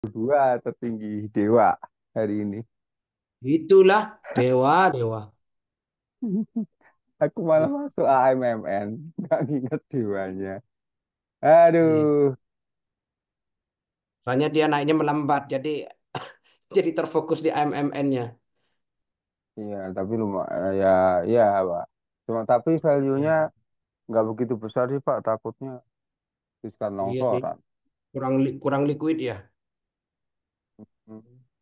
Dua tertinggi dewa hari ini. Itulah dewa, dewa. Aku malah masuk AMMN, nggak nginget dewanya. Iya. Aduh, Soalnya dia naiknya melambat, jadi jadi terfokus di AMMN-nya. iya tapi lumayan ya, ya Pak. Cuma tapi value-nya nggak begitu besar sih Pak, takutnya riskan Iya sih, longsoran. kurang liquid ya. Hmm.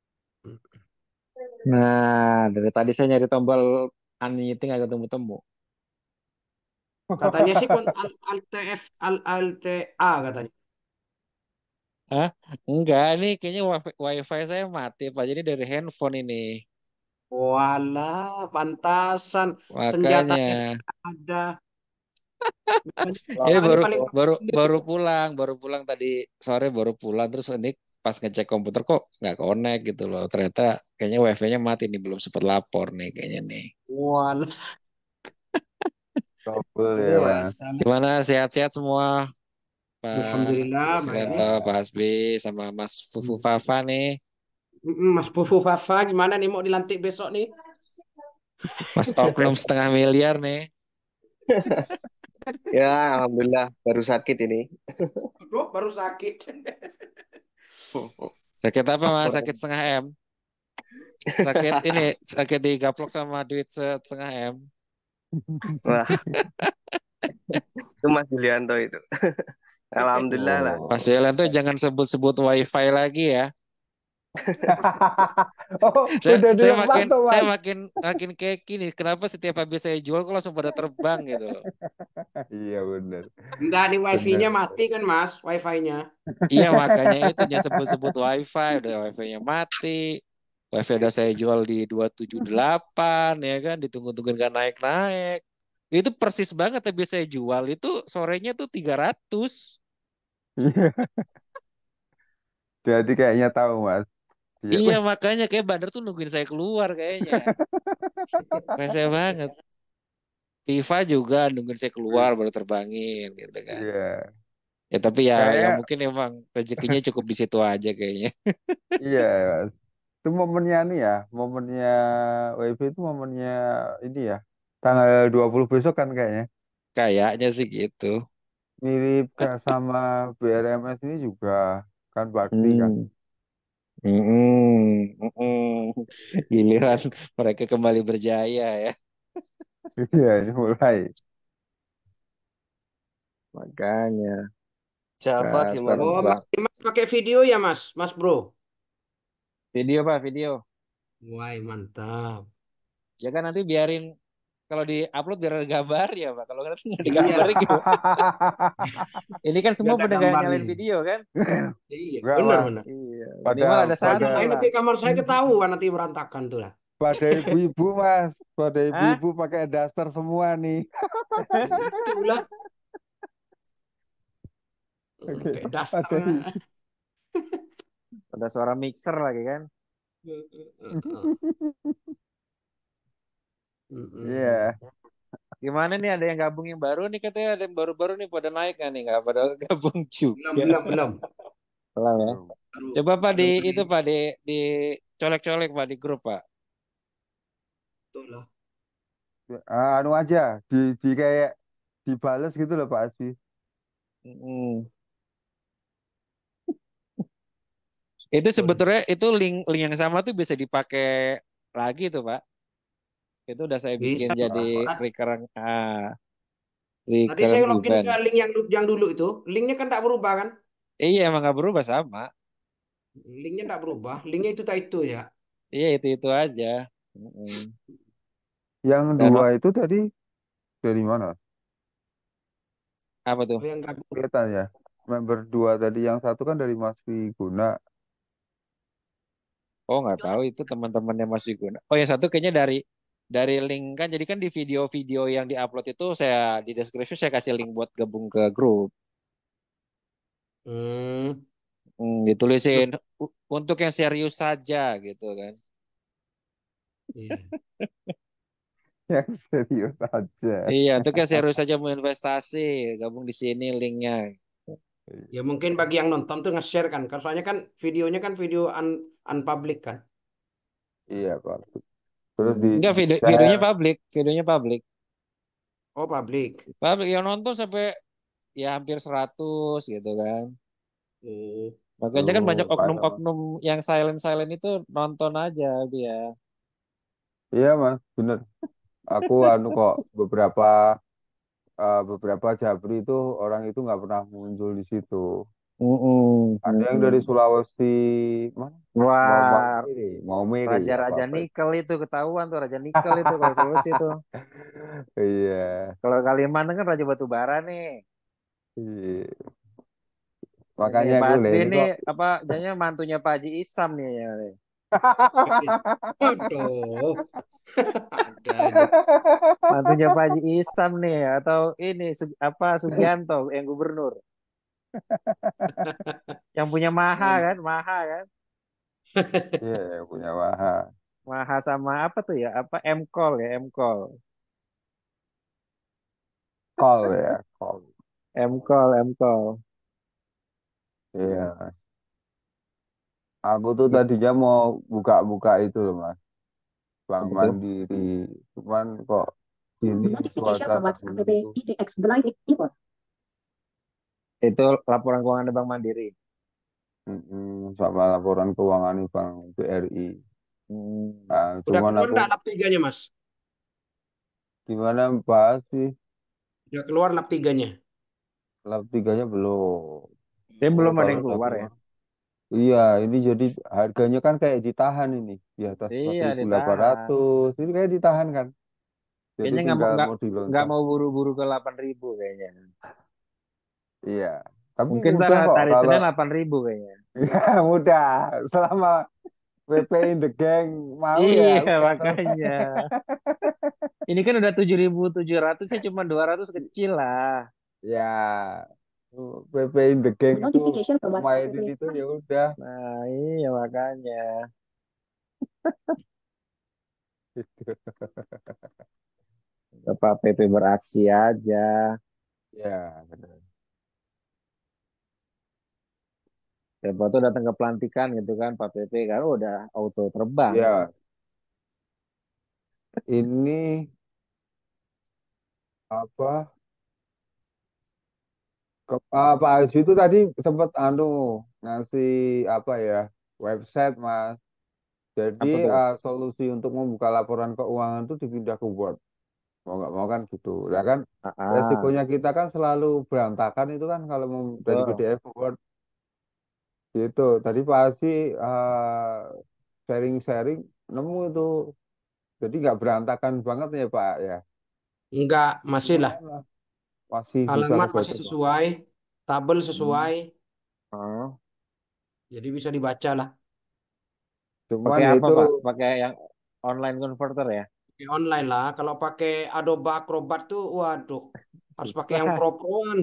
Nah, dari tadi saya nyari tombol unmuting agak temu-temu. Katanya sih LTF, LTA katanya. Hah? Enggak, ini kayaknya wifi saya mati, Pak. Jadi dari handphone ini. Walah, pantasan Makanya. senjatanya tidak ada. Ini Sekarang ini baru paling baru bagus sendiri. baru pulang tadi sore baru pulang terus ini pas ngecek komputer kok nggak connect gitu loh. Ternyata kayaknya wifi-nya mati nih belum sempat lapor nih kayaknya nih. Walah, Trouble ya Mas. biasa. Gimana sehat-sehat semua Pak Alhamdulillah Silento, baik. Pak Hasbi sama Mas Fufu Fafa nih. Mas Pufu Fafa gimana nih mau dilantik besok nih? Mas Oknum setengah miliar nih. Ya, alhamdulillah baru sakit ini. Aduh, baru sakit. Sakit apa Mas? Sakit Kurang. setengah M. Sakit ini, sakit digaplok sama duit setengah M. Wah, itu Mas Julianto itu. Alhamdulillah lah. Mas Oh. Silento jangan sebut-sebut wifi lagi ya. Oh, saya udah saya dilepas makin tuh saya Mas. makin makin kayak gini. Kenapa setiap habis saya jual kok langsung pada terbang gitu loh. Iya bener, Enggak, nih wifi-nya bener. mati kan Mas, wifi-nya. Iya makanya itu jangan sebut-sebut wifi, udah wifi-nya mati. Wifi udah saya jual di 278 ya kan, ditunggu-tungguin kan naik-naik. Itu persis banget habis saya jual itu sorenya tuh 300. Iya, jadi kayaknya tahu Mas. Iya, Iya weh. makanya kayak bandar tuh nungguin saya keluar kayaknya. Rese banget. FIFA juga nungguin saya keluar baru terbangin gitu kan. Iya, Ya tapi ya kayak mungkin emang rezekinya cukup di situ aja kayaknya. iya Mas. Itu momennya nih ya, momennya WiFi itu momennya ini ya, tanggal 20 besok kan kayaknya. Kayaknya sih gitu. Mirip kayak sama BRMS ini juga kan bakti kan. Hmm. Mm-mm. Mm-mm. Giliran mereka kembali berjaya ya. Iya, ini mulai. Makanya Java gimana? Oh, terbang. Mas pakai video ya Mas, Mas Bro. Video Pak, video. Wah, mantap. Ya kan nanti biarin kalau di-upload biar ada gambar ya Pak. Kalau nanti nggak ada gambarnya Iyalah, gimana? Ini kan nggak semua ada pada nggak gambarnya. nyalain video kan? Iya, Enggak, Mas. benar-benar. Iya. Pada Minimal ada pada satu lah. Nanti kamar saya ketahuan nanti berantakan tuh lah. pada ibu-ibu, Mas. Pada Hah? ibu-ibu pakai daster semua nih. Itulah. Oke, Kayak daster. pada Ada suara mixer lagi kan? Iya. Gimana nih ada yang gabung yang baru nih katanya ada yang baru-baru nih pada naik kan nih nggak pada gabung Belum, juga. belum, belum. Salah ya. Belum. Baru, Coba Pak di baru itu kali Pak di colek-colek Pak di grup Pak. itu lah. Anu aja, di kayak dibales gitu loh Pak Asfi. Mm. Itu Betul. sebetulnya itu link link yang sama tuh bisa dipakai lagi tuh Pak. Itu udah saya bikin Bisa. jadi recurrent Tadi saya recurrent login ke event. link yang dulu itu. Linknya kan tidak berubah kan? Iya emang nggak berubah sama. Linknya tidak berubah. Linknya itu tak itu ya. Iya itu aja. Mm-mm. Yang Dan dua itu tadi dari mana? apa tuh? Oh, yang gabung. Kelihatan ya. Member dua tadi, yang satu kan dari Mas Guna. Oh nggak tahu itu teman-temannya masih guna. Oh yang satu kayaknya dari link kan. Jadi kan di video-video yang diupload itu saya di deskripsi saya kasih link buat gabung ke grup. Hmm. Ditulisin untuk yang serius saja gitu kan. Iya. Yang serius aja. Iya untuk yang serius saja mau investasi gabung di sini linknya. Ya mungkin bagi yang nonton tuh nge-share kan. Karena soalnya kan videonya kan video unpublic kan. Iya Pak. Terus Enggak, videonya di-share. publik, videonya publik. Oh publik. Publik yang nonton sampai ya hampir 100 gitu kan. Hmm. Makanya kan banyak Banyak Mas. oknum-oknum yang silent-silent itu nonton aja dia. Iya Mas, bener. Aku anu kok beberapa Japri itu orang itu nggak pernah muncul di situ. Mm-mm, Ada yang dari mm-mm. Sulawesi, mana? Wah, Mau Mere ya apa raja-raja apa itu. nikel itu ketahuan tuh raja nikel itu kalau Sulawesi itu. Iya, Kalau Kalimantan kan raja batu bara nih. iya. Ini Makanya Pak aku lah Hasbi ini ini kok. apa jadinya mantunya Pak Haji Isam nih ya. Aduh, ada ini. Mantunya Pak Haji Isam nih atau ini apa Sugianto yang gubernur. Yang punya Maha kan, Maha kan. Iya, yang punya Maha. Maha sama apa tuh ya? Apa M-Call ya, M-Call. Call ya, call. M-Call, M-Call. Iya, Mas. Aku tuh tadinya mau buka-buka itu loh, Mas. Bank Itu. Mandiri. Cuman kok sini Notification cuaca from WhatsApp terlalu itu. IDX Blind Import. Itu laporan keuangan Bank Mandiri. Sama laporan keuangan Bank BRI. Hmm. Nah, Udah cuman keluar aku nggak lap tiganya Mas? gimana bahas sih? Udah keluar lap tiganya. Lap tiganya belum. Dia Oh, belum ada kalau yang udah keluar ya. keluar. Iya, ini jadi harganya kan kayak ditahan ini di atas Iya, ditahan. 4.800. Ini kayak ditahan kan. Jadi Kayaknya nggak mau tinggal nggak mau nggak dilontar. mau buru-buru ke 8.000 kayaknya. Iya. Tapi Mungkin ntar mudah kok hari kalau Senin 8.000 kayaknya. ya mudah. Selama PP in the gang mau ya Iya, udah. makanya. Ini kan udah 7.700 ya cuma 200 kecil lah. Ya, PP in the gang itu Notification from WhatsApp mainin itu ya udah. Nah, iya makanya. Gitu. Bapak PP beraksi aja. Ya, benar. Siapa tuh datang ke pelantikan gitu kan, Pak PP kan udah auto terbang. Ya, ini apa? Pak Hasbi itu tadi sempat ngasih apa ya website Mas. Jadi Apa tuh? solusi untuk membuka laporan keuangan itu dipindah ke Word. Mau nggak mau kan gitu. Ya kan Ah, ah, resikonya kita kan selalu berantakan itu kan kalau mau dari betul. PDF ke Word gitu. Tadi Pak Hasbi sharing-sharing nemu itu. Jadi nggak berantakan banget ya Pak ya. Enggak, masih lah. Lumayan lah. Masih bisa Halaman masih kebaca. sesuai, tabel Hmm. sesuai, Ah. jadi bisa dibaca lah. Cuman Pakai ya apa itu Pak? Pakai yang online converter ya? Di online lah. Kalau pakai Adobe Acrobat tuh, waduh, harus pakai yang Susah. pro-proan.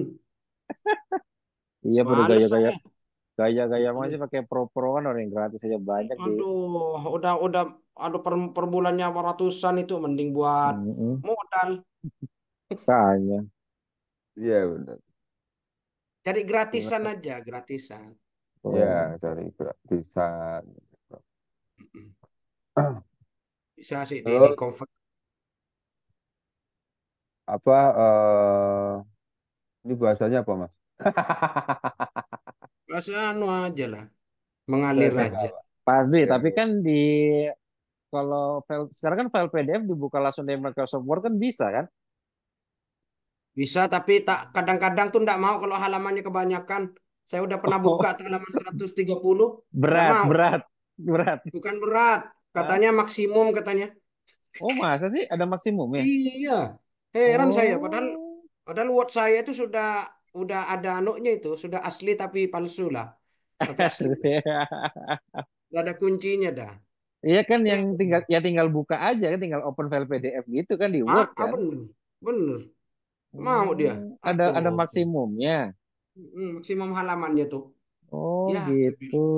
Iya perlu Males gaya-gaya saya. gaya-gaya masih Mm-mm. pakai pro-pro kan orang yang gratis aja banyak di. Aduh, udah, aduh per bulannya ratusan itu mending buat Mm-mm. modal. Kayaknya. iya benar. Jadi gratisan Gimana? aja, gratisan. Ya Oh. cari gratisan. Mm-mm. Bisa sih di Terus convert. apa ini bahasanya apa Mas? Bahasa anu aja lah, mengalir Bahasa aja. apa? Pak Hasbi, Ya, tapi ya. kan di kalau file sekarang kan file PDF dibuka langsung dari Microsoft Word kan bisa kan? Bisa, tapi tak kadang-kadang tuh ndak mau kalau halamannya kebanyakan. Saya udah pernah buka Oh, tuh halaman 130, ndak berat, mau. berat, berat. Bukan berat, Hah? katanya maksimum katanya. Oh, masa sih ada maksimumnya? Iya, heran saya. Padahal, Oh. padahal Word saya itu udah ada anuknya itu, sudah asli tapi palsu lah. Tapi asli, nggak ada kuncinya dah. Iya kan yang tinggal Heran. ya tinggal buka aja kan tinggal open file PDF gitu kan di Word kan. Bener, bener. Mau dia. Ada Aduh, maksimumnya. maksimum halamannya tuh. Oh Ya, saya gitu. bilang,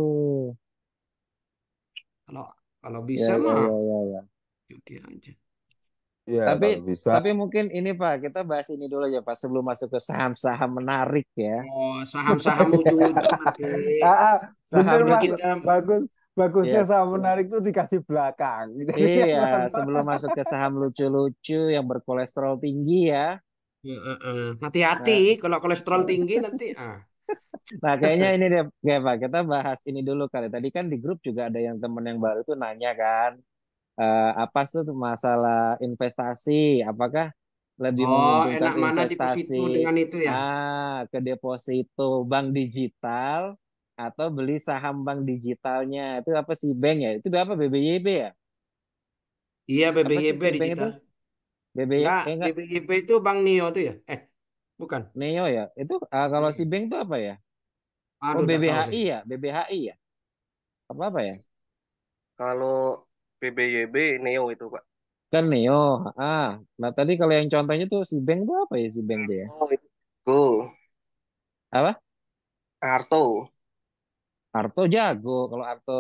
kalau kalau Ya bisa ya mah, ya ya ya. oke aja. Ya Tapi kalau bisa. tapi mungkin ini Pak, kita bahas ini dulu ya Pak sebelum masuk ke saham-saham menarik ya. Oh, saham-saham ujung-ujung nanti. Bener Saham Udah Mas. kita, Bagus. Bagusnya yes. saham menarik tuh dikasih belakang. Jadi yang Iya, nonton. sebelum masuk ke saham lucu-lucu yang berkolesterol tinggi ya. hati-hati Nah, kalau kolesterol tinggi nanti. nah, kayaknya ini deh, ya Pak, kita bahas ini dulu kali. Tadi kan di grup juga ada yang temen yang baru tuh nanya kan, apa sih tuh masalah investasi? Apakah lebih Oh, menguntungkan enak mana investasi deposito dengan itu ya? ke deposito bank digital atau beli saham bank digitalnya? Itu apa sih bank ya? Itu apa BBYB ya? Iya, Apa sih BBYB si bank itu? digital. BBY, Enggak, enggak, BBYB itu Bank Nio tuh ya? Bukan. Neo ya? Itu kalau si bank itu apa ya? Oh Aduh, enggak tahu BBHI saya. ya? BBHI ya? Apa apa ya? Kalau PBYB Neo itu, Pak. Kan Neo. Ah, nah tadi kalau yang contohnya tuh si bank itu apa ya si bank itu ya? Oh, itu. Go. Apa? Arto. Arto jago kalau Arto.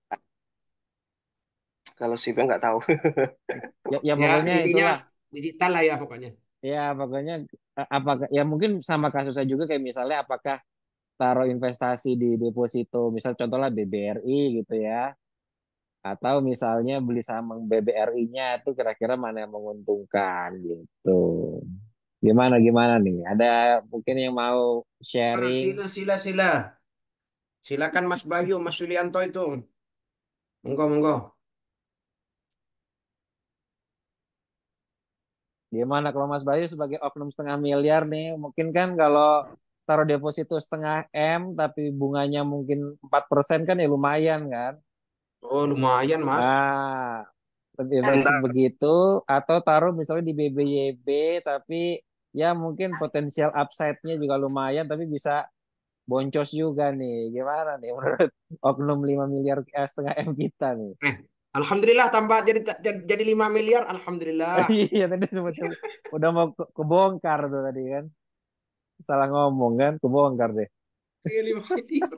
Kalau si Ben nggak tahu. Ya Ya, pokoknya intinya itulah. digital lah ya pokoknya. Ya pokoknya apakah ya mungkin sama kasusnya juga kayak misalnya apakah taruh investasi di deposito, misal contohnya BBRI gitu ya, atau misalnya beli saham BBRI-nya itu kira-kira mana yang menguntungkan gitu. Gimana gimana nih? Ada mungkin yang mau sharing? Sila, sila, sila. Silakan Mas Bayu, Mas Sulianto itu. Monggo, monggo. Gimana kalau Mas Bayu sebagai oknum 1,5 miliar nih, mungkin kan kalau taruh deposito 0,5 M tapi bunganya mungkin 4% kan ya lumayan kan? Oh, lumayan, Mas. Ah, lebih baik Bentar. begitu atau taruh misalnya di BBYB tapi ya mungkin potensial upside-nya juga lumayan tapi bisa boncos juga nih. Gimana nih menurut oknum 5 miliar 0,5 M kita nih? Eh, Alhamdulillah tambah jadi 5 miliar. Alhamdulillah. Iya tadi sebetulnya udah mau kebongkar tuh tadi kan. Salah ngomong kan, kebongkar deh. 5 miliar.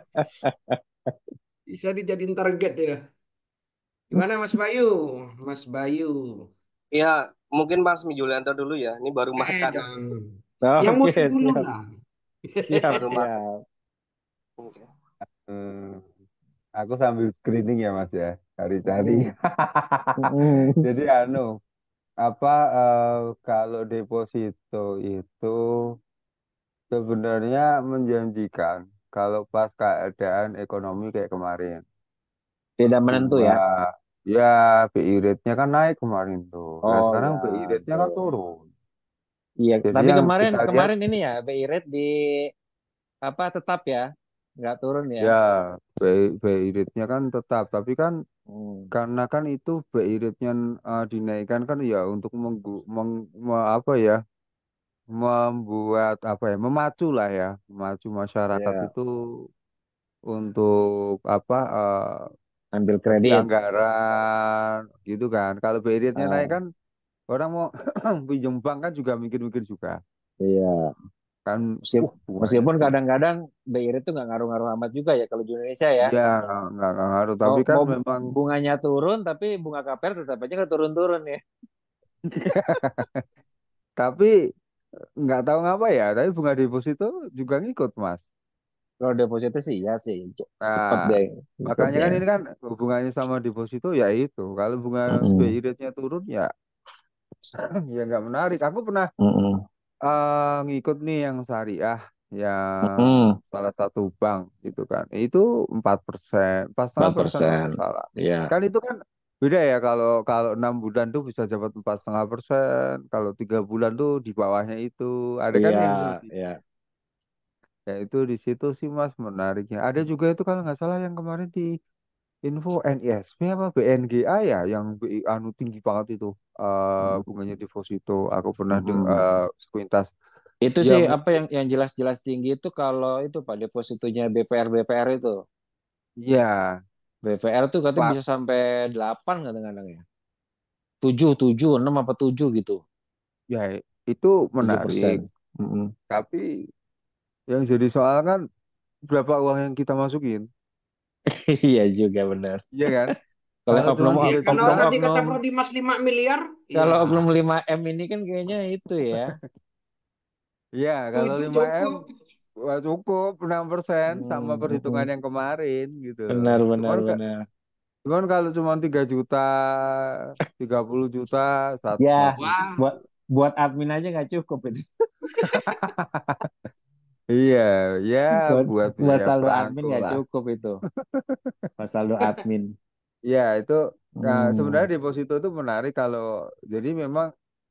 Bisa dijadiin target ya. Gimana Mas Bayu? Mas Bayu. Ya, mungkin Mas Julianto dulu ya. Ini baru makan. Jangan. Yang Oke, mutu dulu siap. lah. Siap, Baru makan. siap. Oke. Hmm, aku sambil screening ya Mas ya, cari-cari. Mm, mm, Jadi apa kalau deposito itu sebenarnya menjanjikan kalau pas keadaan ekonomi kayak kemarin. Tidak menentu Bunga ya. ya BI rate-nya kan naik kemarin tuh. Nah Oh sekarang ya, BI rate-nya kan betul. turun. Iya, Jadi tapi yang kemarin kita lihat kemarin ini ya BI rate di apa tetap ya, nggak turun ya. ya BI rate-nya kan tetap, tapi kan Hmm. karena kan itu BI rate-nya dinaikkan kan ya untuk apa ya membuat apa ya memacu lah ya memacu masyarakat Ya, itu untuk apa ambil lebih kredit. anggaran gitu kan. Kalau BI rate-nya naik Ah, kan orang mau pinjam bank kan juga mikir-mikir juga iya. kan bunganya Meskipun kadang-kadang BI rate itu nggak ngaruh-ngaruh amat juga ya kalau di Indonesia ya. iya nggak ngaruh Mau tapi kan mau memang bunganya turun tapi bunga KPR tetap aja nggak turun-turun ya. tapi nggak tahu ngapa ya tapi bunga deposito juga ngikut mas. Kalau deposito sih ya sih cepat Nah deh makanya ikutnya. kan ini kan hubungannya sama deposito ya itu kalau bunga BI Mm-mm. rate-nya turun ya ya nggak menarik. Aku pernah Mm-mm. ngikut nih yang syariah yang Mm-mm. salah satu bank gitu kan. Itu 4%, 4,5% kalau 4%. nggak salah. Ya, Kan itu kan beda ya kalau kalau 6 bulan tuh bisa dapat 4,5%, kalau 3 bulan tuh di bawahnya itu. Ada kan iya, yang lebih. iya. Ya itu di situ sih Mas menariknya. Ada juga itu kalau nggak salah yang kemarin di info NISP apa BNGA ya yang BI anu tinggi banget itu bunganya deposito. Aku pernah Mm-mm. sepintas. Itu Ya sih apa mungkin yang jelas-jelas tinggi itu kalau itu Pak depositonya BPR itu. ya BPR tuh katanya Pak bisa sampai 8 kadang-kadang ya. 7 7 6 apa 7 gitu. ya itu tujuh menarik. persen. Mm-mm. Tapi yang jadi soal kan berapa uang yang kita masukin, Iya juga benar. iya kan? Kalau Kalau cuma Iya, kalau juta, tadi kata oknum Bro Dimas 5 miliar, ya kalau oknum 5M ini kan kayaknya itu ya. iya kalau 7 5M cukup. wah, cukup 6% sama perhitungan Hmm, yang kemarin gitu. benar benar Cuman benar. cuman kalau cuma 3 juta, 30 juta, Ya, waduh. Wah, buat buat admin aja nggak cukup itu. Iya, ya Buat buat buat biaya saldo admin belangko nggak lah. cukup itu. Buat saldo admin. Ya itu Hmm. sebenarnya deposito itu menarik kalau jadi memang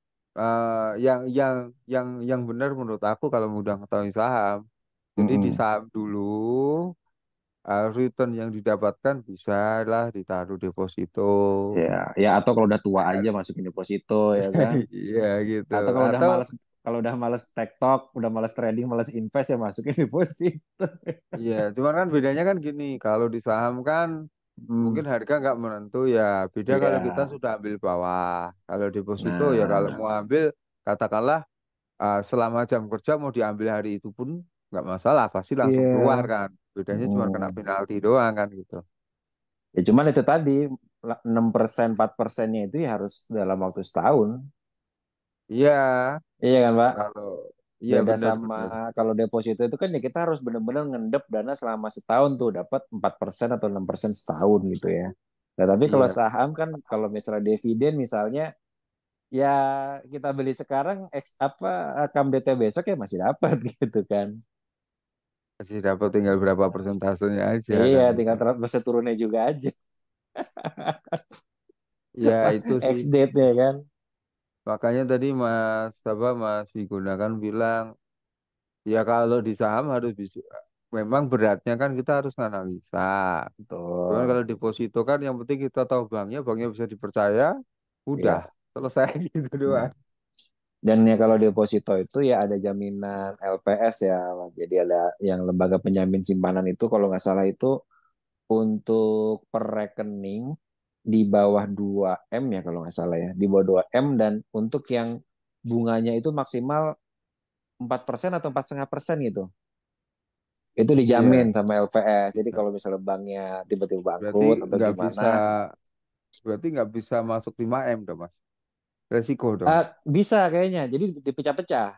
yang benar menurut aku kalau mudah ngetahui saham. Jadi di Mm-mm. saham dulu return yang didapatkan bisa lah ditaruh deposito. Ya, ya atau kalau udah tua aja masukin deposito ya kan. Iya gitu. Atau Atau kalau udah males TikTok, udah males trading, males invest ya masukin deposito. iya, cuman kan bedanya kan gini, kalau di saham kan Hmm. mungkin harga nggak menentu ya. Beda kalau kita Iya. sudah ambil bawah. Kalau deposito ya kalau Nah, mau ambil katakanlah selama jam kerja mau diambil hari itu pun nggak masalah, pasti langsung keluar iya. kan. Bedanya cuma kena Hmm. penalti doang kan gitu. Ya cuman itu tadi 6% 4%-nya itu ya harus dalam waktu setahun. Iya, Iya kan, Pak? kalau iya Beda sama benar-benar. kalau deposito itu kan ya kita harus benar-benar ngendep dana selama setahun tuh dapat 4% atau 6% setahun gitu ya. Nah, tapi kalau Iya, saham kan kalau misalnya dividen misalnya ya kita beli sekarang KMDT besok ya masih dapat gitu kan. masih dapat tinggal berapa persentasenya aja Iya, kan gitu. tinggal bisa turunnya juga aja. Ya itu sih. Ex date ya kan. Makanya tadi Mas Wiguna kan bilang ya kalau di saham harus bisa, memang beratnya kan kita harus analisa. Cuman Betul. kalau deposito kan yang penting kita tahu banknya bisa dipercaya, udah Iya. selesai gitu Hmm. doang. Dan ya kalau deposito itu ya ada jaminan LPS ya. Jadi ada yang lembaga penjamin simpanan itu kalau nggak salah itu untuk per rekening di bawah 2M ya kalau nggak salah ya. Di bawah 2M dan untuk yang bunganya itu maksimal 4% atau 4,5% gitu. Itu dijamin Iya, sama LPS. Jadi kalau misalnya banknya tiba-tiba berarti bangkrut atau nggak gimana, bisa berarti nggak bisa masuk 5M dong Mas. Resiko dong. bisa kayaknya. Jadi dipecah-pecah.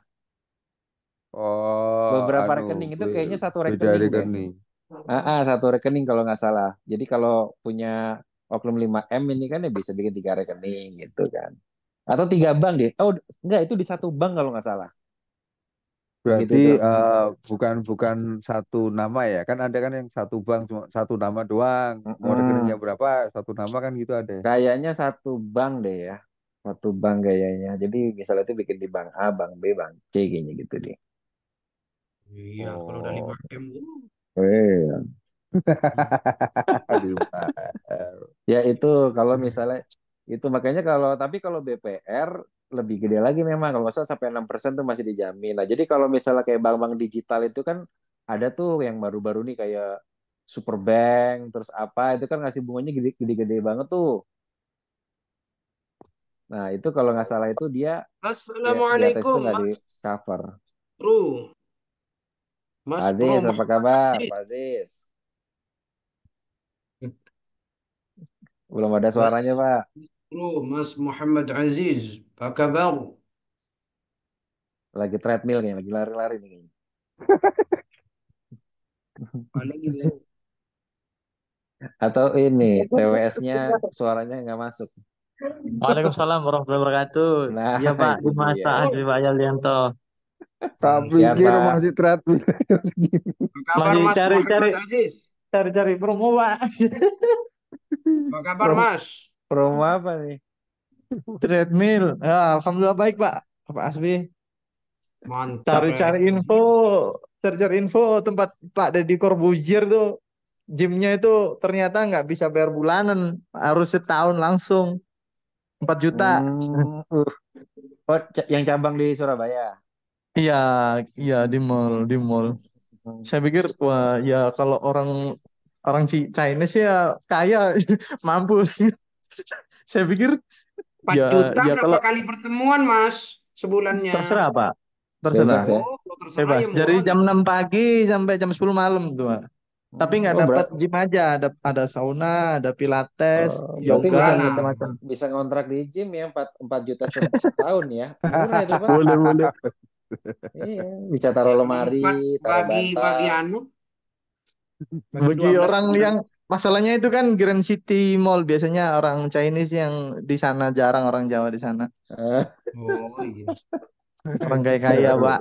Oh, Beberapa anu rekening itu kayaknya satu beda rekening deh. rekening. Satu rekening kalau nggak salah. Jadi kalau punya Oknum 5M ini kan ya bisa bikin 3 rekening gitu kan. Atau 3 bank deh. Oh, enggak, itu di satu bank kalau nggak salah. Yang gitu Berarti tuh. bukan bukan satu nama ya. Kan ada kan yang satu bank cuma satu nama doang. Mau rekeningnya Mm-mm. berapa? Satu nama kan gitu ada. Kayaknya satu bank deh ya. Satu bank kayaknya. Jadi misalnya itu bikin di bank A, bank B, bank C kayaknya gitu deh. iya kalau udah Oh. 5M. Iya. Aduh, Pak. Ya itu kalau misalnya itu makanya tapi kalau BPR lebih gede lagi memang kalau nggak salah sampai 6% tuh masih dijamin. Nah, jadi kalau misalnya kayak bank-bank digital itu kan ada tuh yang baru-baru nih kayak Superbank terus apa itu kan ngasih bunganya gede-gede banget tuh. Nah, itu kalau nggak salah itu dia di atas itu Assalamualaikum nggak di Mas cover. Bro, Pak Mas Bro Aziz, apa Muhammad kabar? Aziz, Pak Aziz. Belum ada suaranya, Mas Pak. Bro, Mas Muhammad Aziz, apa kabar? Lagi treadmill nih, lagi lari-lari nih. Paling ya. Atau ini TWS-nya suaranya nggak masuk. Waalaikumsalam warahmatullahi wabarakatuh. Nah, Iya Pak, itu di dia. Pak Haji Pak Yaldianto. Tak Siap, pikir Pak. masih treadmill. Apa kabar Masih Mas cari-cari Muhammad Aziz? cari-cari promo Pak. Apa kabar Pro, Mas? promo apa nih? Treadmill. Ya, alhamdulillah baik Pak. Pak Asbi. Mantap ya. Cari-cari info tempat Pak Deddy Corbuzier tuh. Gymnya itu ternyata nggak bisa bayar bulanan, harus setahun langsung 4 juta. Hmm, oh, yang cabang di Surabaya. Iya, iya di mall. Hmm. Saya pikir wah ya kalau orang orang Chinese ya kaya mampu. Saya pikir 4 ya juta ya berapa kalau kali pertemuan Mas sebulannya? terserah Pak, terserah Bebas ya. Oh, kalau terserah bebas ya dari murah jam gitu. 6 pagi sampai jam 10 malam tuh Pak. Tapi nggak Oh, dapat gym aja, ada sauna, ada pilates, berarti Yoga bisa yoga, lah. macam-macam. bisa ngontrak di gym ya 4 juta setahun ya. Murah itu, Pak. Boleh, boleh. Iya, bisa taruh lemari, taruh Bagi bantal. bagi Bagi 12 orang orang. yang masalahnya itu kan Grand City Mall, biasanya orang Chinese yang di sana, jarang orang Jawa di sana. Eh, Oh iya. Orang kaya-kaya, Pak.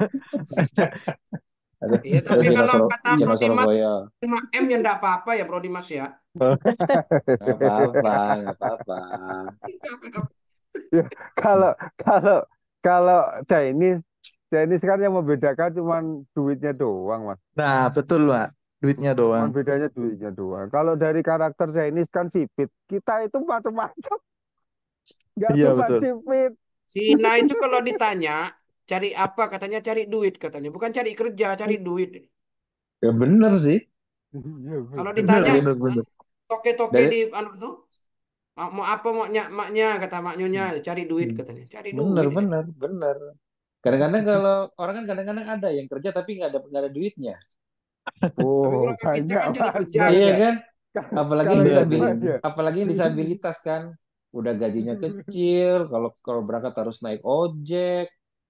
aduh, Iya, aduh tapi Cino, kalau kata Cino Bro Dimas Surabaya. 5M ya enggak apa-apa ya Bro Dimas ya. Nggak apa-apa, nggak apa-apa. Ya, kalau kalau kalau Chinese Chinese kan yang membedakan cuman duitnya doang, Mas. Nah, betul, Pak. Duitnya doang. Cuman bedanya duitnya doang. Kalau dari karakter Chinese kan sipit. Kita itu macam-macam, nggak Iya, cuma betul. sipit. Cina itu kalau ditanya cari apa katanya cari duit katanya, bukan cari kerja, cari duit. Ya bener sih. Iya, Kalau bener. Bener, ditanya bener, bener. toke-toke Dari di anu tuh mau apa maknya kata maknyonya cari duit Hmm, katanya, cari bener, duit ya. bener, bener. Kadang-kadang kalau orang kan kadang-kadang ada yang kerja tapi nggak ada duitnya. Tapi Oh, kalau kita banyak kan cari Mas, kerja Iya banyak. katanya. kan? Apalagi yang Kalau Bener, itu bener. banyak. apalagi yang disabilitas kan. Udah gajinya kecil, kalau kalau berangkat harus naik ojek,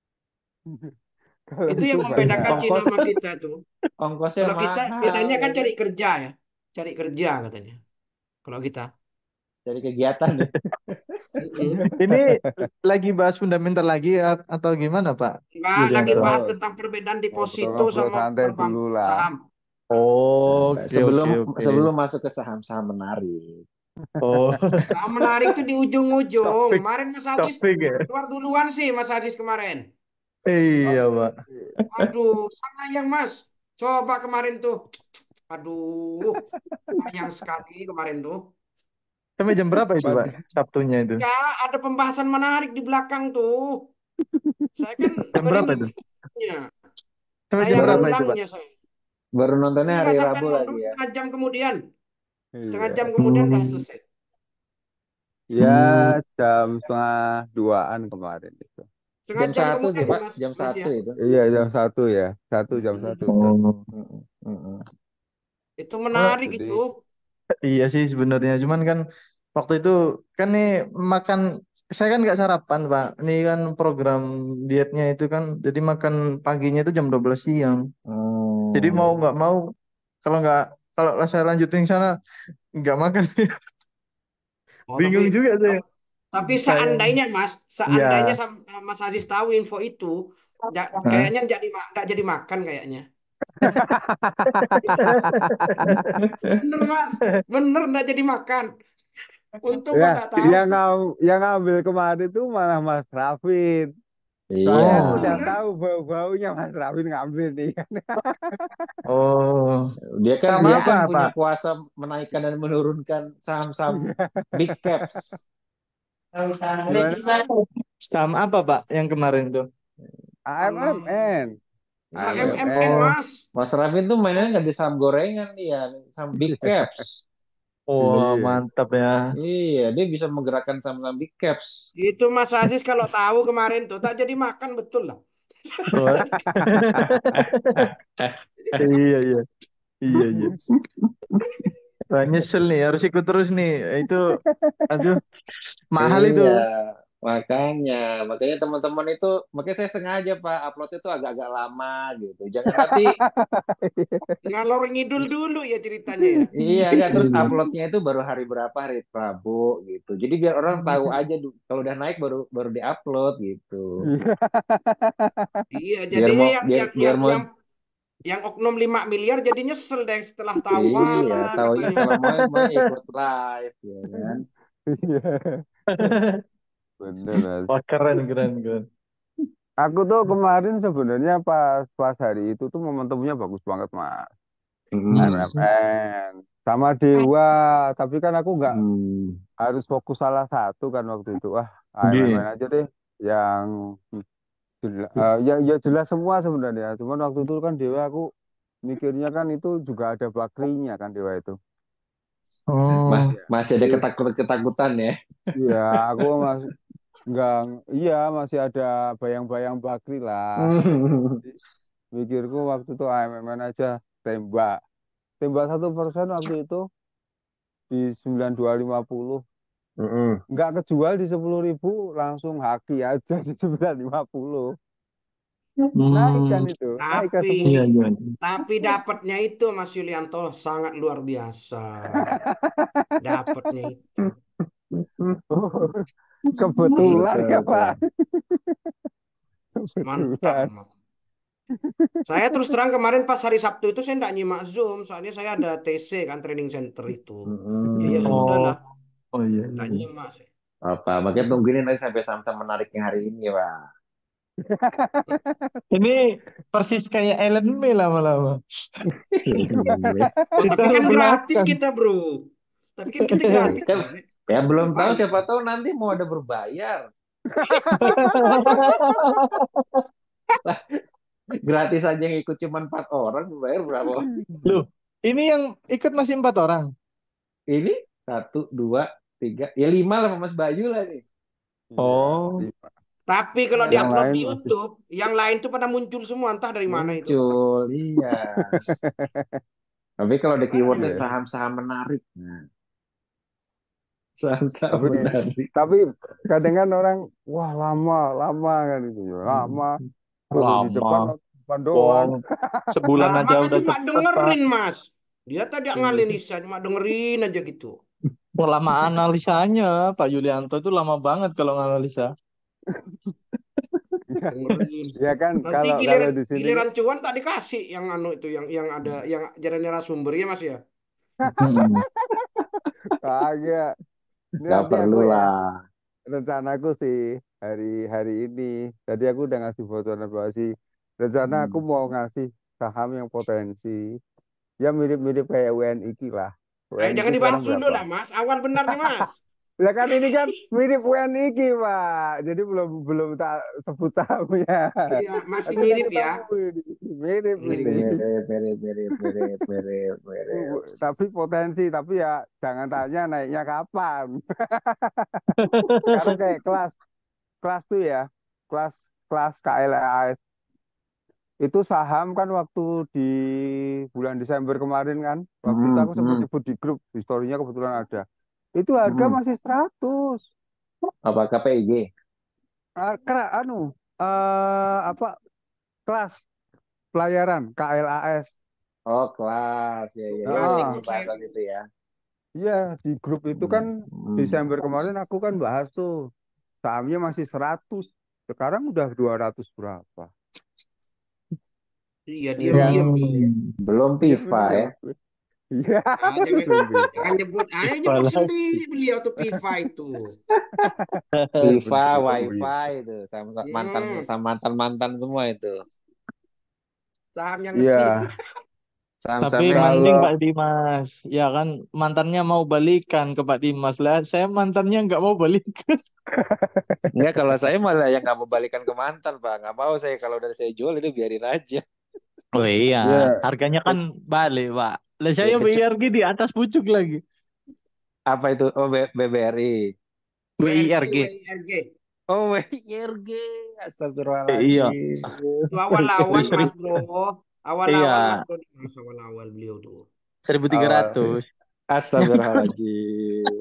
Kalau Itu itu yang banyak. membedakan Cina ongkos sama kita tuh. ongkosnya Kalau kita mahal kitanya ya kan kan? cari kerja ya, cari kerja katanya. Kalau kita. Dari kegiatan ya. Mm-mm. Ini lagi bahas fundamental lagi atau gimana, Pak Enggak, lagi Yulianto? bahas Oh, tentang perbedaan deposito ngobrol-ngobrol sama santai dulu lah. saham. Oke, Sebelum oke, oke. sebelum masuk ke saham-saham menarik. Oh, Saham menarik tuh di ujung-ujung. topik, Kemarin Mas Aziz topik ya. keluar duluan sih Mas Aziz kemarin. Iya, Pak. Aduh, sayang Mas. Coba kemarin tuh. Aduh, sayang sekali kemarin tuh. Sampai jam berapa itu, Pak? Pada Sabtunya itu. Ya, ada pembahasan menarik di belakang tuh. Saya kan Jam berapa itu? merindunya. Sampai jam Tayangan berapa Baru itu, Pak? ulangnya saya. baru nontonnya Enggak hari sampai Rabu nonton lagi ya. setengah jam kemudian. Setengah iya. jam kemudian udah Hmm, selesai. Ya, hmm. jam setengah duaan kemarin itu. Setengah Jam jam satu kemudian sih Pak, Mas, jam Mas satu ya. itu. Iya, jam 1 ya. Jam Mm-mm. 1 itu. Oh. Mm-mm, mm-mm. Itu Oh, menarik itu. Jadi, iya sih sebenarnya. Cuman kan waktu itu kan nih makan, saya kan nggak sarapan, Pak. Ini kan program dietnya itu kan, jadi makan paginya itu jam 12 siang. Jadi mau Hmm. nggak mau, kalau nggak kalau saya lanjutin ke sana nggak makan sih. Oh, Bingung juga saya. tapi Kayak, seandainya Mas, seandainya ya. Mas Aziz tahu info itu, Hah? kayaknya nggak jadi makan kayaknya. Bener Mas, bener nggak jadi makan. Untung kok ya, nggak tahu. yang ngambil kemarin itu malah Mas Rafid. Iya. Soalnya aku Oh, udah Iya. tahu bau-baunya Mas Rafid ngambil nih. oh, Dia kan sama dia apa, kan punya Pak? kuasa menaikkan dan menurunkan saham-saham big caps. Gimana? Sama apa, Pak, yang kemarin tuh? Kalau AMMN. AMMN Oh, AMMN. Mas, Mas Raffi tuh mainnya nggak di saham gorengan dia, saham big caps. wah, Iya. mantap ya. Iya, dia bisa menggerakkan saham-saham big caps. itu Mas Aziz kalau tahu kemarin tuh tak jadi makan betul lah. Wah, iya, iya, iya, iya. Wah, nyesel nih, harus ikut terus nih. Itu, aduh, mahal itu. Iya, makanya teman-teman itu, makanya saya sengaja Pak upload itu agak-agak lama gitu. Jangan nanti, Ngalor ngidul dulu ya ceritanya ya. iya enggak terus Iya. uploadnya itu baru hari berapa, hari Rabu gitu. Jadi biar orang tahu aja kalau udah naik baru baru diupload gitu. Iya, Biar jadinya mau yang biar yang biar yang mau yang yang oknum 5 miliar jadi nyesel deh setelah tahu iya, walah taunya katanya. kalau mau ikut live ya kan. Iya. Bener, Mas. Wah, keren, keren, keren. Aku tuh kemarin sebenarnya pas pas hari itu tuh momentumnya bagus banget, Mas. Hmm. AMMN sama Dewa, tapi kan aku nggak Hmm. harus fokus salah satu kan waktu itu. Wah, Oke. AMMN aja deh yang ya jelas semua sebenarnya. Cuman waktu itu kan Dewa aku mikirnya kan itu juga ada bakrinya kan Dewa itu. Oh, Iya. Masih ada Jadi ketakutan ya. ya aku masih nggak, iya masih ada bayang-bayang bakri lah. Jadi mikirku waktu itu AMMN aja tembak. tembak 1% waktu itu di 9250. Nggak kejual di 10.000, langsung haki aja di 950. Naik kan itu, naik ke Tapi Iya, 10. iya. tapi dapatnya itu Mas Yulianto sangat luar biasa. Dapatnya itu. Kebetulan Betul, ya betul. Pak, Mantap kebetulan. memang. Saya terus terang kemarin pas hari Sabtu itu saya enggak nyimak Zoom, soalnya saya ada TC kan training center itu. Ya sudah Oh, lah, oh iya, enggak iya. nyimak saya. Apa? Makanya tungguin nanti sampai saham-saham menariknya hari ini ya, Pak. Ini persis kayak Ellen May lama-lama. Oh, tapi Ditaruh kan gratis belakang. kita, Bro. Tapi kan kita gratis, Kan, Mas. ya belum tahu, Bang. siapa tahu nanti mau ada berbayar. Gratis aja yang ikut cuma 4 orang, bayar berapa? Loh, ini yang ikut masih 4 orang. Ini 1, 2, 3, ya 5 lah Mas Bayu lah nih. Oh. Iya, Tapi kalau yang diupload lain di masih YouTube, yang lain tuh pada muncul semua, entah dari mana itu. Muncul, iya. Tapi kalau ada keywordnya Iya. saham-saham menarik, nah, saham-saham Tapi menarik. tapi kadang kan orang, wah lama kan itu ya, lama. Baru di Lama. depan doang. Wong, sebulan Lama aja kan udah cuma cepet, Pak. dengerin, Mas. Dia tadi nganalisa, cuma dengerin aja gitu. Wah, lama analisanya. Pak Yulianto itu lama banget kalau nganalisa. Dengerin. Ya kan Nanti kalau giliran di sini giliran cuan tak dikasih yang anu itu yang ada yang jadi narasumber ya Mas ya. Hmm. kagak. Ini Gak nanti perlu aku ya, lah. rencanaku sih hari ini. Tadi aku udah ngasih bocoran bahwa sih rencana aku mau ngasih saham yang potensi. Ya mirip-mirip kayak WNI lah. Jangan WNI dibahas sekarang dulu berapa? lah Mas. Awal benarnya Mas. Lah kan ini kan mirip WNI Pak. Jadi belum tak sebut sahamnya. Iya, masih Nanti udah mirip ya. ketemu ini. Mirip Mirip. ini. Mirip. Tapi potensi, tapi ya jangan tanya naiknya kapan. Sekarang kayak kelas kelas tuh ya, kelas kelas KLAS itu saham kan waktu di bulan Desember kemarin kan, waktu itu aku sempat nyebut di grup, historinya kebetulan ada. Itu harga masih 100. Apa KPIG? Anu, apa, kelas pelayaran KLAS. Oh, kelas. Ya, ya, ya, Masih ya. Ah, ikut saya. Bahasan itu ya. iya di grup itu kan Desember kemarin aku kan bahas tuh sahamnya masih 100. Sekarang udah 200 berapa? Iya, Yang diam-diam nih. belum FIFA ya. Iya. Jangan nyebut. Nyebut Walah. sendiri beliau tuh FIFA itu. FIFA, Betul. Wi-Fi itu, sama mantan semua itu. Saham yang Iya. ngeselin. Saham-saham Tapi yang mending Kalau Pak Dimas. Ya kan mantannya mau balikan ke Pak Dimas lah. Saya mantannya nggak mau balikan. enggak, kalau saya malah yang nggak mau balikan ke mantan, Pak. Nggak mau saya, kalau dari saya jual itu biarin aja. Oh iya, ya harganya kan balik Pak. Lah Ya, saya BRG di atas pucuk lagi. apa itu? Oh, BBRI. WIRG. WIRG. Oh, WIRG. Iya. Astagfirullahaladzim. Itu awal-awal Mas Bro. Awal-awal Iya, Mas Bro. Mas awal-awal beliau tuh. 1.300. Astagfirullahaladzim.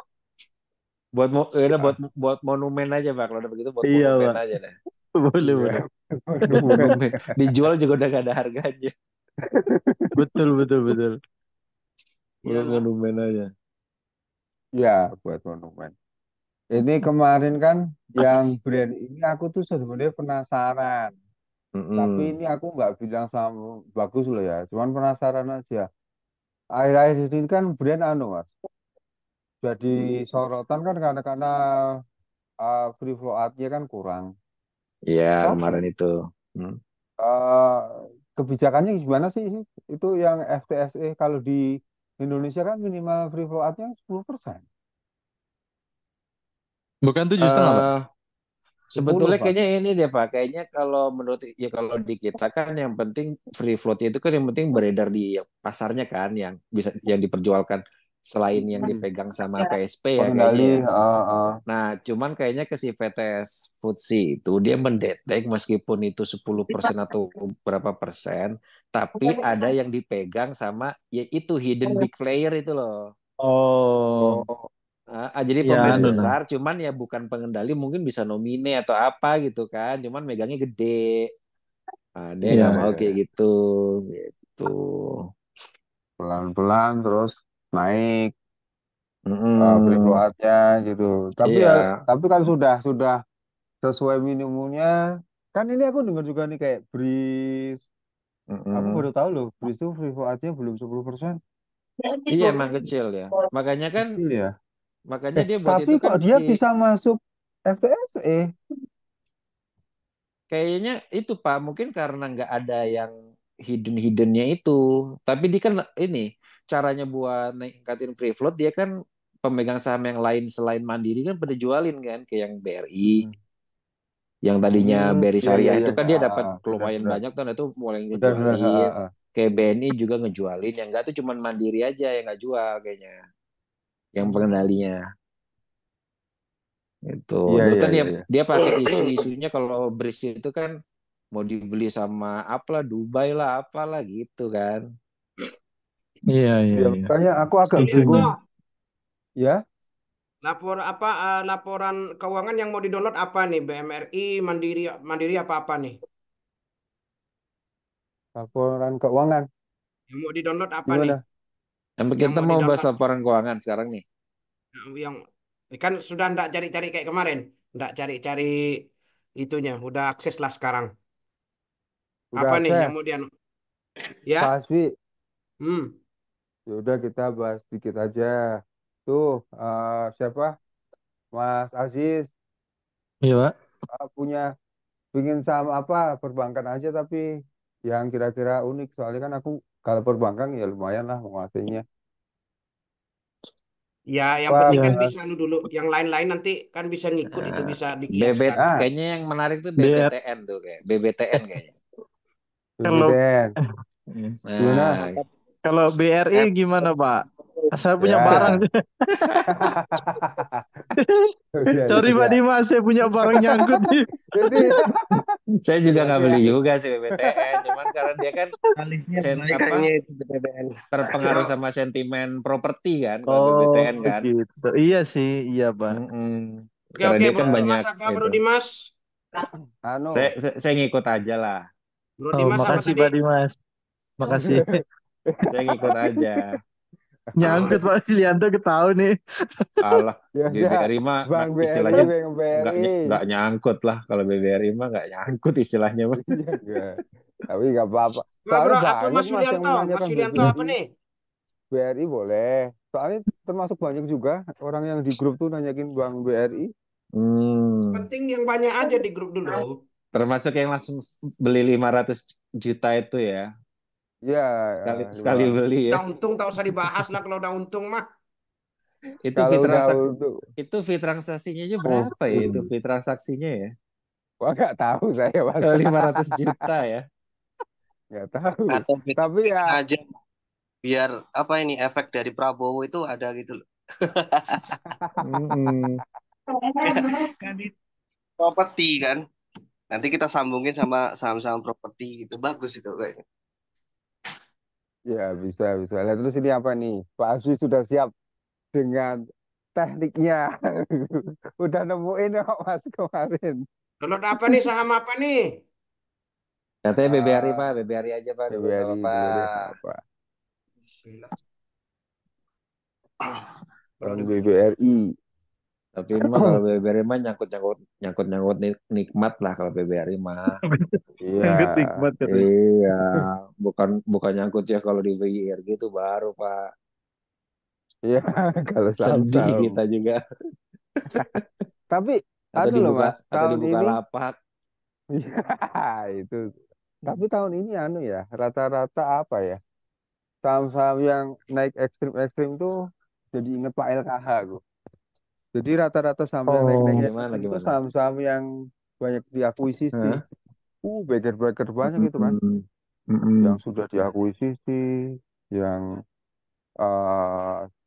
Udah buat monumen aja, Pak. Kalau udah begitu buat Iya, monumen Pak. aja deh. Boleh, Iya. boleh. Monumen. Dijual juga udah gak ada harganya. Betul, betul, betul. Buat Iyalah. monumen aja. Ya, buat monumen. Ini kemarin kan yang brand ini aku tuh sebenarnya penasaran. Tapi ini aku nggak bilang sama bagus loh ya. Cuman penasaran aja. Akhir-akhir ini kan brand anu Mas. Jadi sorotan kan karena free flow art-nya kan kurang. Iya, Tapi kemarin itu. Hmm. eh, kebijakannya gimana sih itu yang FTSE kalau di Indonesia kan minimal free flow art-nya 10%. Bukan 7,5, Pak. 10 Sebetulnya Pak. kayaknya ini deh, Pak. Kayaknya kalau menurut ya, kalau di kita kan yang penting free float itu kan yang penting beredar di pasarnya kan, yang bisa yang diperjualkan. selain yang dipegang sama PSP ya kayaknya ya. Pengendali, Nah, cuman kayaknya ke si VTS FTSE itu dia mendetek meskipun itu 10% atau berapa persen, tapi ada yang dipegang sama ya itu hidden big player itu loh. Oh, oh, Jadi ya pemain anu lah. besar cuman ya bukan pengendali mungkin bisa nomine atau apa gitu kan, cuman megangnya gede. Nah, dia Iya. nggak ya, mau ya, kayak ya. gitu, gitu. Pelan-pelan terus naik free Mm-mm. flow-nya gitu. Tapi ya, Iya. tapi kan sudah sesuai minimumnya. Kan ini aku dengar juga nih kayak Breeze. Aku baru Mm-mm. tahu loh, Breeze itu free flow-nya belum 10%. Iya emang kecil ya. Makanya kan, Kecil ya. makanya dia buat Tapi itu kan kok dia si bisa masuk FTSE? kayaknya itu Pak mungkin karena nggak ada yang hiddennya itu. Tapi dia kan ini caranya buat ningkatin free float dia kan pemegang saham yang lain selain Mandiri kan pada jualin kan kayak yang BRI, Mm-mm. yang tadinya BRI Iya, iya, Syariah iya. itu kan dia dapat Benar, lumayan benar. banyak tuh nah itu mulai Benar, benar. ngejualin. Kayak BNI juga ngejualin yang enggak tuh cuman Mandiri aja yang nggak jual kayaknya yang Hmm. pengendalinya. Itu. Iya, Dulu iya, kan dia iya, iya. dia pakai isu-isunya kalau BRIS itu kan mau dibeli sama apalah Dubai lah apalah gitu kan. Iya, iya, Ya, iya. makanya aku Mas agak Setuju. bingung. Yulianto, Ya, laporan keuangan yang mau di-download apa nih? BMRI, Mandiri, Mandiri apa-apa nih? laporan keuangan. Yang mau di-download apa nih? Gimana? Sampai Yang kita mau mau bahas di-download laporan keuangan sekarang nih. yang kan sudah ndak cari-cari kayak kemarin, ndak cari-cari itunya, udah akses lah sekarang. Udah Apa nih yang akses. mau di ya? Pak Hasbi. Hmm. Ya udah kita bahas sedikit aja. Tuh, siapa? Mas Aziz Iya, Pak. punya pingin saham apa perbankan aja tapi yang kira-kira unik. Soalnya kan aku kalau perbankan ya lumayan lah menguasainya. Ya, yang Wah, penting kan Ya, bisa anu dulu. Yang lain-lain nanti kan bisa ngikut itu Nah, bisa BB dikiaskan. ah, kayaknya yang menarik tuh BR BBTN tuh kayak BBTN kayaknya. kalau BBTN. Gimana? Nah, kalau BRI F gimana, Pak? Saya punya barang. Ya. Udah, Sorry, Pak sudah. Dimas, saya punya barang nyangkut nih. Jadi, saya juga sudah nggak beli siap. juga sih BBTN, cuman karena dia kan Alihnya baik apa kayaknya itu BBN. terpengaruh sama sentimen properti kan kalau Oh, BBTN kan. gitu. Iya sih, iya, Pak. Mm-mm. Oke, Karena oke, dia Bro kan banyak Dimas apa Bro itu. Dimas? Anu, Saya ngikut aja lah. Bro Oh, Dimas apa makasih tadi? Pak Dimas. Makasih. Saya ngikut aja. Nyangkut Pak Yulianto ketahu nih. Alah, ya udah. BBRI mah Bang BRI, istilahnya Bang BRI. nggak nyangkut lah kalau BBRI mah nggak nyangkut istilahnya mah. Iya, enggak. Tapi nggak apa-apa. Nah, Soalnya Bro, apa banyak Mas Mas yang Yulianto? Mas menanyakan Yulianto apa BBRI. nih? BRI boleh. Soalnya termasuk banyak juga orang yang di grup tuh nanyakin Bang BRI. Hmm, Penting yang banyak aja di grup dulu. termasuk yang langsung beli 500 juta itu ya. Ya, Sekali sekali 500. beli ya. Udah untung tak usah dibahas lah kalau udah untung mah. Itu Kalau fee udah transaksi untuk, fee transaksinya aja berapa ya itu fee transaksinya ya? wah nggak tahu saya Mas. 500 juta ya. Nggak tahu. Atau Tapi ya, bikin aja biar apa ini efek dari Prabowo itu ada gitu loh. Mm-mm. Kan di properti kan. Nanti kita sambungin sama saham-saham properti gitu. Bagus itu kayaknya. ya bisa bisa. Lihat terus ini apa nih? Pak Aswi sudah siap dengan tekniknya. Udah nemuin kok Mas kemarin. Download apa nih? Saham apa nih? Katanya BBRI Ah, Pak, BBRI aja Pak dulu nggak BBRI, apa-apa. BBRI apa? Gila. Bro Bang Dimas. BBRI. Tapi mah kalau BBRI mah nyangkut-nyangkut nikmat lah kalau BBRI mah. Iya. Nyangkut nikmat katanya. Iya, bukan bukan nyangkut ya kalau di BIRG itu baru Pak. Iya, kalau Sedih saham-saham. kita juga. Tapi Atau anu loh dibuka Mas, atau tahun dibuka ini lapak. ya itu. Tapi tahun ini anu ya, rata-rata apa ya? Saham-saham yang naik ekstrim-ekstrim tuh jadi inget Pak LKH aku. Jadi rata-rata saham yang naik-naik Oh, Gimana ekstrim itu gimana? saham-saham yang banyak diakuisisi. Hah? Breaker-breaker banyak itu kan. Mm-mm. Mm-mm. Yang sudah diakuisisi, yang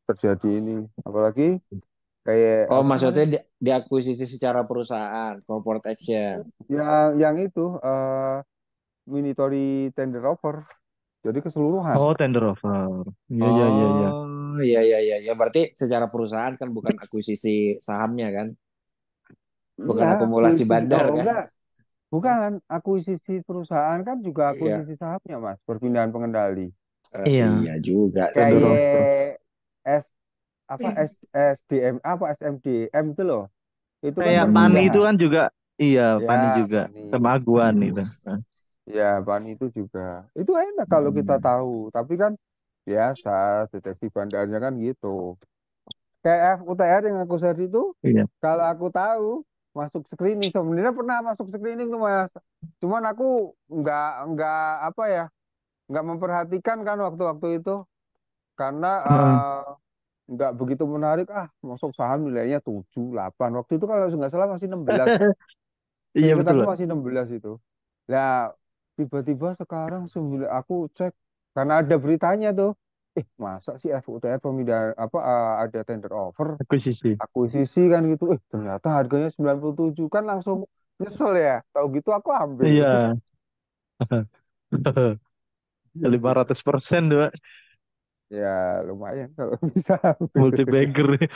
terjadi ini. Apalagi kayak Oh, apa maksudnya namanya? diakuisisi secara perusahaan, corporate action. Yang itu mandatory tender offer. Jadi keseluruhan. Oh, tender offer. Iya, iya, iya, iya. Oh, iya iya iya ya. Berarti secara perusahaan kan bukan akuisisi sahamnya kan? Iya, Bukan akumulasi akuisisi. bandar Oh, kan? enggak. Bukan, akuisisi perusahaan kan juga Iya. akuisisi sahamnya, Mas, perpindahan pengendali. Iya, Iya juga tender sih. offer. Kayak S apa SDM apa SMDM itu loh. Itu kan Kayak Pani itu perpindahan. kan juga, iya, Pani Ya, juga. Pani. Sama Aguan itu. Ya, Pani itu juga. Itu enak kalau kita tahu, tapi kan biasa deteksi bandarnya kan gitu. Kayak FUTR yang aku share itu, Iya. kalau aku tahu masuk screening, sebenarnya pernah masuk screening tuh Mas. Cuman aku nggak apa ya, nggak memperhatikan kan waktu-waktu itu karena Heeh. nggak begitu menarik. Masuk saham nilainya 7 8 waktu itu kalau nggak salah masih 16. Iya Seingat betul, aku Pak. masih 16 itu. Nah, tiba-tiba sekarang 9 aku cek karena ada beritanya tuh. Masa sih FUTR pemindahan apa ada tender offer Akuisisi. akuisisi kan gitu. Ternyata harganya 97 kan langsung nyesel ya. Tahu gitu aku ambil. Iya. 500% tuh, Pak. Ya, lumayan kalau bisa ambil. Multi bagger.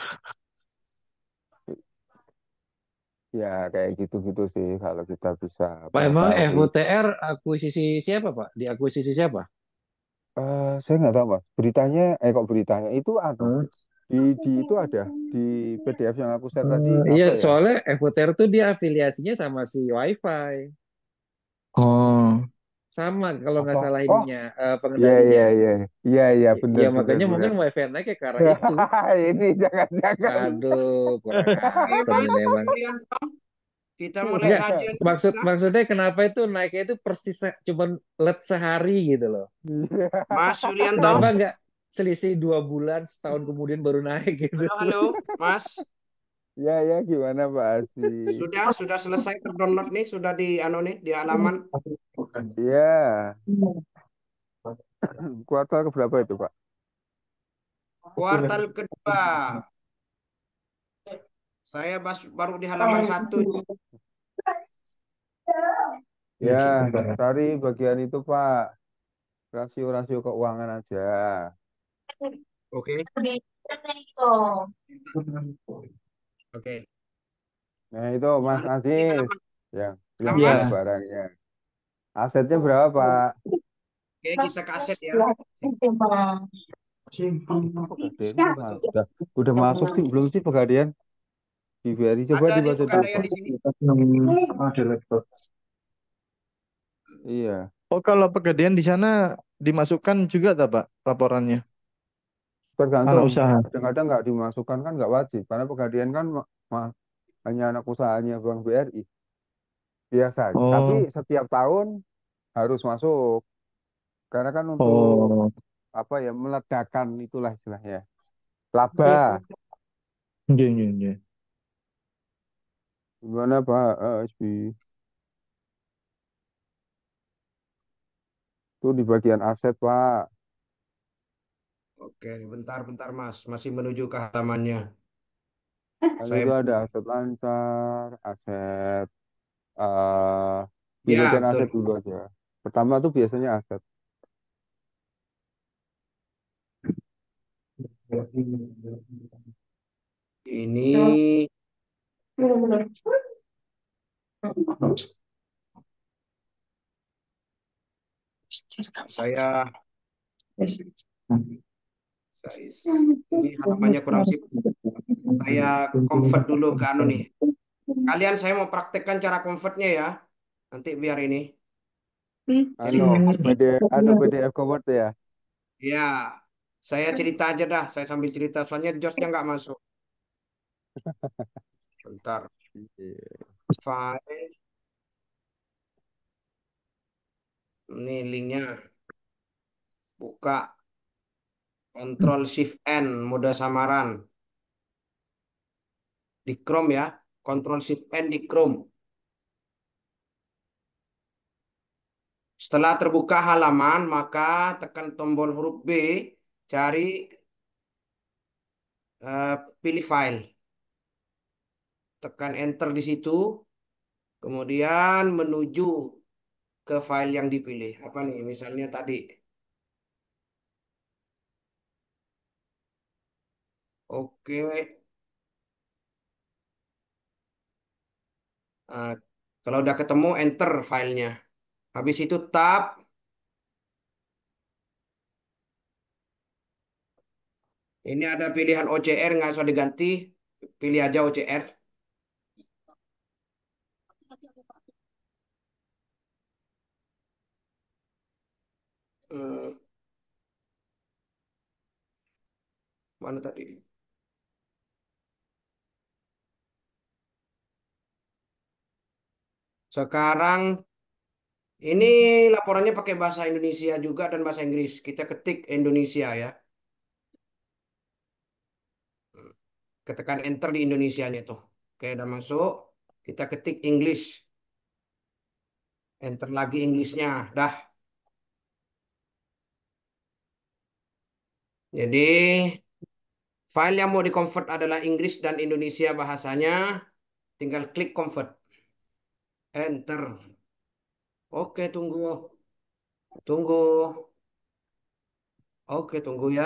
Ya, kayak gitu-gitu sih kalau kita bisa Pak, emang pelajari. FUTR akuisisi siapa, Pak? Diakuisisi siapa? Saya nggak tahu mas. Beritanya, kok beritanya itu Hmm. di itu ada di PDF yang aku share tadi Iya, apa ya? soalnya FUTR tuh dia afiliasinya sama si WiFi. Oh, Sama kalau nggak Apa? salah Oh, ininya, iya iya pengendalinya. iya iya iya benar Ya benar makanya benar. mungkin WiFi naik ke arah itu. Ini jangan-jangan. Aduh, kurang Oke, asem Mas ini emang. Yulianto, kita mulai Enggak, saja. maksudnya kenapa itu naiknya itu persis cuman let sehari gitu loh. Iya. Mas Yulianto, Kenapa nggak selisih 2 bulan, setahun kemudian baru naik gitu. halo halo, Mas, Ya ya gimana Pak Asi? sudah selesai terdownload nih, sudah di nih di halaman Iya, kuartal keberapa itu Pak? kuartal kedua. Saya baru di halaman 1. Ya, cari bagian itu Pak, rasio-rasio keuangan aja. Oke, oke. Nah itu Mas Mana di Aziz halaman yang halaman mana Mas? iya. barangnya? Asetnya berapa Pak? Oke, kita ke aset ya. Itu Pegadaian Apa tuh? udah masuk sih belum sih Pegadaian di BRI coba Ada nih dibaca dulu pegadaian Pak. di sini. Ada laptop. Iya, Oh, kalau Pegadaian di sana dimasukkan juga tak, Pak, laporannya? Anak tergantung. usaha. Kadang-kadang nggak dimasukkan kan nggak wajib karena Pegadaian kan hanya anak usahanya Bank BRI biasa. Tapi Oh, setiap tahun harus masuk karena kan untuk oh. apa ya meledakan itulah istilahnya laba. Nggih, nggih, nggih. Gimana Pak SB? Itu di bagian aset Pak. Oke, bentar Mas, masih menuju ke halamannya. Kan Saya itu ada buka. aset lancar, aset eh di Ya, bagian aset betul. dulu aja. Pertama tuh biasanya aset. Ini saya ini halamannya kurang sip. Saya convert dulu ke nih. Kalian saya mau praktekkan cara convertnya ya. Nanti biar ini. Jadi Ano, saya kasih, PDF convert ya. ya, saya cerita aja dah. Saya sambil cerita. Soalnya Josnya nggak masuk. Bentar. Iya. File. Ini linknya. Buka. Ctrl Shift N. Mode samaran. Di Chrome ya. Ctrl Shift N di Chrome. Setelah terbuka halaman, maka tekan tombol huruf B. Cari pilih file, tekan enter di situ, kemudian menuju ke file yang dipilih. Apa nih? Misalnya tadi. Oke. Nah, kalau udah ketemu, enter filenya. Habis itu tab. Ini ada pilihan OCR, nggak usah diganti. Pilih aja OCR. Hmm, mana tadi? Sekarang ini laporannya pakai bahasa Indonesia juga dan bahasa Inggris. Kita ketik Indonesia ya. Ketekan enter di Indonesianya tuh. Oke, udah masuk. Kita ketik English. Enter lagi Englishnya. Dah. Jadi file yang mau di-convert adalah Inggris dan Indonesia bahasanya. Tinggal klik convert. Enter. Oke, tunggu. Tunggu. Oke, tunggu ya.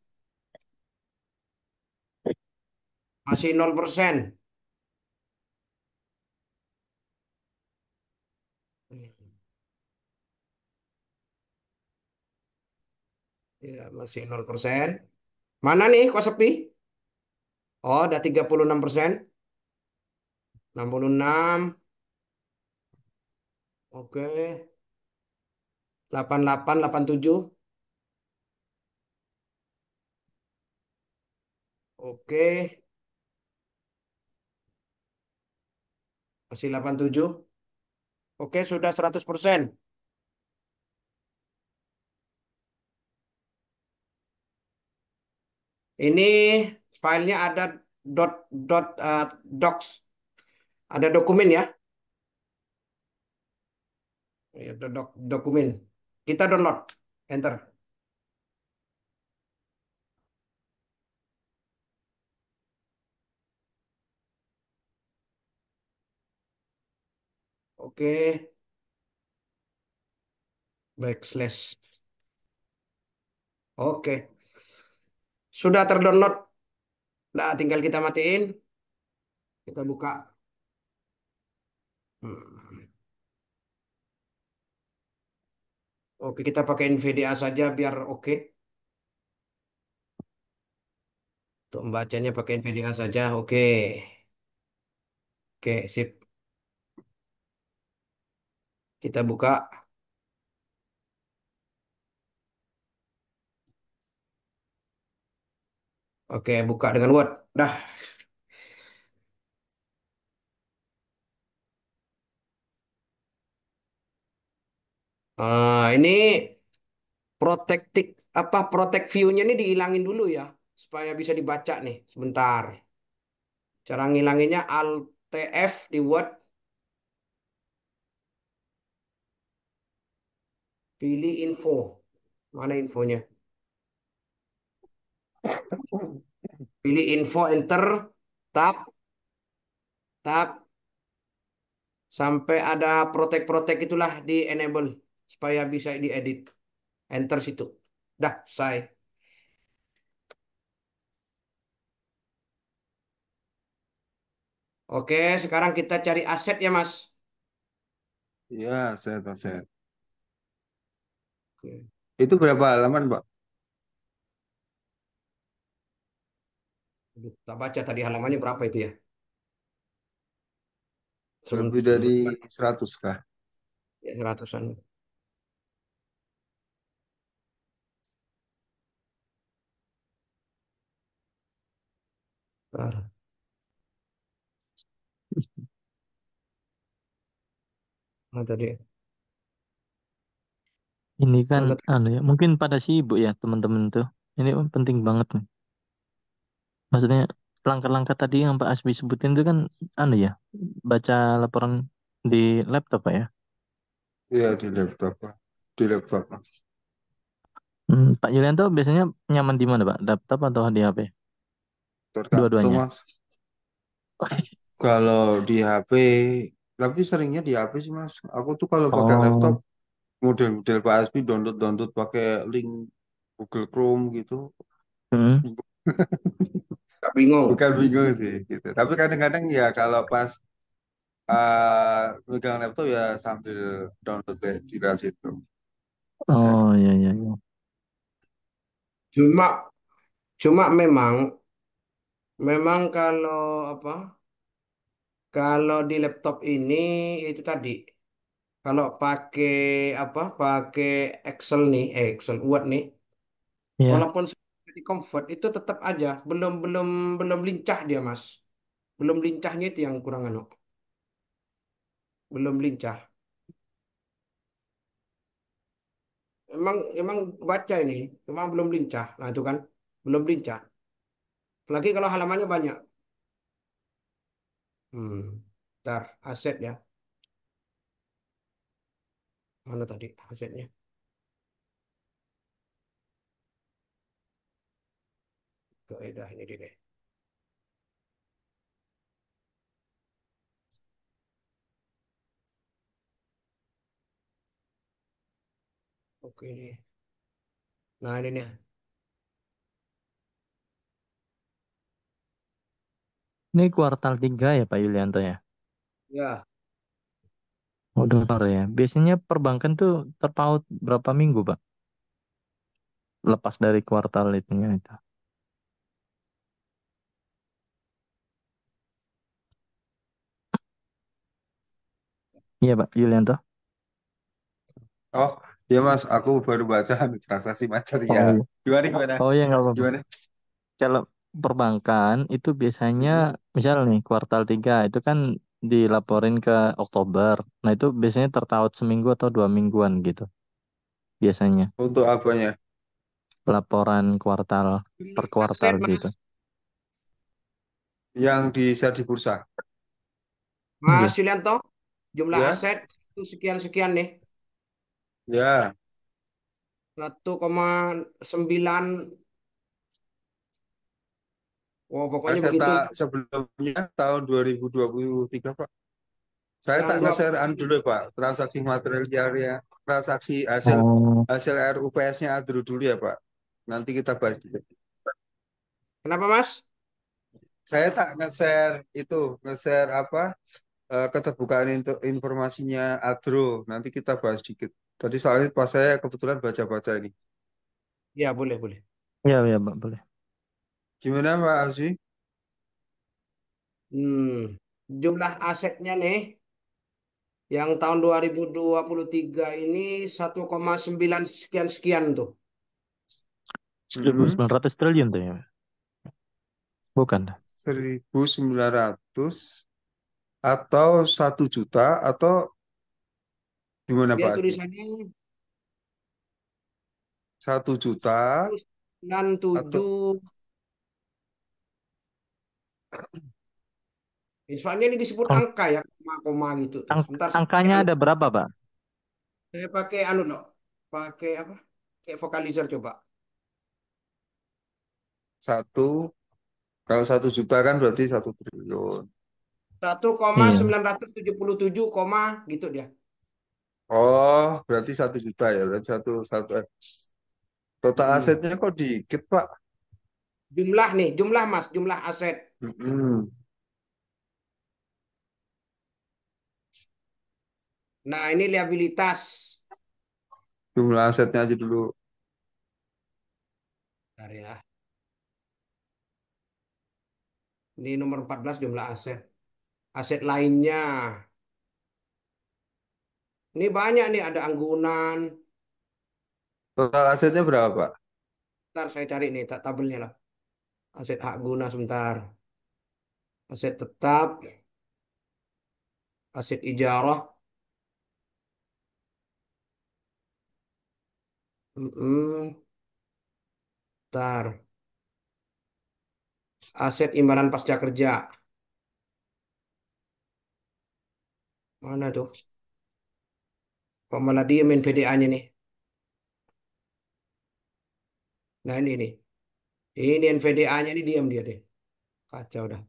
Masih 0%. Ya, masih 0%. Mana nih kok sepi? Oh, ada 36%. 66. Oke. 88, 87. Oke. Masih 87. Oke, sudah 100%. Ini filenya ada dot dot docs, ada dokumen ya. Ya, ada dokumen. Kita download. Enter. Oke. Backslash. Oke. Sudah terdownload. Nah, tinggal kita matiin. Kita buka. Hmm. Oke, kita pakai NVDA saja biar oke. Untuk membacanya pakai NVDA saja. Oke. Oke, sip. Kita buka. Oke, buka dengan Word. Dah. Ini protected protect view-nya ini dihilangin dulu ya supaya bisa dibaca nih. Sebentar. Cara ngilanginnya Alt F di Word, pilih info. Mana infonya? Pilih info, enter, tab, tab sampai ada protect itulah di enable supaya bisa diedit. Enter situ. Dah, selesai. Oke, sekarang kita cari aset ya, Mas. Iya, saya. Oke. Itu berapa halaman, Pak? Aduh, tak baca tadi halamannya berapa itu ya? Lebih dari Sebentar, 100 kah? ya, seratusan. Bentar. Mana tadi? Ini kan Mana tadi? anu ya, mungkin pada sibuk ya teman-teman tuh. Ini penting banget nih. Maksudnya langkah-langkah tadi yang Pak Asbi sebutin itu kan anu ya, baca laporan di laptop Pak ya. Iya, di laptop, Pak. Di laptop, Mas. Pak Yulianto biasanya nyaman di mana Pak? Laptop atau di HP? Tergantung dua-duanya? Mas. Kalau di HP, tapi seringnya di HP sih Mas. Aku tuh kalau pakai laptop, Oh, model-model PSP download-download pakai link Google Chrome gitu. hmm. Gak bingung. Bukan bingung sih gitu. Tapi kadang-kadang ya kalau pas megang laptop ya sambil download di situ. Ya. Oh, iya, iya, iya. Cuma cuma memang kalau apa? Kalau di laptop ini itu tadi, kalau pakai apa? Pakai Excel nih, Excel Word nih, Iya. walaupun sudah di convert itu tetap aja belum lincah dia, Mas. Belum lincahnya itu yang kurang anu. Belum lincah. Emang baca ini, emang belum lincah. Nah, itu kan belum lincah. Apalagi kalau halamannya banyak. Ntar aset ya. Mana tadi asetnya? Dah ini dia deh. Oke ini. Nah ini nih. Ini kuartal 3 ya Pak Yulianto ya? Ya, Udah keluar ya. Biasanya perbankan tuh terpaut berapa minggu Pak? Lepas dari kuartal itunya itu. Iya Pak Yulianto. Oh, ya Mas, aku baru baca transaksi Oh material. iya. Gimana gimana? Oh iya nggak apa-apa. Gimana? Kalau perbankan itu biasanya Mm-mm. misal nih kuartal 3 itu kan dilaporin ke Oktober. Nah itu biasanya tertaut seminggu atau 2 mingguan gitu. Biasanya Untuk apanya? laporan kuartal per jumlah kuartal aset gitu. Mas. Yang di share di bursa. Mas Iya. Yulianto, jumlah Ya, aset itu sekian-sekian nih. ya. 1,9. Wow, pokoknya Aseta begitu. sebelumnya tahun 2023 Pak. Saya Yang tak dua nge-share dulu ya, Pak. Transaksi materialnya, transaksi hasil Oh, hasil RUPS-nya dulu ya Pak. Nanti kita bahas juga. Kenapa Mas? Saya tak nge-share itu, nge-share apa keterbukaan informasinya Adro. Nanti kita bahas sedikit. Tadi soalnya pas saya kebetulan baca-baca ini. Ya boleh boleh. iya iya Pak boleh. Gimana Pak Alfi? Hmm, Jumlah asetnya nih, yang tahun 2023 ini 1,9 sekian-sekian tuh. Mm-mm. 1.900 triliun tuh ya. Bukan. 1.900 atau 1 juta atau gimana Dia Pak Alfi? tulisannya 1 juta atau 197. Soalnya ini disebut Ang- angka ya, koma-koma gitu tuh. Sebentar saya pakai angkanya anu, ada berapa Pak? loh. Pakai apa? Kayak vokalizer coba. satu kalau 1 juta kan berarti 1 triliun. Satu koma Iya. 977 koma gitu dia. Oh, berarti 1 juta ya. Berarti total Hmm. asetnya kok dikit, Pak? Jumlah nih, jumlah Mas, jumlah aset. Mm-mm. Nah, ini liabilitas. Jumlah asetnya aja dulu. Bentar ya. Ini nomor 14 jumlah aset. Aset lainnya. Ini banyak nih, ada anggunan. Total asetnya berapa, Pak? Bentar saya cari nih tabelnya lah. Aset hak guna sebentar. Aset tetap, aset ijarah. Mm-mm. Bentar. Aset imbalan pasca kerja. Mana tuh? Kok malah diem NVDA-nya nih. Nah ini nih. Ini NVDA-nya nih diam dia deh. Kacau dah.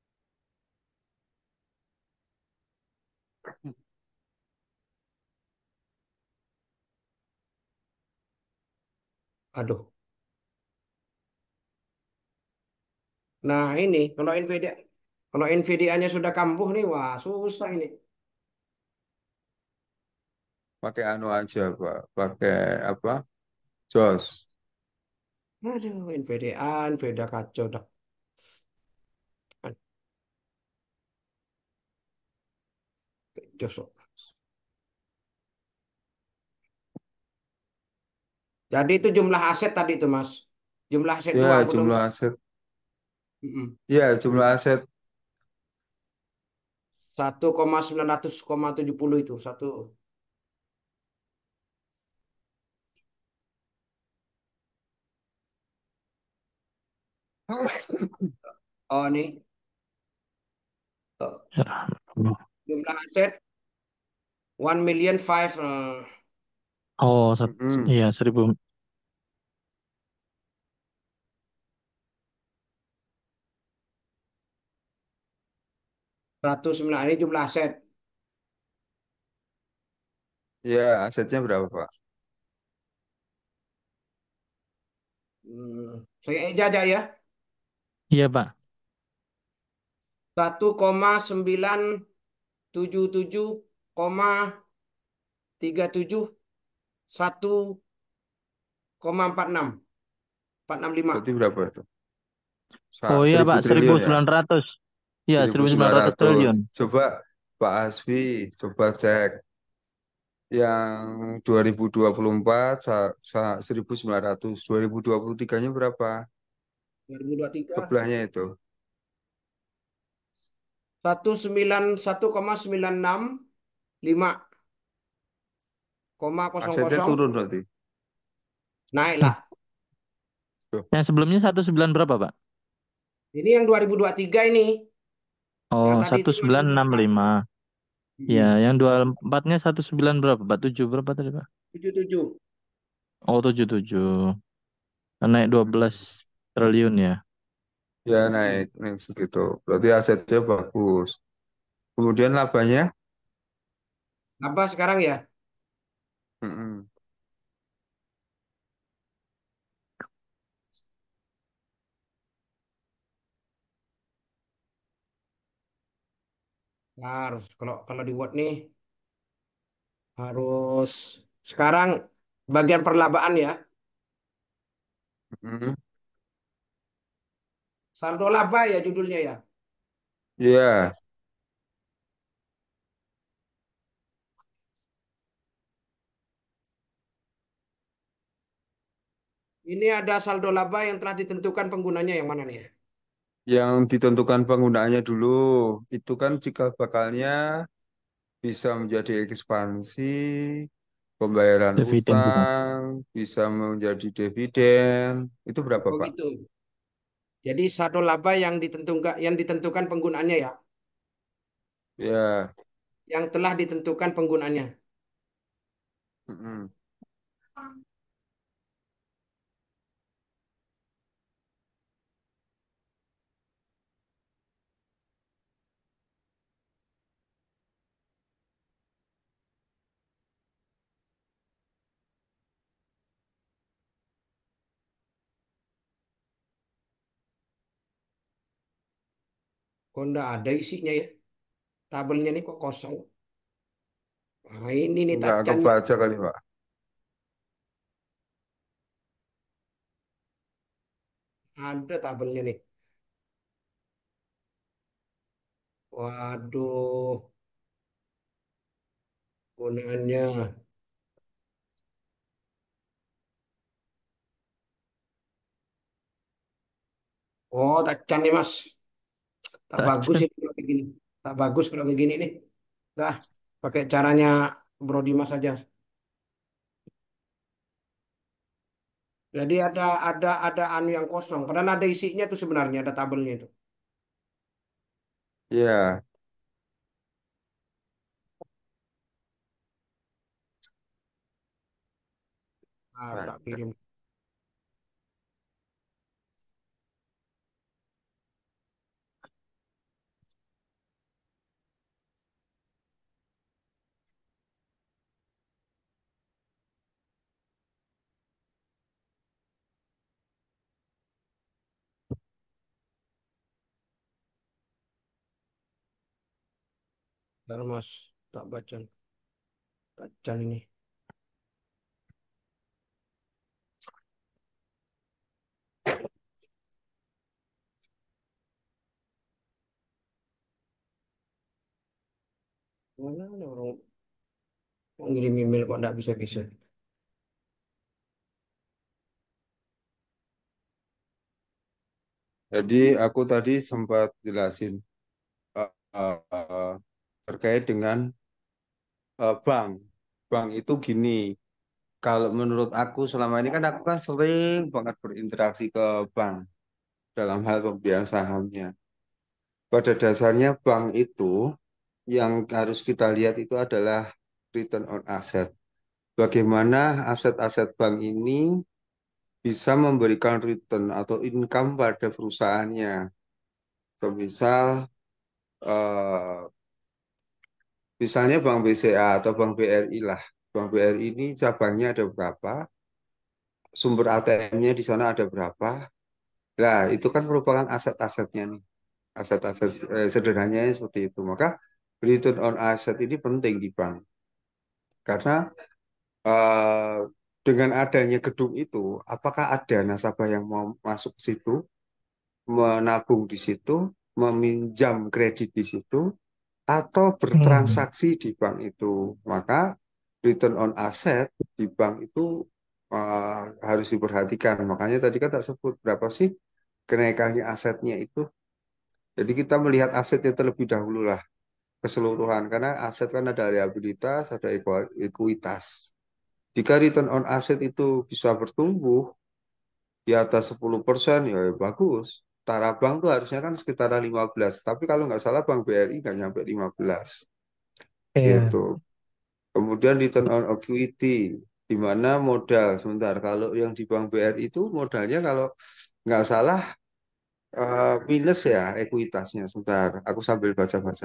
Aduh. Nah ini kalau Nvidia-nya sudah kambuh nih, wah susah ini. Pakai anu aja, Pak. Pakai apa? Jos. Aduh, Nvidia kacau dah. Jos. Jadi itu jumlah aset tadi itu Mas. Jumlah aset Ya, dua belum. jumlah aset. Mm-mm. Ya, jumlah aset. 1,900,70 itu satu. Oh nih jumlah aset 1.500.000. Oh, Mm-mm. iya 1.000. 109 ini jumlah aset. Ya, asetnya berapa, Pak? Saya jajak ya. Iya, Pak. 1,977,37,1,46. 465. Berarti berapa itu? Oh iya, Seribu Pak, triliun ya? 1.900. Iya, Seribu sembilan 1.900 ratus. triliun. Coba Pak Asfi, coba cek yang 2024 1900, 2023-nya berapa? 2023 Sebelahnya itu. 1,965 koma kosong Asetnya kosong turun berarti. naiklah. Tuh. Yang sebelumnya 19 berapa, Pak? Ini yang 2023 ini. Yang Oh, tadi itu masih 4. 1.965. Ya, yang 24-nya 19 berapa, Pak? 7 berapa tadi, Pak? 77. Oh, 77. Naik 12 Mm-mm. triliun ya. Ya naik segitu. Berarti asetnya bagus. Kemudian labanya? Apa sekarang ya? Mm-mm. Harus kalau kalau di Word nih harus sekarang bagian perlabaan ya. Mm-mm. Saldo laba ya judulnya ya. Iya, Ini ada saldo laba yang telah ditentukan penggunanya yang mana nih ya? yang ditentukan penggunaannya dulu itu kan cikal bakalnya bisa menjadi ekspansi, pembayaran Dividen juga. utang, bisa menjadi dividen. Itu berapa, Oh Pak? gitu. Jadi saldo laba yang ditentukan penggunaannya ya, Ya, yang telah ditentukan penggunaannya. mm-mm. Kok enggak ada isinya ya? Tabelnya nih kok kosong. Nah, ini nih Nggak tacannya. kebaca kali, Pak. Ada tabelnya nih. Waduh, gunaannya. Oh, tacan nih Mas. Tak bagus Tacan. ini kalau kayak gini. Tak bagus kalau kayak gini nih. Dah, pakai caranya Bro Dimas aja. Jadi ada anu yang kosong. Padahal ada isinya tuh sebenarnya, ada tabelnya itu. Ya, Ah, tak baik. kirim. Ntar Mas, tak baca. Baca ini. Mana ada orang ngirim email kok nggak bisa-bisa. Jadi aku tadi sempat jelasin eh, eh, terkait dengan bank. Bank itu gini, kalau menurut aku selama ini kan aku kan sering banget berinteraksi ke bank dalam hal pembelian sahamnya. Pada dasarnya bank itu yang harus kita lihat itu adalah return on asset. Bagaimana aset-aset bank ini bisa memberikan return atau income pada perusahaannya. Semisal eh, misalnya Bank BCA atau Bank BRI lah. Bank BRI ini cabangnya ada berapa, sumber ATM-nya di sana ada berapa. Nah, itu kan merupakan aset-asetnya nih. Aset-aset sederhananya seperti itu. Maka return on asset ini penting di bank. Karena eh, dengan adanya gedung itu, apakah ada nasabah yang mau masuk ke situ, menabung di situ, meminjam kredit di situ, atau bertransaksi di bank itu. Maka return on asset di bank itu harus diperhatikan. Makanya tadi kan tak sebut berapa sih kenaikannya asetnya itu. Jadi kita melihat asetnya terlebih dahulu lah keseluruhan. Karena aset kan ada liabilitas, ada ekuitas. Jika return on asset itu bisa bertumbuh di atas 10%, ya bagus. Tara bank tuh harusnya kan sekitar 15. Tapi kalau nggak salah Bank BRI nggak nyampe 15. Iya. Gitu. Kemudian return on equity, di mana modal. Sebentar, kalau yang di Bank BRI itu modalnya kalau nggak salah minus ya ekuitasnya. Sebentar, aku sambil baca-baca.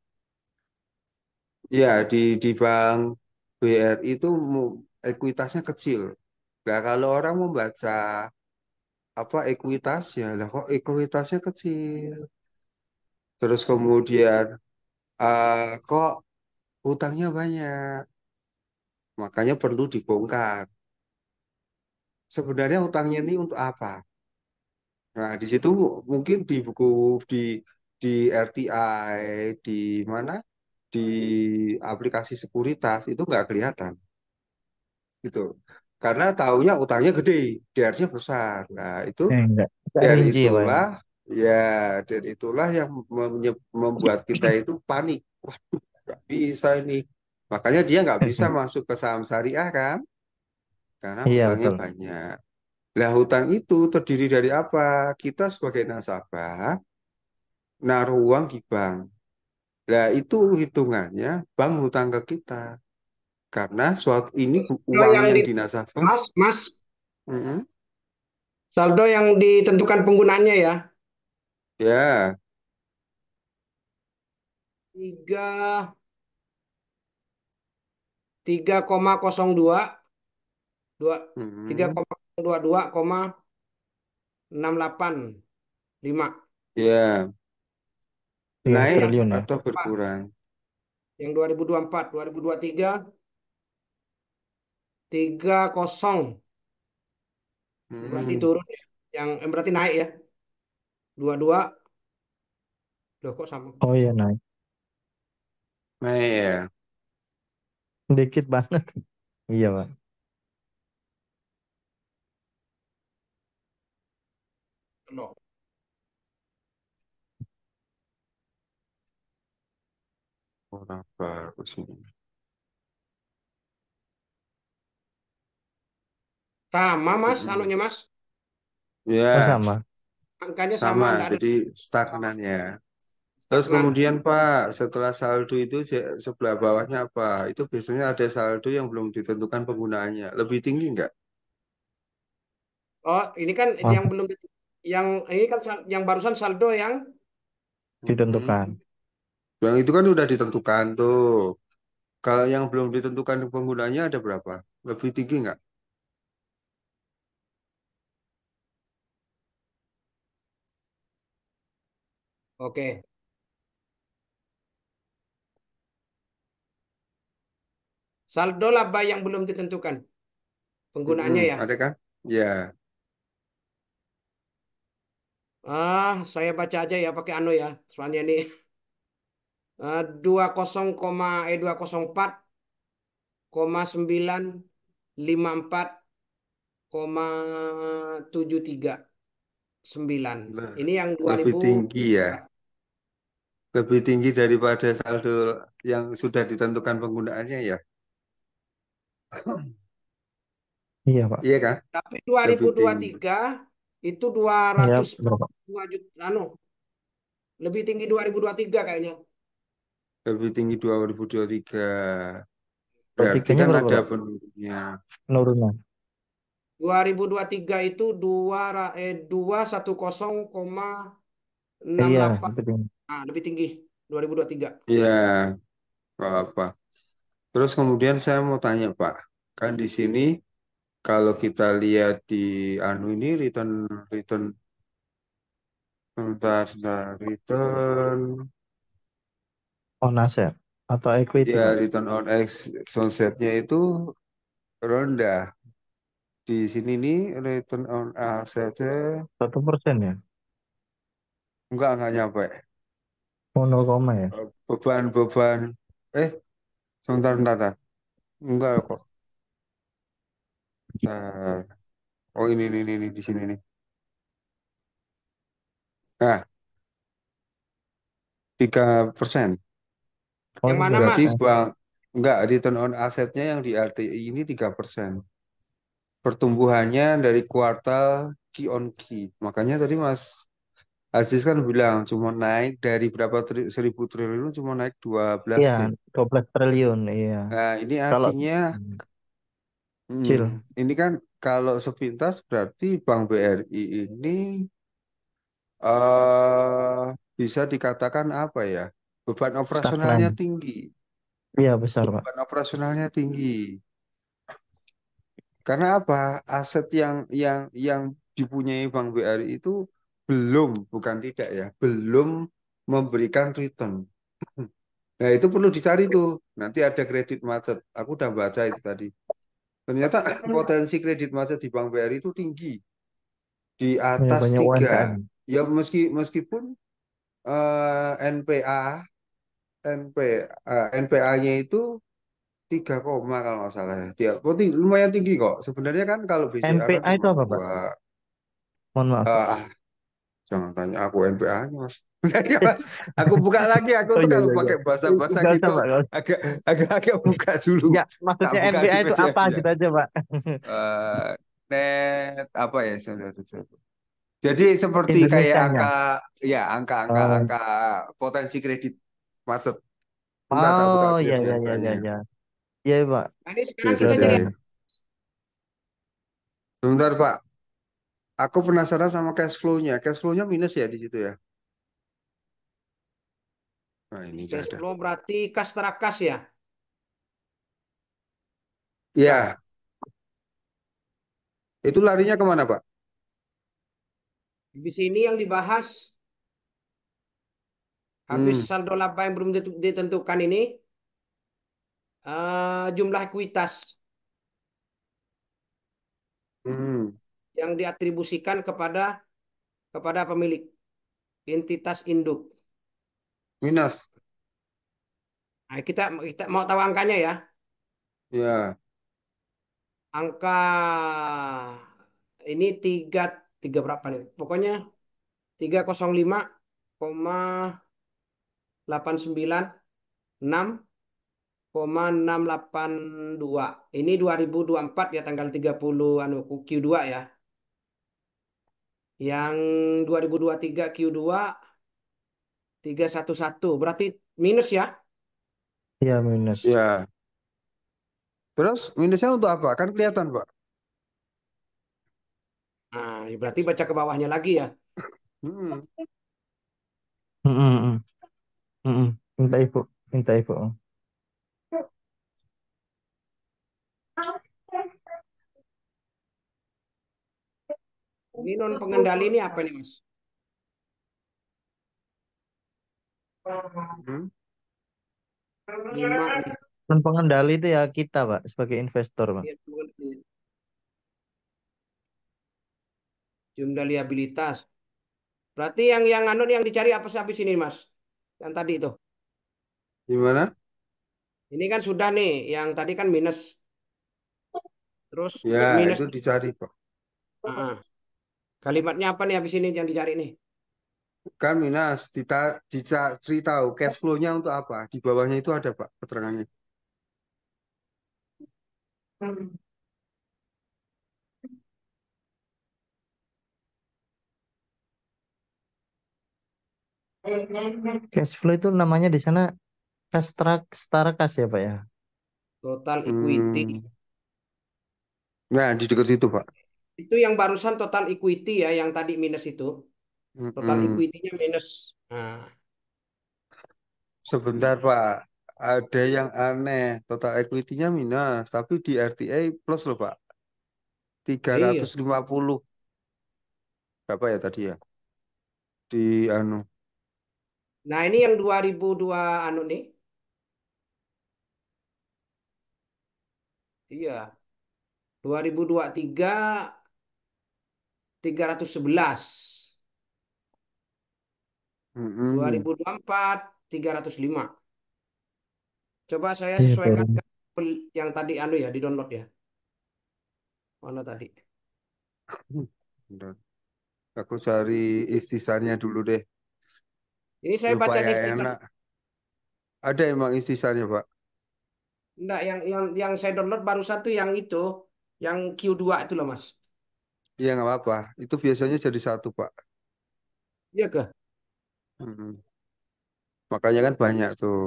Ya, di Bank BRI itu ekuitasnya kecil. Nah, kalau orang membaca apa ekuitasnya, lah kok ekuitasnya kecil. Terus kemudian kok hutangnya banyak, makanya perlu dibongkar. Sebenarnya hutangnya ini untuk apa? Nah, di situ mungkin di buku di di RTI di mana di aplikasi sekuritas itu nggak kelihatan gitu. Karena taunya utangnya gede, DR-nya besar. Nah, itu Enggak dari rinci ya, Pak. itulah ya dari itulah yang membuat kita itu panik. Waduh, nggak bisa ini. Makanya dia nggak bisa masuk ke saham syariah kan? Karena Iya, hutangnya betul. banyak. Nah, hutang itu terdiri dari apa? Kita sebagai nasabah naruh uang di bank. Nah, itu hitungannya bank hutang ke kita. Karena suatu ini Saldo uang yang yang di dinasabah. Mas, Mm-mm. saldo yang ditentukan penggunaannya ya. Ya, Tiga 3,02 tiga mm-mm. koma dua dua koma 685. Ya, Tiga Berarti naik yang triliun ya. atau berkurang. yang 2024, 2023 30 berarti Hmm, turun ya. Yang berarti naik ya. 22 loh kok sama. Oh iya, naik. naik ya. Dikit banget. Iya, Pak. Loh. Orang bagus ini. Sama Mas, Mm-mm. anunya Mas. Oh, Ya, sama. Angkanya sama sama. enggak ada Jadi stagnan ya. Terus stagnan. kemudian Pak, setelah saldo itu sebelah bawahnya apa? Itu biasanya ada saldo yang belum ditentukan penggunaannya. Lebih tinggi nggak? Oh, ini kan Oh, yang belum yang ini kan yang barusan saldo yang Mm-mm. ditentukan. Yang itu kan udah ditentukan tuh. Kalau yang belum ditentukan penggunaannya ada berapa? Lebih tinggi nggak? oke. Saldo laba yang belum ditentukan penggunaannya ya. Ada kan? Ya. Saya baca aja ya pakai anu ya. Soalnya ini 2,954,73. Nah, Ini yang lebih tinggi ya. 2024. Lebih tinggi daripada saldo yang sudah ditentukan penggunaannya ya. Iya, Pak. Iya kan? Tapi Lebih tinggi. 2023 itu Iya, 202 berapa? juta, lebih tinggi 2023 kayaknya. Lebih tinggi 2023. Berarti Pertikainya kan berapa, ada Pak? penurunnya. Penurunan. 2023 itu 210,68. Iya, lebih tinggi. Lebih tinggi 2023. Iya, apa? Terus kemudian saya mau tanya Pak, kan di sini kalau kita lihat di anu ini return return return On asset atau equity, ya Pak. return on X sunsetnya itu rendah. Di sini nih return on assetnya 1% ya? enggak nyampe. Oh, 0, ya? Beban-beban eh sebentar sebentar. Enggak kok. Bentar. Oh ini di sini nih. Nah, 3%. Oh, Yang mana, Berarti Mas? bank enggak return on asetnya yang di RTI ini 3%. Pertumbuhannya dari kuartal Q on Q. Makanya tadi Mas Aziz kan bilang cuma naik dari berapa 1.000 triliun cuma naik 12 Iya, T. 12 triliun. Iya. Nah, ini Kalau artinya kecil, ini kan kalau sepintas berarti Bank BRI ini eh bisa dikatakan apa ya? Beban operasionalnya stagnan. tinggi. Iya, besar, Pak. Beban operasionalnya tinggi. Karena apa? Aset yang dipunyai Bank BRI itu belum, bukan tidak ya, belum memberikan return. Nah, itu perlu dicari tuh. Nanti ada kredit macet. Aku udah baca itu tadi. Ternyata potensi kredit macet di Bank BRI itu tinggi, di Iya, atas banyak 3. UMKM. Ya meskipun NPA, NPA-nya itu 3, kalau nggak salah ya. Lumayan tinggi kok. Sebenarnya kan kalau BCA kan NPA itu cuma apa, Pak? 2. Mohon maaf, Pak. Jangan tanya aku NPA-nya Mas. Ya, Mas, aku buka lagi. Aku Oh, tuh iya, kalau iya, iya. pakai bahasa-bahasa Nggak usah, gitu Pak. Nggak usah. agak agak buka dulu. Nggak, Tak maksudnya buka di NPA itu media apa dia. gitu aja, Pak. Net apa ya? Jadi seperti kayak Indonesianya. angka ya Oh, angka potensi kredit macet. Bentar tak buka oh, dia iya, di iya, iya, iya, NPA-nya. iya. Iya, Pak. Nah, ini sekarang Udah, kita udah. jadi BCC. Sebentar Pak, aku penasaran sama cash flow-nya. Cash flow-nya minus ya di situ ya. Nah, ini nggak cash ada. flow berarti kas terakas ya. Bentar. Ya, itu larinya kemana Pak? Di sini yang dibahas habis Hmm, saldo laba yang belum ditentukan ini jumlah ekuitas hmm, yang diatribusikan kepada pemilik entitas induk. minus. Nah, kita mau tahu angkanya ya. Ya, Angka ini tiga berapa nih? Pokoknya 305,896,682. Ini 2024 ya tanggal 30 Q2 ya. Yang 2023 Q2 311. Berarti minus ya. Iya, minus. ya. Terus minusnya untuk apa? Kan kelihatan Pak. Nah, berarti baca ke bawahnya lagi ya. Hmm. Mm-mm, mm-mm. Minta ibu. Minta ibu. Ini non pengendali ini apa nih, Mas? Hmm. 5 nih. Dan pengendali itu ya kita, Pak, sebagai investor, Pak. Lihat dulu nih, jumlah liabilitas. Berarti yang anu yang dicari apa sih habis ini, Mas? Yang tadi itu. Gimana? Ini kan sudah nih, yang tadi kan minus. Terus Ya, minus. itu dicari, Pak. Ah, kalimatnya apa nih habis ini yang dicari nih? Kan Minas, dicari tahu cash flow-nya untuk apa. Di bawahnya itu ada, Pak, keterangannya. Cash flow itu namanya di sana setara kas ya, Pak ya. Total equity. Hmm. Nah, di dekat situ, Pak. Itu yang barusan total equity ya, yang tadi minus itu. Total Mm-mm. equity-nya minus. Nah, Sebentar, Pak. Ada yang aneh. Total equity-nya minus, tapi di RTA plus loh, Pak. iya. 350. Berapa ya tadi ya? Di anu. Nah, ini yang 2002 anu nih. Iya. 2023 311. Mm-mm. 2024 305. Coba saya Iya, sesuaikan turun. yang tadi anu ya, di download ya. Mana tadi? Bentar. Aku cari istisannya dulu deh. Ini saya baca Supaya di enak. Ada emang istisannya, Pak. enggak, yang saya download baru satu yang itu, yang Q2 itu loh, Mas. Iya, nggak apa-apa. Itu biasanya jadi satu, Pak. Iya ke? Mm-mm. Makanya kan banyak tuh.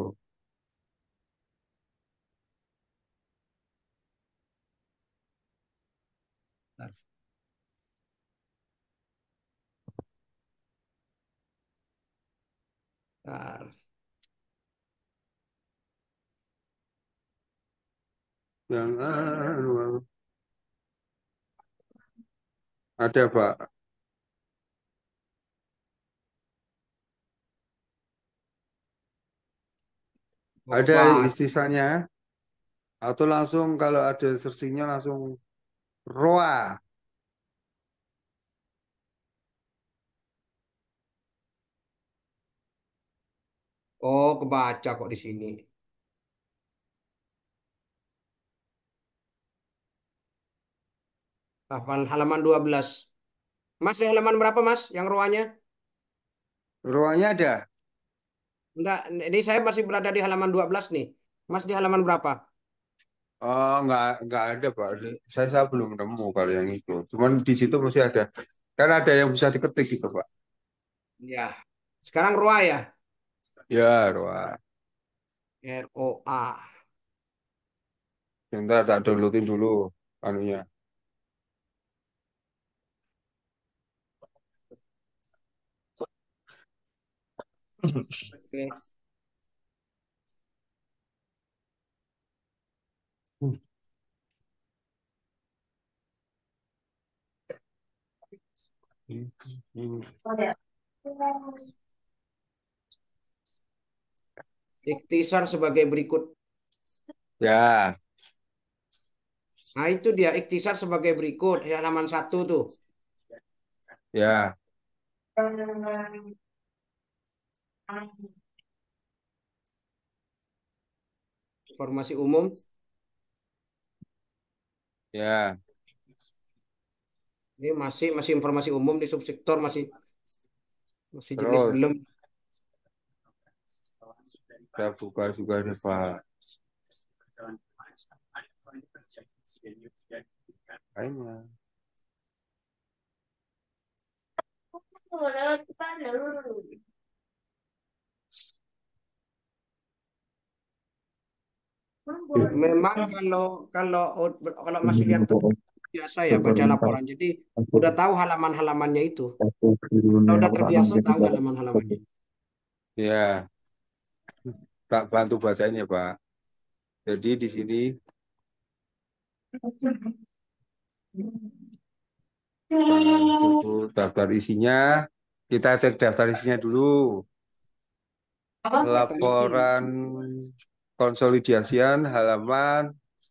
Bentar, bentar. Yang anu, ada, Pak. Oh, Ada kebat. istisannya. Atau langsung kalau ada searchingnya langsung ROA. Oh, kebaca kok di sini. Halaman 12. Mas, di halaman berapa, Mas? Yang roanya? ROA-nya ada. Enggak, ini saya masih berada di halaman 12 nih. Mas di halaman berapa? Oh, nggak ada, Pak. Saya belum nemu kalau yang itu. Cuman di situ masih ada. Kan ada yang bisa diketik gitu, Pak. Ya. Sekarang roa ya. Ya, ROA. ROA. Bentar, tak downloadin dulu anunya. Oke. Ikhtisar sebagai berikut. Ya, Nah, itu dia ikhtisar sebagai berikut. Di halaman 1 tuh. ya, Informasi umum. ya. Ini masih informasi umum di subsektor masih jenis Terus, belum. saya buka juga deh, Pak. Kayaknya. Memang kalau kalau kalau masih lihat biasa ya baca laporan. Jadi udah tahu halaman-halamannya itu. Udah terbiasa tahu halaman-halamannya. Ya, tak bantu bacanya, Pak. Jadi di sini sebut daftar isinya. Kita cek daftar isinya dulu. Daftar isi. Laporan konsolidasian halaman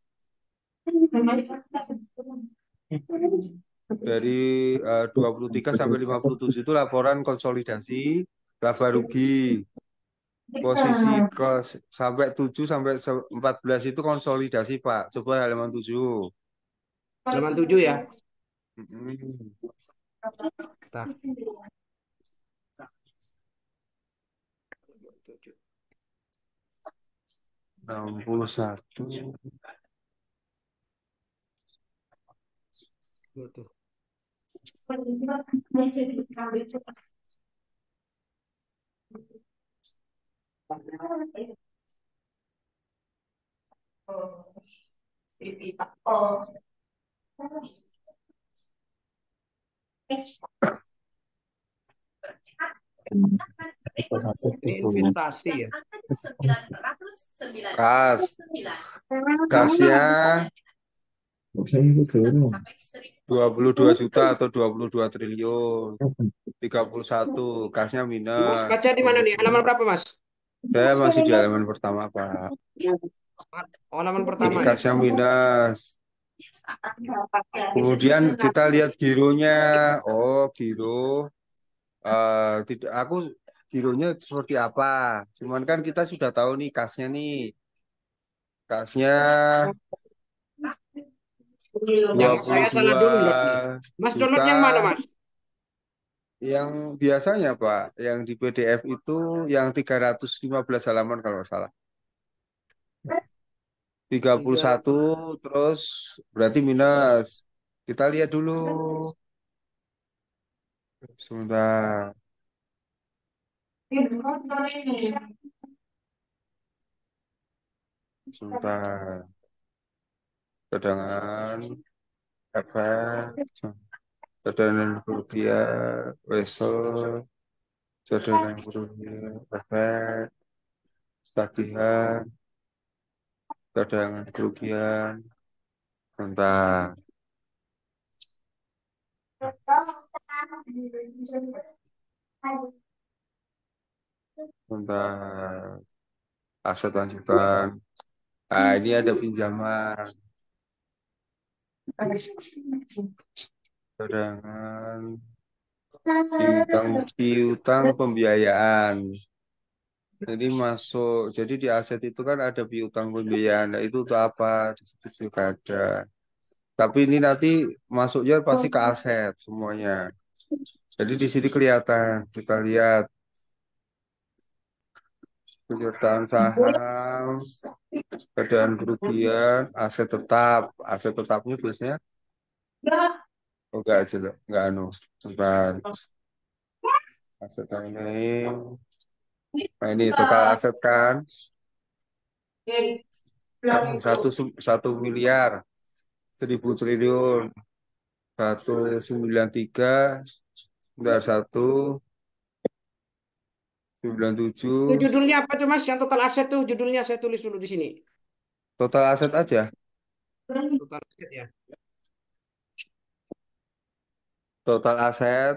dari 23 sampai 57 itu laporan konsolidasi laba rugi. Posisi sampai 7 sampai 14 itu konsolidasi, Pak. Coba halaman 7. Halaman 7 ya. Mm-mm. Bentar. 61. Tuh. Ini investasi ya. Kasnya 22 juta atau 22 triliun. 31, kasnya Mas minus. baca di mana nih? Halaman berapa, Mas? Saya masih di halaman pertama, Pak. Oh, halaman pertama ya. Kasnya minus. Kemudian kita lihat gironya. Oh, giro. Tidak, aku gironya seperti apa? Cuman kan kita sudah tahu nih kasnya nih. Kasnya Jangan saya salah download nih. 22 Mas download juta. yang mana, Mas? Yang biasanya, Pak, yang di PDF itu yang 315 halaman kalau nggak salah. 31 terus berarti minus. Kita lihat dulu. Sebentar. Sebentar. Cadangan efek, cadangan kerugian, wesel, cadangan kerugian, efek, tagihan, cadangan kerugian. Sebentar. Sebentar. Aset lanjutan. Nah, ini ada pinjaman. Cadangan piutang pembiayaan. Jadi masuk. Jadi di aset itu kan ada piutang pembiayaan. Nah, itu untuk apa? Di situ juga ada. Tapi ini nanti masuknya pasti ke aset semuanya. Jadi di sini kelihatan. Kita lihat penyertaan saham, keadaan kerugian, aset tetap. Aset tetapnya biasanya oh, enggak aja, enggak anu. Sebentar. Aset ini. Nah, ini total aset kan satu miliar 1.000 triliun 193 sembilan satu sembilan tujuh Itu judulnya apa tuh, Mas? Yang total aset tuh judulnya saya tulis dulu di sini. total aset aja Total aset ya. total aset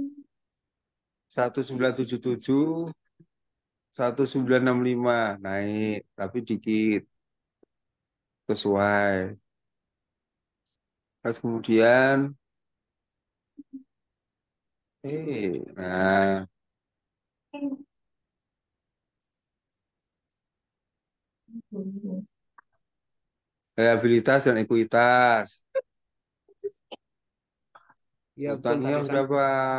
1977 1965 naik tapi dikit sesuai terus kemudian nah liabilitas dan ekuitas Ya, betul utangnya tadi sama. berapa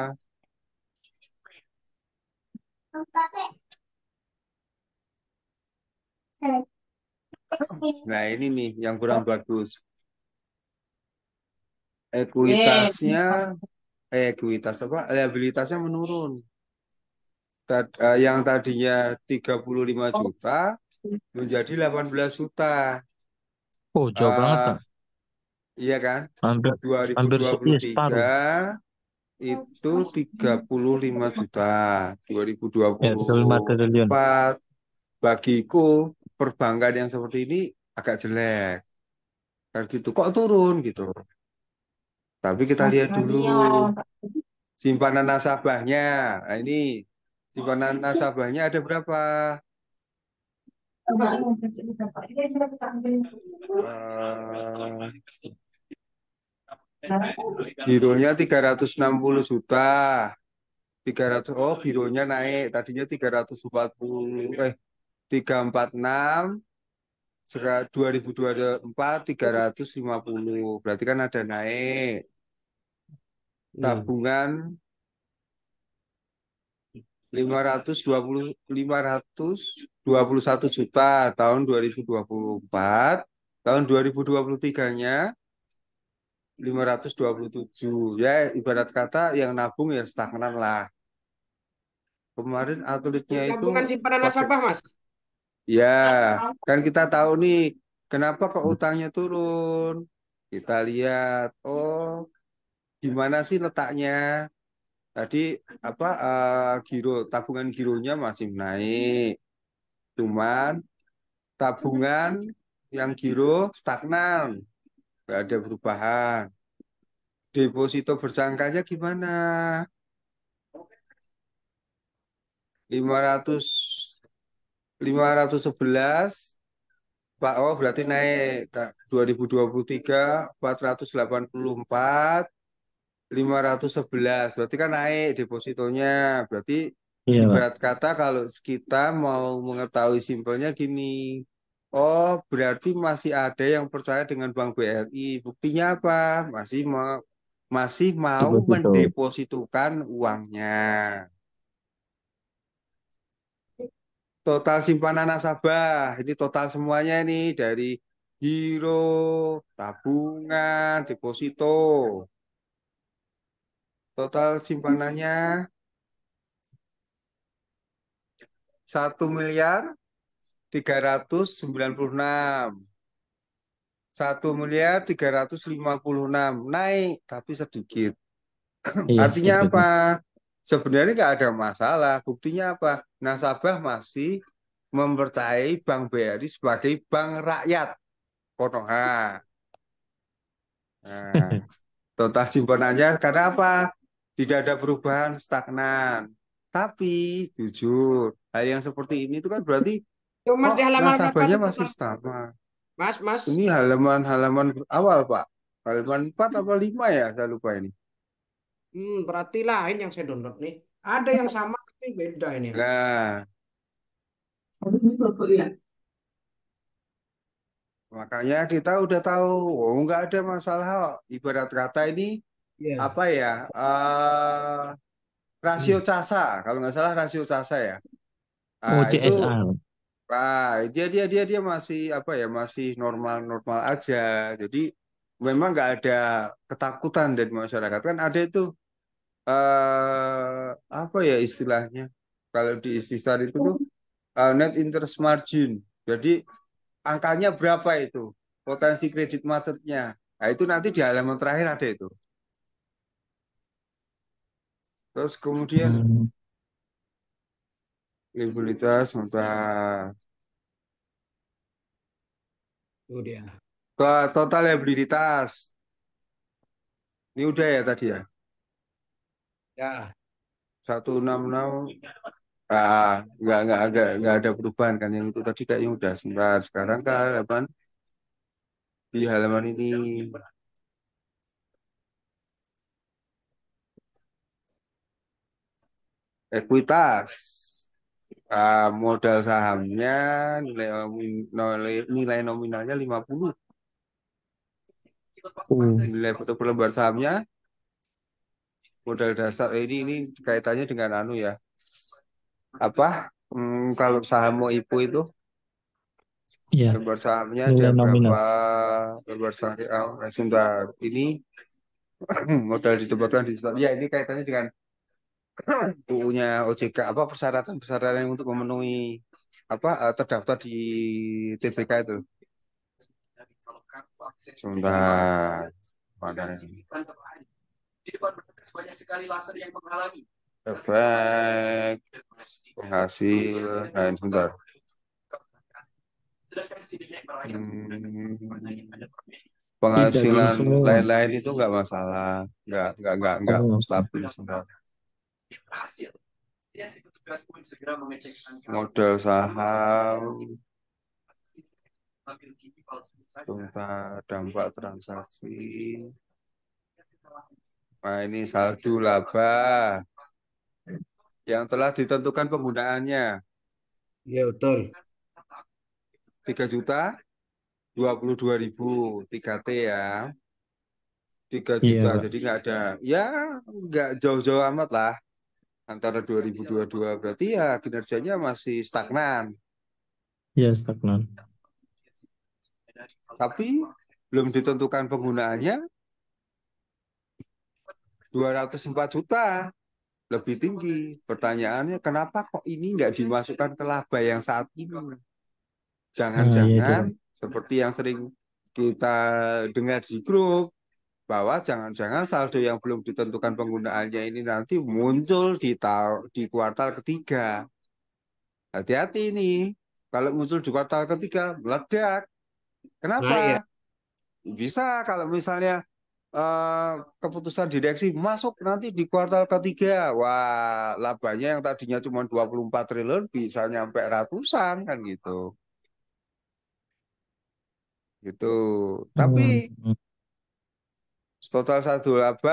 nah ini nih yang kurang bagus ekuitasnya ekuitas apa liabilitasnya menurun yang tadinya 35 juta menjadi 18 juta. Oh, jauh banget, Eh, Pak. iya kan? Hampir hampir iya, 2023 separuh. itu 35 juta. Ya, 35 triliun. 2024 bagiku perbankan yang seperti ini agak jelek. Kan gitu. Kok turun gitu. Tapi kita lihat dulu simpanan nasabahnya. Nah, ini simpanan nasabahnya ada berapa? Eh, gironya 360 juta. 300, oh gironya naik. Tadinya 340, 346, sekarang 2024 350. Berarti kan ada naik. Tabungan 521 juta tahun 2024. Tahun 2023-nya 527. Ya ibarat kata yang nabung ya stagnan lah. Kemarin atletnya itu Tabungan simpanan pakai, nasabah, Mas. ya kan kita tahu nih kenapa kok utangnya turun. Kita lihat, oh gimana sih letaknya. Tadi apa, giro tabungan gironya masih naik. Cuman tabungan yang giro stagnan, nggak ada perubahan. Deposito bersangkanya gimana? 500 511. Pak, oh berarti naik. 2023 484, 511. Berarti kan naik depositonya. Berarti Iya, Pak. ibarat kata kalau kita mau mengetahui simpelnya gini. Oh, berarti masih ada yang percaya dengan Bank BRI. Buktinya apa? Masih mau Deposito. mendepositokan uangnya. Total simpanan nasabah, ini total semuanya ini dari giro, tabungan, deposito. Total simpanannya 1.396.000.000. 1.356.000.000 naik tapi sedikit. Iya, Artinya sedikit, apa? Pak. Sebenarnya nggak ada masalah. Buktinya apa? Nasabah masih mempercayai Bank BRI sebagai bank rakyat. Konoha. Nah, total simpanannya karena apa? Tidak ada perubahan, stagnan. Tapi jujur, hal yang seperti ini itu kan berarti Itu Mas kok di halaman berapa nasabahnya tuh masih total? sama. Mas. Ini halaman awal, Pak. Halaman 4 apa 5 ya? Saya lupa ini. Berarti lain yang saya download nih. Ada yang sama tapi beda ini ya. Nah, makanya kita udah tahu, oh nggak ada masalah kok. Ibarat kata ini Iya. apa ya? Rasio Hmm. casa, kalau nggak salah rasio casa ya. Oh, Itu CSA. dia masih apa ya, masih normal-normal aja. Jadi memang nggak ada ketakutan dari masyarakat. Kan ada itu apa ya istilahnya? Kalau di istilah itu tuh net interest margin. Jadi angkanya berapa itu? Potensi kredit macetnya. Nah, itu nanti di halaman terakhir ada itu. Terus kemudian Hmm. likuiditas sebentar. Itu dia. Ke total liabilitas. Ini udah ya tadi ya. Ya. 166. Nggak ada perubahan kan yang itu tadi kayaknya udah sebentar. Sekarang ke halaman di halaman ini ekuitas. Modal sahamnya nilai nominalnya 50. Nilai per lembar sahamnya modal dasar ini kaitannya dengan anu ya. Apa? Kalau saham mau IPO itu Iya, lembar sahamnya ada nilai berapa? nominal. Lembar saham sebentar. Ini modal ditempatkan di start. Ya, ini kaitannya dengan UU-nya OJK, apa persyaratan-persyaratan untuk memenuhi apa, terdaftar di TBK itu. Sebentar. Mana ini? Efek penghasil. Nah, ini sebentar. Tidak gini Penghasilan semua. lain-lain itu nggak masalah, nggak Oh, stabil sebentar. Modal saham Sebentar, dampak transaksi. Nah, ini saldo laba yang telah ditentukan penggunaannya Iya betul. 3.022.000 3T ya. 3 Iya, juta Pak. jadi nggak ada ya, nggak jauh-jauh amat lah antara 2022, berarti ya kinerjanya masih stagnan, Iya, stagnan. tapi belum ditentukan penggunaannya 204 juta, lebih tinggi. Pertanyaannya kenapa kok ini nggak dimasukkan ke laba yang saat ini? Nah, iya itu, Jangan-jangan Pak. seperti yang sering kita dengar di grup, bahwa jangan-jangan saldo yang belum ditentukan penggunaannya ini nanti muncul di kuartal ketiga. Hati-hati ini, kalau muncul di kuartal ketiga meledak. Nah iya. Kenapa? Bisa kalau misalnya keputusan direksi masuk nanti di kuartal ketiga, wah labanya yang tadinya cuma 24 triliun bisa nyampe ratusan kan gitu. Gitu. Tapi Hmm. total saldo laba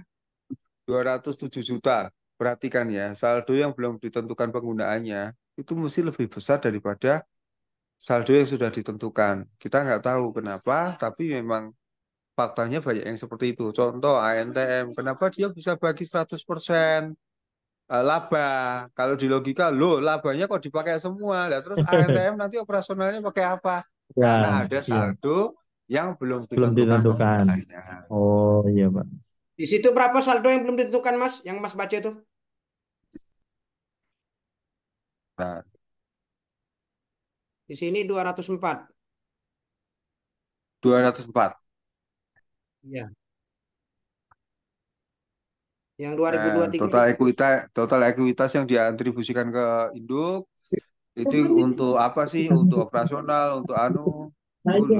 207 juta. Perhatikan ya, saldo yang belum ditentukan penggunaannya itu mesti lebih besar daripada saldo yang sudah ditentukan. Kita nggak tahu kenapa, tapi memang faktanya banyak yang seperti itu. Contoh ANTM, kenapa dia bisa bagi 100% laba? Kalau di logika, loh labanya kok dipakai semua. Lah terus ANTM nanti operasionalnya pakai apa? Ya, Karena ada iya. saldo yang belum Belum ditentukan ditentukan. penggunaannya. Oh, iya, Pak. Di situ berapa saldo yang belum ditentukan Mas? Yang Mas baca itu? Nah, Di sini 204. 204. Iya. Yang 2023 Total ekuitas yang diatribusikan ke induk itu untuk apa sih? Untuk operasional, untuk anu dulu.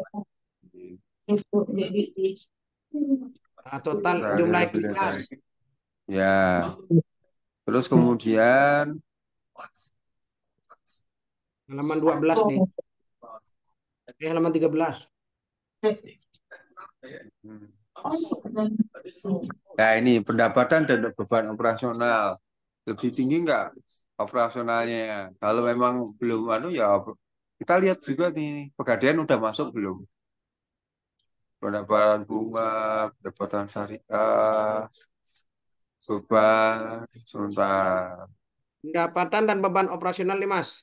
total Dari jumlah lebih ekuitas dari. Ya, terus kemudian halaman 12 nih. Halaman 13. Nah ini pendapatan dan beban operasional lebih tinggi nggak operasionalnya? Kalau memang belum anu ya kita lihat juga nih pegadaian udah masuk belum? Pendapatan bunga, pendapatan syariah, beban sebentar. Pendapatan dan beban operasional nih Mas.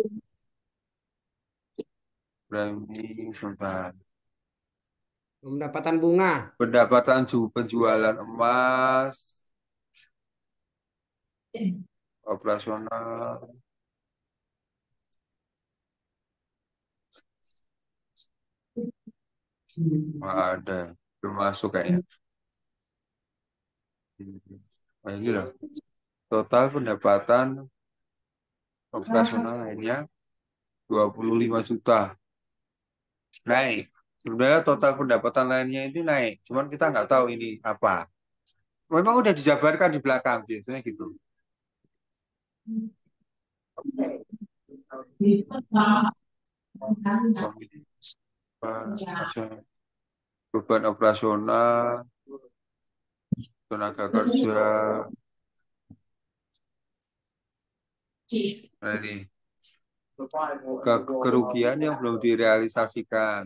Premi sebentar. Pendapatan bunga. Pendapatan penjualan emas, operasional, nggak ada, belum masuk kayaknya. Nah, ini loh, total pendapatan operasional lainnya 25 juta. Naik. Sebenarnya total pendapatan lainnya itu naik, cuman kita nggak tahu ini apa. Memang udah dijabarkan di belakang, biasanya gitu. Beban operasional, tenaga kerja, nah ini kerugian yang belum direalisasikan.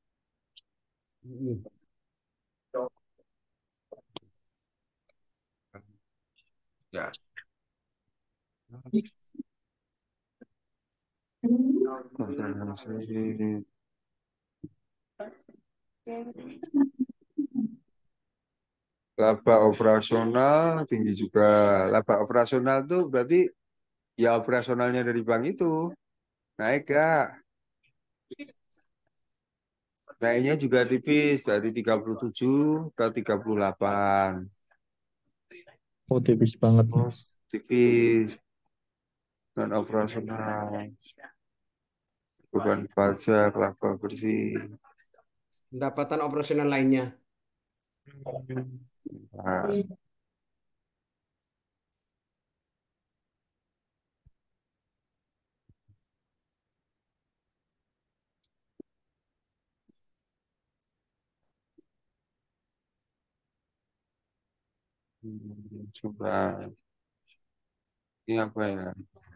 Ya. Laba operasional tinggi juga. Laba operasional tuh berarti ya operasionalnya dari bank itu naik gak? Naiknya juga tipis dari 37 ke 38. Oh, tipis banget. Terus tipis dan operasional. Beban pajak, laba bersih. Pendapatan operasional lainnya. Nah, Coba ini apa ya?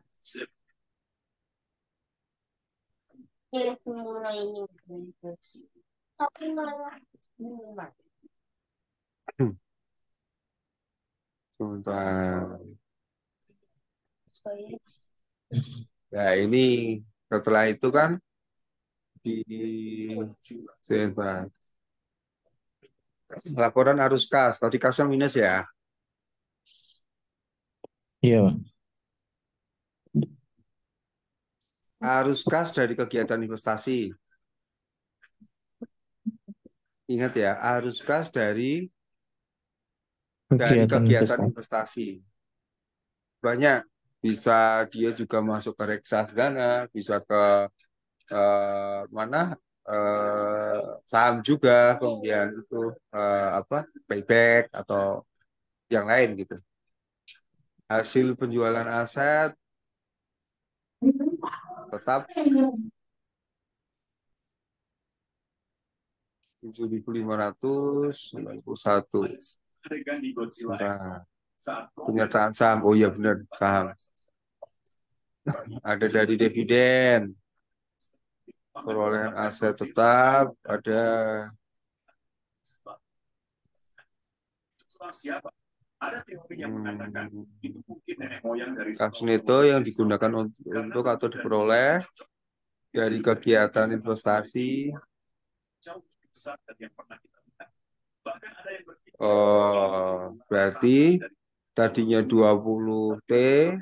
Coba. Ya ini setelah itu kan di coba laporan arus kas. Tadi kasnya minus ya. Iya, Pak. Arus kas dari kegiatan investasi. Ingat ya, arus kas dari Kegiatan kegiatan investasi. investasi. Banyak. Bisa dia juga masuk ke reksadana, bisa ke mana saham juga, kemudian itu apa payback atau yang lain gitu. Hasil penjualan aset tetap 7.591. Nah, penyertaan saham. Oh iya benar, saham. Ada dari dividen, perolehan aset tetap ada. Kas neto yang digunakan untuk atau diperoleh dari kegiatan investasi. Oh, berarti tadinya 20 T,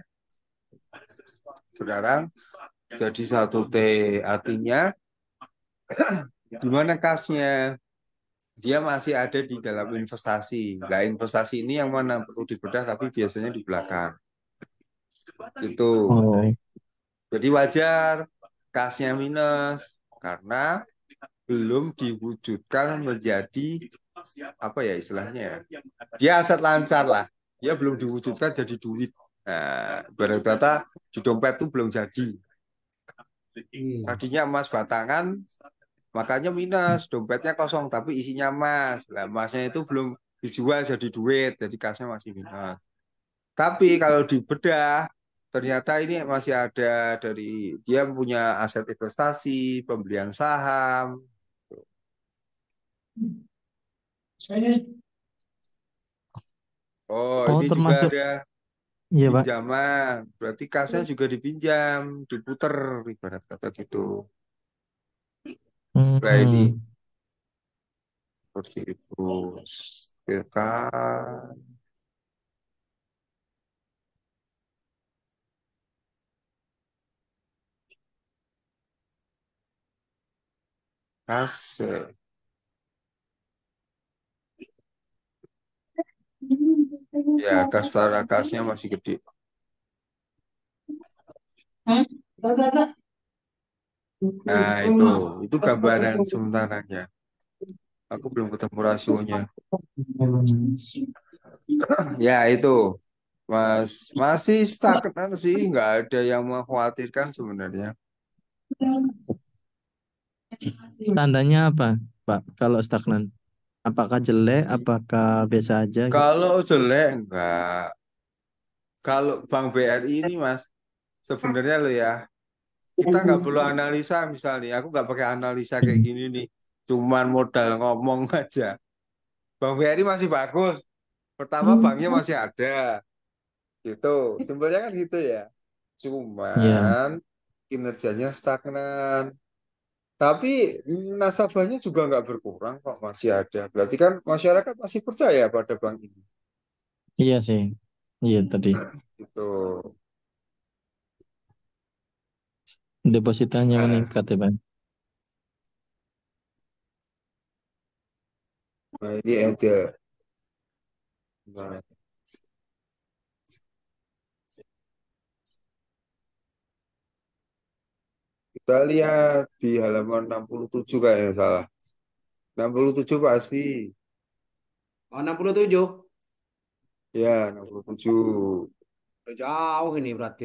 sekarang jadi 1 T. Artinya di mana kasnya? Dia masih ada di dalam investasi. Nah, investasi ini yang mana perlu dibedah, tapi biasanya di belakang. Itu. Oh, Jadi wajar kasnya minus karena belum diwujudkan menjadi apa ya istilahnya ya. Dia aset lancar lah. Dia belum diwujudkan jadi duit. Nah, ibarat kata di dompet itu belum jadi. Tadinya emas batangan, makanya minus, dompetnya kosong tapi isinya emas. Nah, emasnya itu belum dijual jadi duit, jadi kasnya masih minus. Tapi kalau dibedah, ternyata ini masih ada dari dia punya aset investasi, pembelian saham. Oh, oh ini juga termasuk. ada Iya, Pak. pinjaman. Berarti kasnya juga dipinjam, diputer, ibarat kata gitu. Nah, ini Hmm. seperti itu. Silakan. Kas, ya kas kasnya masih gede. Nah, itu gambaran sementaranya. Aku belum ketemu rasionya. Ya, itu. Masih stagnan sih, nggak ada yang mengkhawatirkan sebenarnya. Tandanya apa, Pak? Kalau stagnan, apakah jelek? Apakah biasa aja gitu? Kalau jelek, enggak. Kalau Bank BRI ini, Mas, sebenarnya lo ya, kita nggak perlu analisa misalnya. Aku nggak pakai analisa kayak gini nih. Cuman modal ngomong aja. Bank BRI masih bagus. Pertama, banknya masih ada. Gitu. Simpelnya kan gitu ya. Ya, Cuman kinerjanya stagnan. Tapi nasabahnya juga nggak berkurang kok masih ada. Berarti kan masyarakat masih percaya pada bank ini. iya sih. Iya tadi. Gitu. Depositannya Nah, meningkat ya, Pak. nah, ini ada. Nah, kita lihat di halaman 67 kayaknya salah. 67 Pak Asfi. Oh, 67. Ya, 67. Udah jauh ini berarti.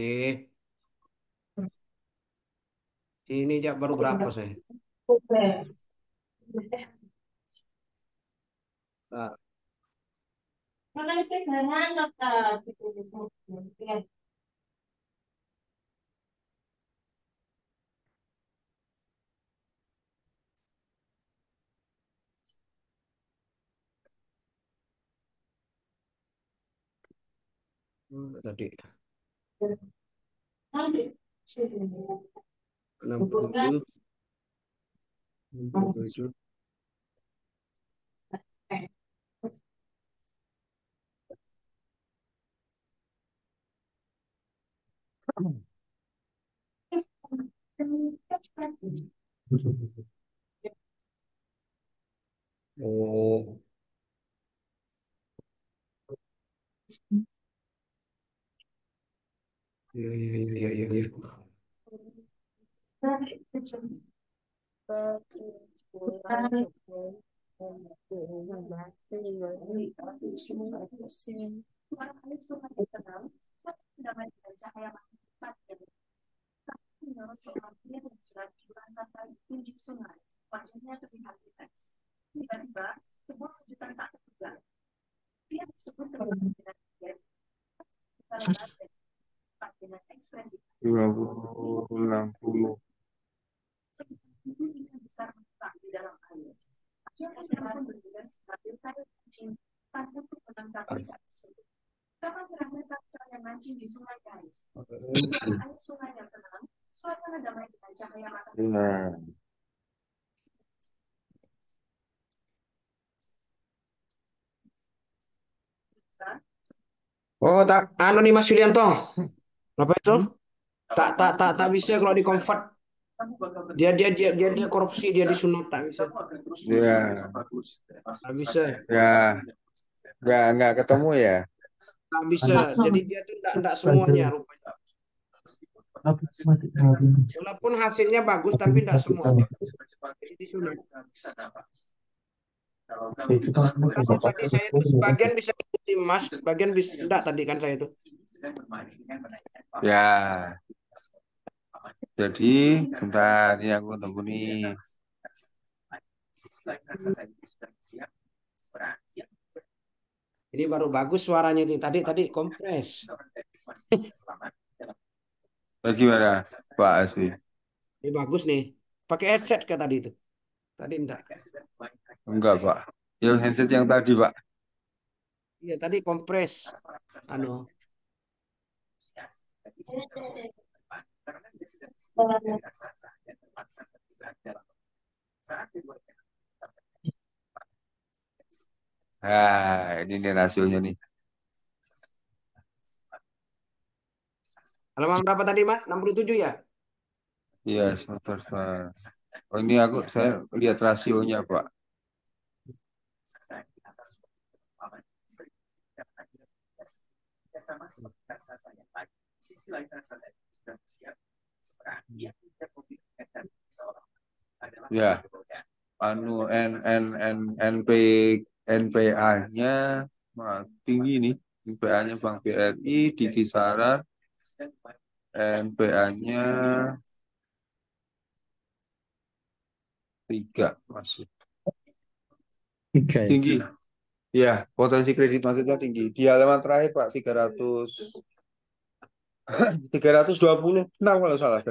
Ini aja baru berapa saya? Nah, Tadi 67, 67. Oh, iya, iya, iya, iya, iya. Dua puluh, 60. Nah, Oh, tak, anu nih Mas Yulianto. Apa itu? Tak bisa kalau di convert. Dia korupsi, dia disunat tak bisa. ya, Tak bisa. ya, nggak ketemu ya. Tak bisa. Jadi dia tuh enggak semuanya rupanya. Walaupun hasilnya bagus tapi enggak semuanya. Jadi disunat. Kalau tadi saya tuh sebagian bisa ikuti Mas, bagian bisa enggak tadi kan saya tuh. Ya, jadi bentar ini aku ketemu nih. Ini baru bagus suaranya itu. Tadi kompres. Bagaimana, Pak Aswi? Ini bagus nih. Pakai headset ke tadi itu. Tadi enggak. Enggak, Pak. Yang handset yang tadi, Pak. Iya, tadi kompres. Anu. Nah, ini nih rasionya nih. Halaman berapa tadi Mas? 67 ya? Iya, sebentar, Pak. Oh, ini saya lihat rasionya, Pak. Ya, anu NP NPA-nya tinggi nih. NPA-nya Bank BRI di kisaran NPA-nya 3 masuk. Tiga ya. Tinggi. Ya, potensi kredit macetnya tinggi. Di halaman terakhir, Pak, 326 kalau salah.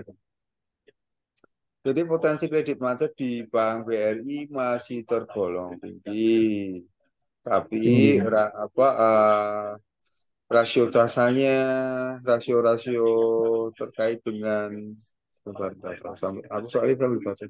Jadi potensi kredit macet di Bank BRI masih tergolong tinggi. Tapi rasio jasanya, rasio-rasio terkait dengan sampai aku soalnya belum baca.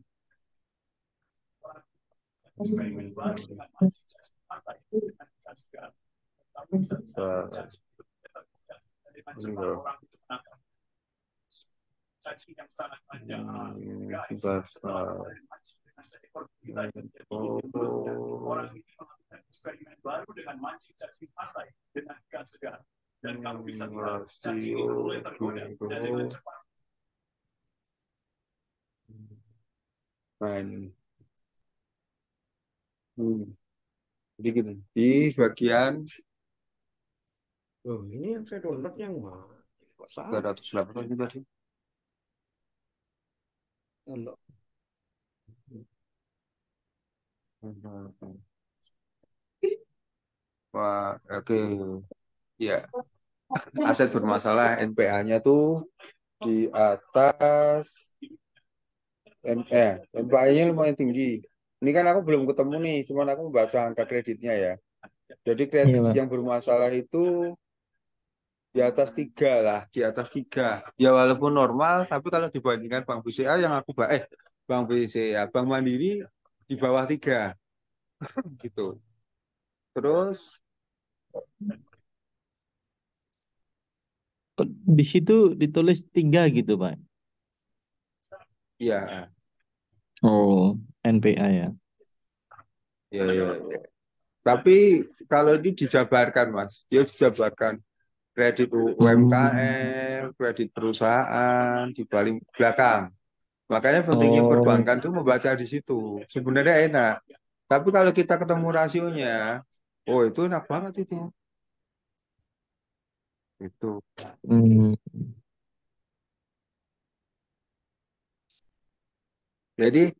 Nah ini. Jadi gini, di bagian Oh, ini yang saya download yang mana? Kok salah? 308 juga sih. Download. Wah, oke. Ya, aset bermasalah NPA-nya tuh di atas NPA-nya lumayan tinggi. Ini kan aku belum ketemu nih, cuman aku membaca angka kreditnya ya. Jadi Iya, kredit Pak. yang bermasalah itu di atas 3 lah, di atas 3. Ya walaupun normal, tapi kalau dibandingkan Bank BCA yang Bank BCA, Bank Mandiri di bawah 3 gitu. Terus Kok di situ ditulis 3 gitu, Pak. ya, Oh, NPA ya. ya. Tapi kalau ini dijabarkan Mas, dia dijabarkan kredit Hmm. UMKM, kredit perusahaan di paling belakang. Makanya pentingnya Oh, perbankan tuh membaca di situ. Sebenarnya enak. Tapi kalau kita ketemu rasionya, oh itu enak banget itu. Itu. hmm. Jadi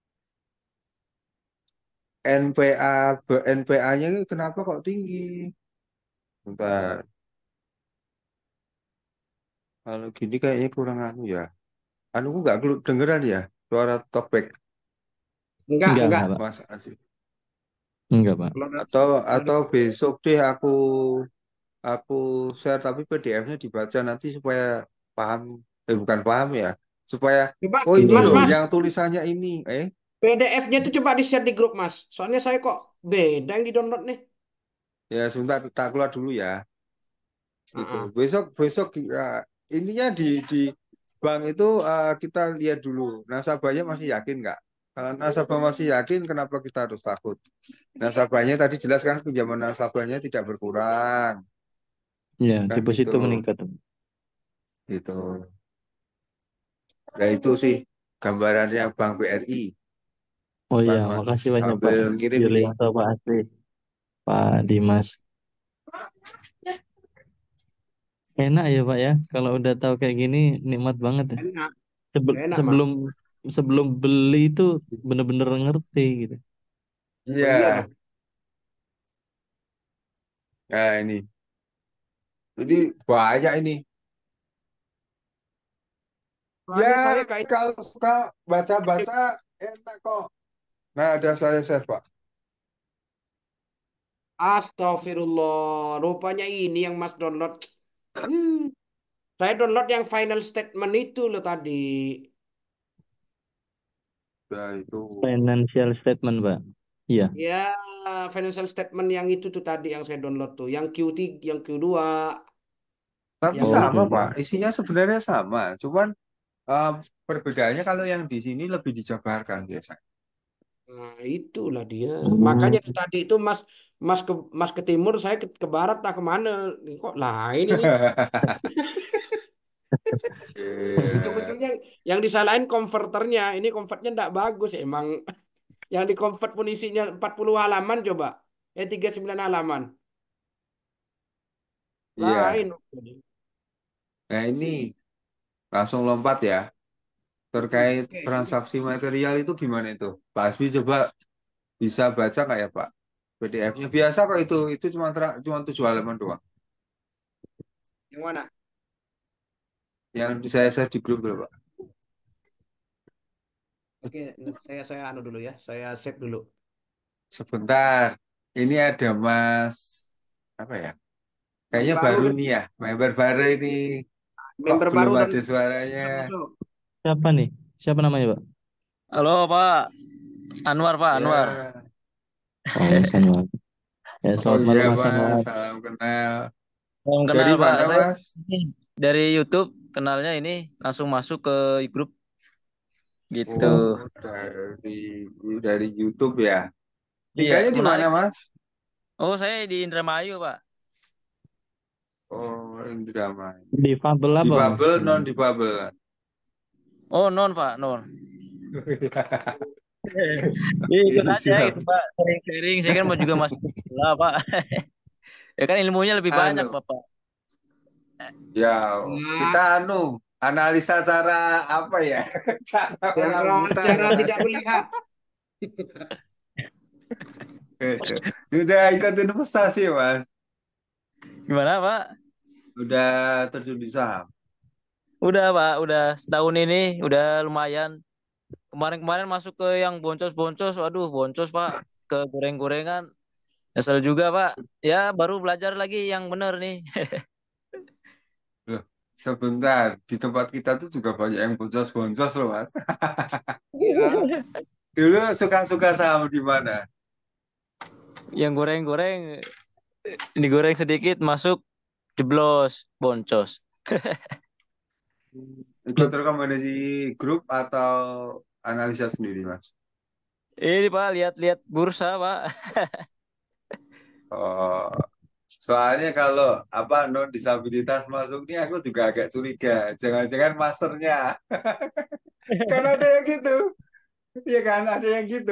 NPA-nya kenapa kok tinggi? Bentar. Kalau gini kayaknya kurang anu ya. Anu nggak dengeran ya suara talkback Enggak. Enggak, Pak. Mas Asif. Enggak, Pak. Kalau Atau kalau atau besok deh aku share tapi PDF-nya dibaca nanti supaya paham. Bukan paham ya. Supaya coba oh ini Iya, Mas loh iya. Mas yang tulisannya ini. PDF-nya tuh coba di-share di grup Mas. Soalnya saya kok beda yang di-download nih. Ya sebentar tak keluar dulu ya. Gitu. Heeh. Besok besok intinya di bank itu kita lihat dulu nasabahnya masih yakin nggak? Kalau nasabah masih yakin, kenapa kita harus takut? Nasabahnya tadi jelas kan pinjaman nasabahnya tidak berkurang, Iya, kan gitu, deposito meningkat. gitu. Ya itu sih gambarannya Bank BRI. Oh iya, Pan Mas makasih banyak Pak sambil ngirim ini. Yulianto, Pak Asri, Pak Dimas. Enak ya Pak ya, kalau udah tahu kayak gini nikmat banget ya. Enak, enak Mas. Sebelum sebelum beli itu bener-bener ngerti gitu. Oh iya Iya, dong. nah ini banyak ini. Ya Soalnya saya kayak kalau suka baca-baca enak kok. Nah ada saya share Pak. Astagfirullah. Rupanya ini yang Mas download. Hmm. Saya download yang final statement itu loh tadi. Nah itu. Financial statement Pak. Iya. Ya, financial statement yang itu tuh tadi yang saya download tuh. Yang Q3, yang Q2, Tapi yang Oke, sama oke. Pak, isinya sebenarnya sama. Cuman eh, perbedaannya kalau yang di sini lebih dijabarkan biasa. nah, itulah dia. Hmm. Makanya dari tadi itu Mas Mas ke timur, saya ke barat, tak kemana? Ini kok lain ini? Iya. Ujung-ujungnya yang disalahin konverternya. Ini konverternya enggak bagus emang. Yang di convert pun isinya 40 halaman coba. 39 halaman. Iya. Lain. Nah ini langsung lompat ya. Terkait Oke. transaksi material itu gimana itu? Pak Asbi coba bisa baca nggak ya Pak? PDF-nya biasa kok itu cuma 7 halaman doang. Yang mana? Yang saya share di grup loh, Pak. Oke, saya anu dulu ya. Saya save dulu. Sebentar. Ini ada Mas apa ya? Mas Kayaknya baru baru nih. nih ya, member baru ini. Kok Member belum baru dan ada suaranya? masuk. Siapa nih? Siapa namanya Pak? Halo Pak Anwar, Pak Anwar. Ya. Oh Mas Anwar. Ya Oh selamat iya malam Mas Mas, Anwar. salam kenal. Belum Dari kenal Pak. mana Saya Mas? ini dari YouTube kenalnya ini langsung masuk ke grup gitu. Oh, dari YouTube ya. Iya, Tinggalnya di mana menarik. Mas? Oh, saya di Indramayu, Pak. Oh, Indramayu. Difabel apa Mas? Difabel, non difabel. Oh, non Pak, non. Iya, ikut aja Siap. gitu Pak. Sharing-sharing. Saya kan mau juga masuk lah Pak. Ya kan ilmunya lebih banyak Anu, Bapak. ya kita Nah, analisa cara apa ya? Cara orang buta. cara tidak melihat. Udah ikut investasi Mas. Gimana Pak? Udah terjun di saham. Udah Pak, udah setahun ini udah lumayan. Kemarin-kemarin masuk ke yang boncos-boncos, waduh boncos Pak. Ke goreng-gorengan. Nyesel juga Pak. Ya baru belajar lagi yang bener nih. Loh, sebentar, di tempat kita tuh juga banyak yang boncos-boncos loh Mas. Iya. Dulu suka-suka saham di mana? Yang goreng-goreng, digoreng sedikit masuk jeblos, boncos. Ikut rekomendasi grup atau analisa sendiri Mas? Ini Pak, lihat-lihat bursa Pak. Oh, soalnya kalau apa non disabilitas masuk ini aku juga agak curiga. Jangan-jangan masternya. Kan ada yang gitu. Iya kan, ada yang gitu.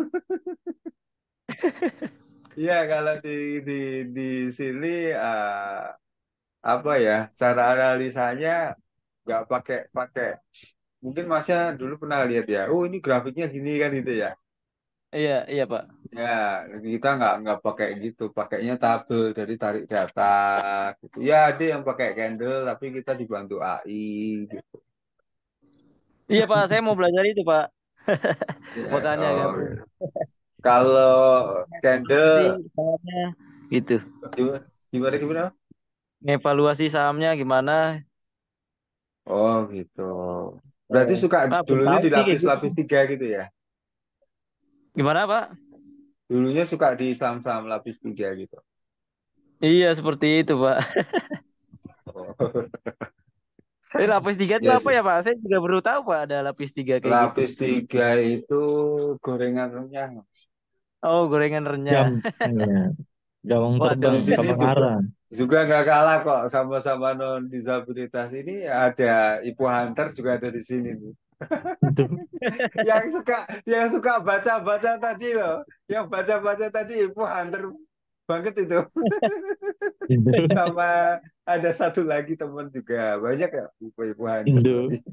Iya, kalau di di sini apa ya, cara analisanya nggak pakai pakai. Mungkin Masnya dulu pernah lihat ya. Oh, ini grafiknya gini kan itu ya. Iya, iya Pak. Ya, kita nggak pakai gitu, pakainya tabel dari tarik data gitu. Ya, ada yang pakai candle, tapi kita dibantu AI gitu. Iya Pak, saya mau belajar itu Pak. Ya, Makanya oh, gabung. kalau Evaluasi candle sahamnya gitu. gimana gimana gimana? Ngevaluasi sahamnya gimana? Oh gitu. Berarti suka Pak, belum dulunya tahu di sih kayak gitu. lapis-lapis tiga gitu ya? Gimana Pak? Dulunya suka di saham-saham lapis tiga gitu. Iya, seperti itu Pak. Oh. Lapis tiga itu Ya apa sih. ya Pak? Saya juga baru tahu Pak ada lapis tiga kayak gitu. Lapis tiga itu gorengan renyah. Oh, gorengan Jam, renyah. ya. Jawang Waduh. terbang, Di sini kapal juga arah. nggak kalah kok sama-sama non disabilitas ini ada Ibu Hunter juga ada di sini nih. Aduh, yang suka baca-baca tadi loh. Yang baca-baca tadi Ibu Hunter banget itu. Indo, Sama ada satu lagi teman juga banyak ya Ibu Hunter Indo. tadi.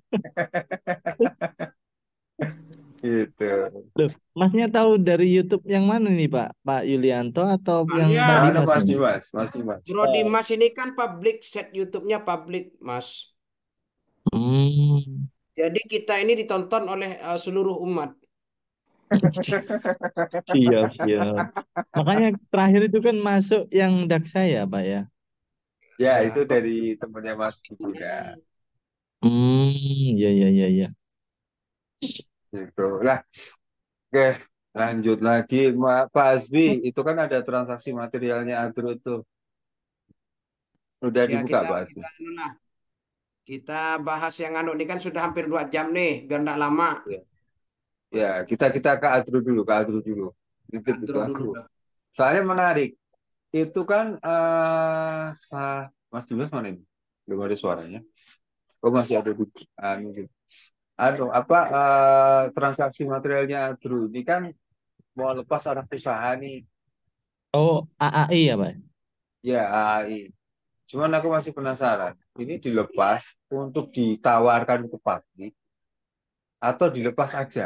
Gitu. Loh, Masnya tahu dari YouTube yang mana nih Pak? Pak Yulianto atau yang Pak Soalnya Anu Dimas Mas nih? Dimas, Mas Dimas. Bro Dimas ini kan public, set YouTube-nya public, Mas. Hmm. Jadi kita ini ditonton oleh seluruh umat. Siap, siap. Makanya terakhir itu kan masuk yang Daksa ya, Pak ya? Ya, Ya, itu dari temennya Mas Bunda. Ya, ya, ya, ya. Gitu. Lah, oke, lanjut lagi Pak Hasbi, itu kan ada transaksi materialnya Agro itu. Udah ya dibuka kita Pak Hasbi? kita anu lah. Kita bahas yang anu ini kan sudah hampir 2 jam nih, biar enggak lama. Ya, ya kita ke Agro dulu, ke Agro dulu. Itu Atur dulu Agro. dah. Soalnya menarik. Itu kan Mas Dimas mana ini? Belum ada suaranya. Oh masih ada di gitu. Apa transaksi materialnya Agro ini kan mau lepas anak usaha nih. Oh, AAI ya, Pak? Ya, AI. Cuman aku masih penasaran. Ini dilepas untuk ditawarkan ke publik atau dilepas aja?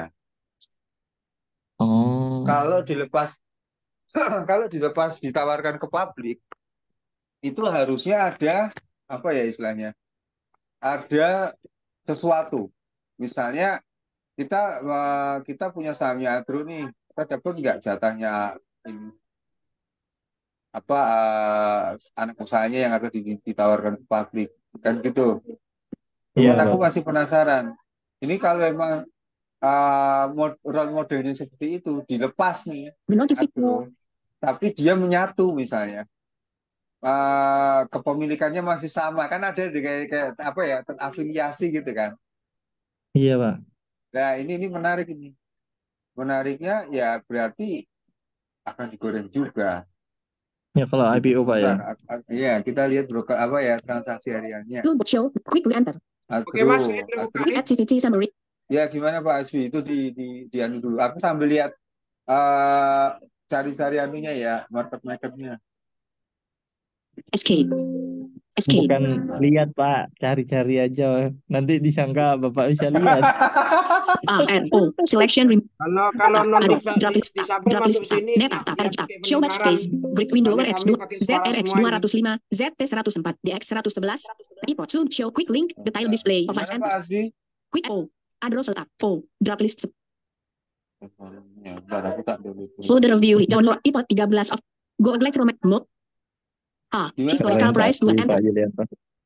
Oh, Kalau dilepas kalau dilepas ditawarkan ke publik itu harusnya ada apa ya istilahnya? Ada sesuatu. Misalnya kita punya sahamnya Agro nih, kita dapat nggak jatahnya ini, apa anak usahanya yang akan ditawarkan ke publik kan gitu. iya, Cuman aku Pak. masih penasaran. Ini kalau emang role modelnya seperti itu dilepas nih, Agro, tapi dia menyatu misalnya, kepemilikannya masih sama kan ada kayak apa ya terafiliasi gitu kan. Iya, Pak. Nah ini menarik ini. Menariknya ya berarti akan digoreng juga. Ya kalau Gitu IPO, Pak ya. sebentar. Iya, kita lihat broker apa ya transaksi hariannya. Oke, Agro, Mas, saya udah buka nih. ya gimana Pak Aswi itu di anu dulu. Aku sambil lihat eh cari-cari anunya ya market-marketnya. Bukan lihat, Pak. Cari-cari aja. Nanti disangka Bapak bisa lihat. O selection Kalau non Aduh, drop list disable drop masuk list tab, sini, net tab, dia tab, pakai show pendengaran. backspace, break window Soalnya X kami pakai suara ZRX semua ini. 205, ZP 104, DX 111, import zoom show quick link, detail display of Gimana Pak Asbi? quick O, address tab, O, drop list Ya, bentar, aku tak dulu. folder view download import 13 of go electromagnetic mode. Gimana? Historical Keren price 2 Pak enter. Yulianto.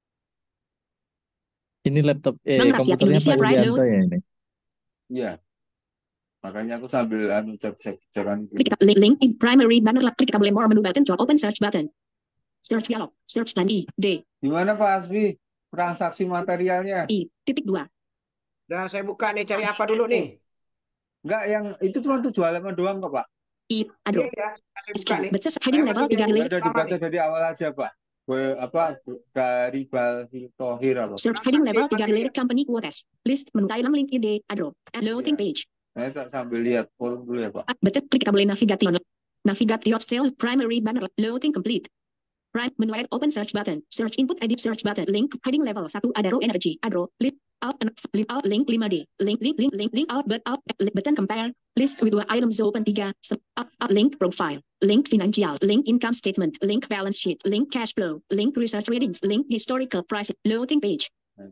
Ini laptop Bank Rakyat komputernya Indonesia Pak Pride Yulianto ya ini. Iya. Makanya aku sambil cek cekan. Klik link in primary banner klik kabel more menu button open search button. Search dialog, search dan D. Gimana Pak Asbi? Transaksi materialnya? I.2. Udah saya buka nih, cari apa dulu nih? Enggak, yang itu cuma 7 halaman doang kok Pak. Aduh. Iya, saya buka nih. Baca heading level 3 Ya link. udah dibaca dari awal aja Pak. Dari Tohir apa? Search heading level 3 related company quotes. List menu item link ide address and loading Iya. page. Saya tak sambil lihat forum dulu ya Pak. Baca klik kabel navigation. Navigate still primary banner loading complete. Right menu add open search button. Search input edit search button. Link heading level 1 Adaro energy. Adro list out link 5D. Link out but out button compare. List with 2 items open 3. Up link profile. Link financial. Link income statement. Link balance sheet. Link cash flow. Link research ratings. Link historical price. Loading page.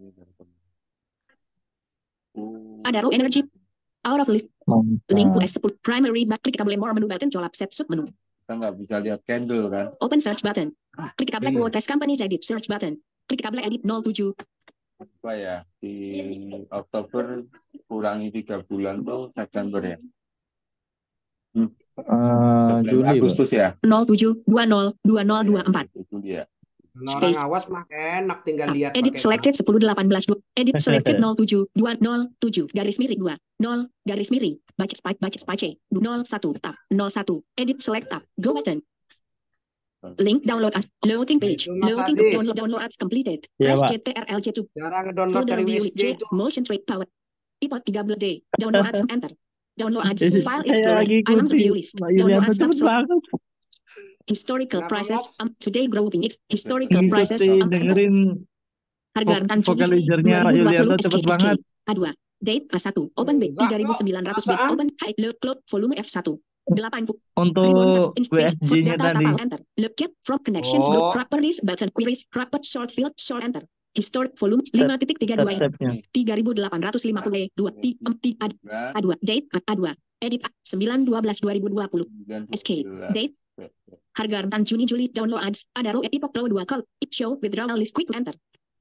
Adaro energy. Out of list. Link US 10 primary back klik kabel more menu button colap set sub menu. Kita nggak bisa lihat candle kan? Open search button. Klik kabel quotes company edit search button. Klik kabel edit 07. Apa ya? Di Oktober kurangi 3 bulan tuh September ya? Juli Pak. Agustus ya? 07 20 2024. Itu dia. Orang awas mah enak tinggal lihat. Edit pakai selected 10 18 edit selected 07 207 garis miring 2 0 garis miring baca space 01 tab 01 edit select tab go button link download as loading page Itu Mas loading Aziz. download as completed Iya, press Pak. CTRL-J2 Cara ngedownload folder dari view WSJ J itu. motion trade power import 13D download as enter download as Isi- file saya explorer lagi items ikuti view list Pak download Yulianto as cepet tab banget. historical Kenapa, prices Mas? today grouping historical prices Ngikuti dengerin harga rentan Juni vocalizer-nya Pak Yulianto cepet banget. A2 date A1 open B Enggak kok, 3900 B perasaan. open high low cloud volume F1 80 Untuk WSG-nya tadi. enter look get from connections Oh. group properties button queries rapid short field short enter historic volume 5.32 step-stepnya. 3850 2 A2 date A2 edit 9/12 2020 SK date harga rentan Juni Juli download ads Adaro Epok Pro 2 call it show withdrawal list quick enter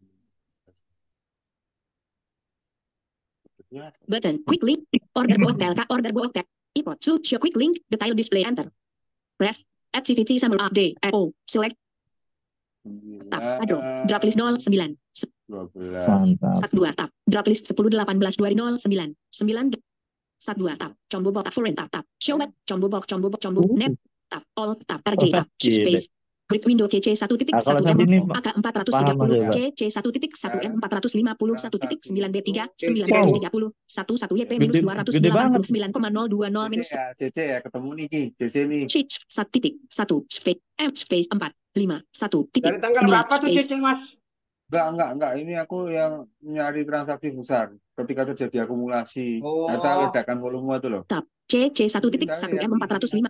button quick link order book tab import to show quick link detail display enter press activity summary update O select tab Adro drop list 09 12. Mantap. 12 tab drop list 10 18 2009 9 12 tab combo box foreign tab show back combo box net tab all tab RG tab shift Gile. space grid window CC 1.1 Nah, kalau tadi ini AK paham Mas ya, 430 Pak. CC 1.1 M 450 1.9 B3 930 11 YP minus Gede banget. 289,020 minus CC ya ketemu nih Ki. CC nih. Switch 1.1 space M space 4 5 1 Dari tanggal 9 berapa tuh space Cece, Mas? Enggak. Ini aku yang nyari transaksi besar. Ketika terjadi akumulasi, Oh. ada ledakan volume itu loh. tab CC 1.1 M 405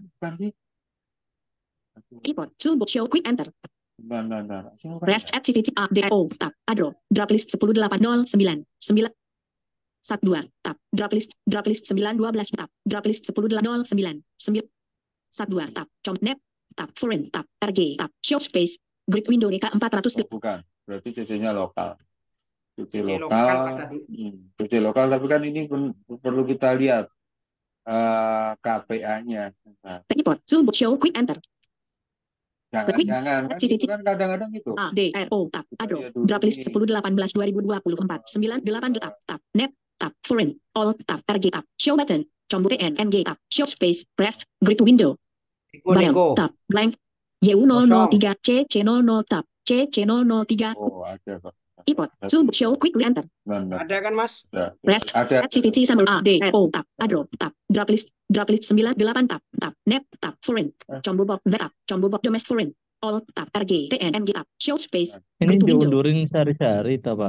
import to show quick enter Nah. rest activity update O tab Adro drop list 10.809 9 12 tab drop list 912 tab drop list 10.809 9 12 tab net tab foreign tab RG tab show space grid window DK 400 Bukan. Berarti CC-nya lokal. CC CC lokal, lokal. Pak, tadi. CC lokal, tapi kan ini perlu kita lihat KPA-nya. Nah, import to show quick enter jangan kan Activity. itu kan kadang-kadang gitu. A D R O tab Adro drop list 10/18 2024 98 tab net tab foreign all tab RG tab show button combo TN NG tab show space press grid window barang Niko. tab blank YU003 CC00 tab CC003 Oh, ada Pak. import zoom show quickly enter Nah. Ada kan, Mas? Nah, rest ada. activity summary A D R O tab Adro tab drop list 98 tab net tab foreign combo box tab combo box domestic foreign all tab RG TN NG tab show space Ini grid window diundurin sehari-hari toh Pak.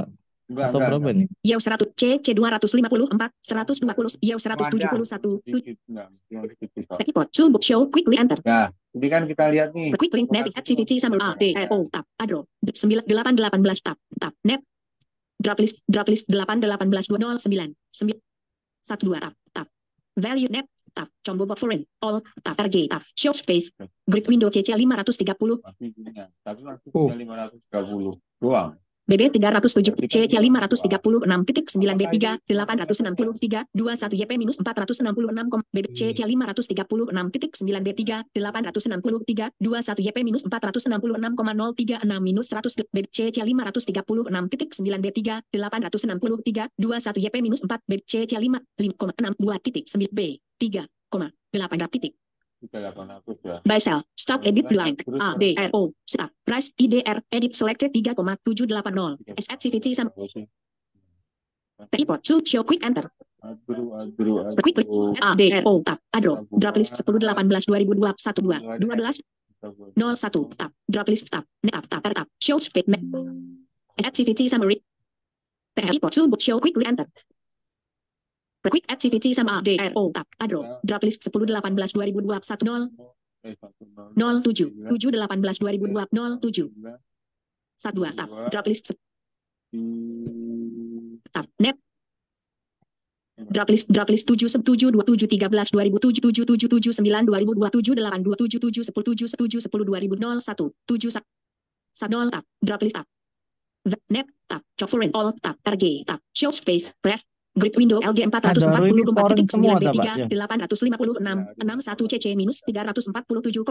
Atau berapa enggak. nih? YO 100 C 254 120 YO 171 Sedikit, enggak. Cuma sedikit kok. report toolbox show quickly enter Nah, ini kan kita lihat nih. quick link navigate activity summary A D R O tab adro 9 8 18 tab net drop list 8 18 209 9 12 tab value net tab combo buffering all tab RG tab show space grid window CC 530 Masih punya. Tapi masih punya 530 doang. BB 307 CC 536.9 B3 863 21 YP minus 466 BB CC 536.9 B3 863 21 YP minus 466,036 minus 100 BB CC 536.9 B3 863 21 YP minus 4 BB CC 5,62.9 B 3,8 titik 3.800 ya. Buy sell. Stop edit blind. A D R O. Stop. Price IDR. Edit selected 3,780. S activity sama. Report to show quick enter. Quick click. A D R O. Tab. Adro. Drop list 10 18 2002 12 12 01 tab. Drop list tab. Net tab. Tab. Show speed map. S activity summary. Report to show quick enter. Quick activity sama A D R O tab. Adro. Drop list 10 18 2002 10 07 7 18 2002 07 12 tab. Drop list tab. Net drop list 7 7 27 13 2007 7 7 7 9 2027 8 27 7 10 7 7 10 2001 7 10 tab. Drop list tab. Net tab. Choforin all tab. RG tab. Show space press grid window LG 444.9 B3 856 61 CC minus 347,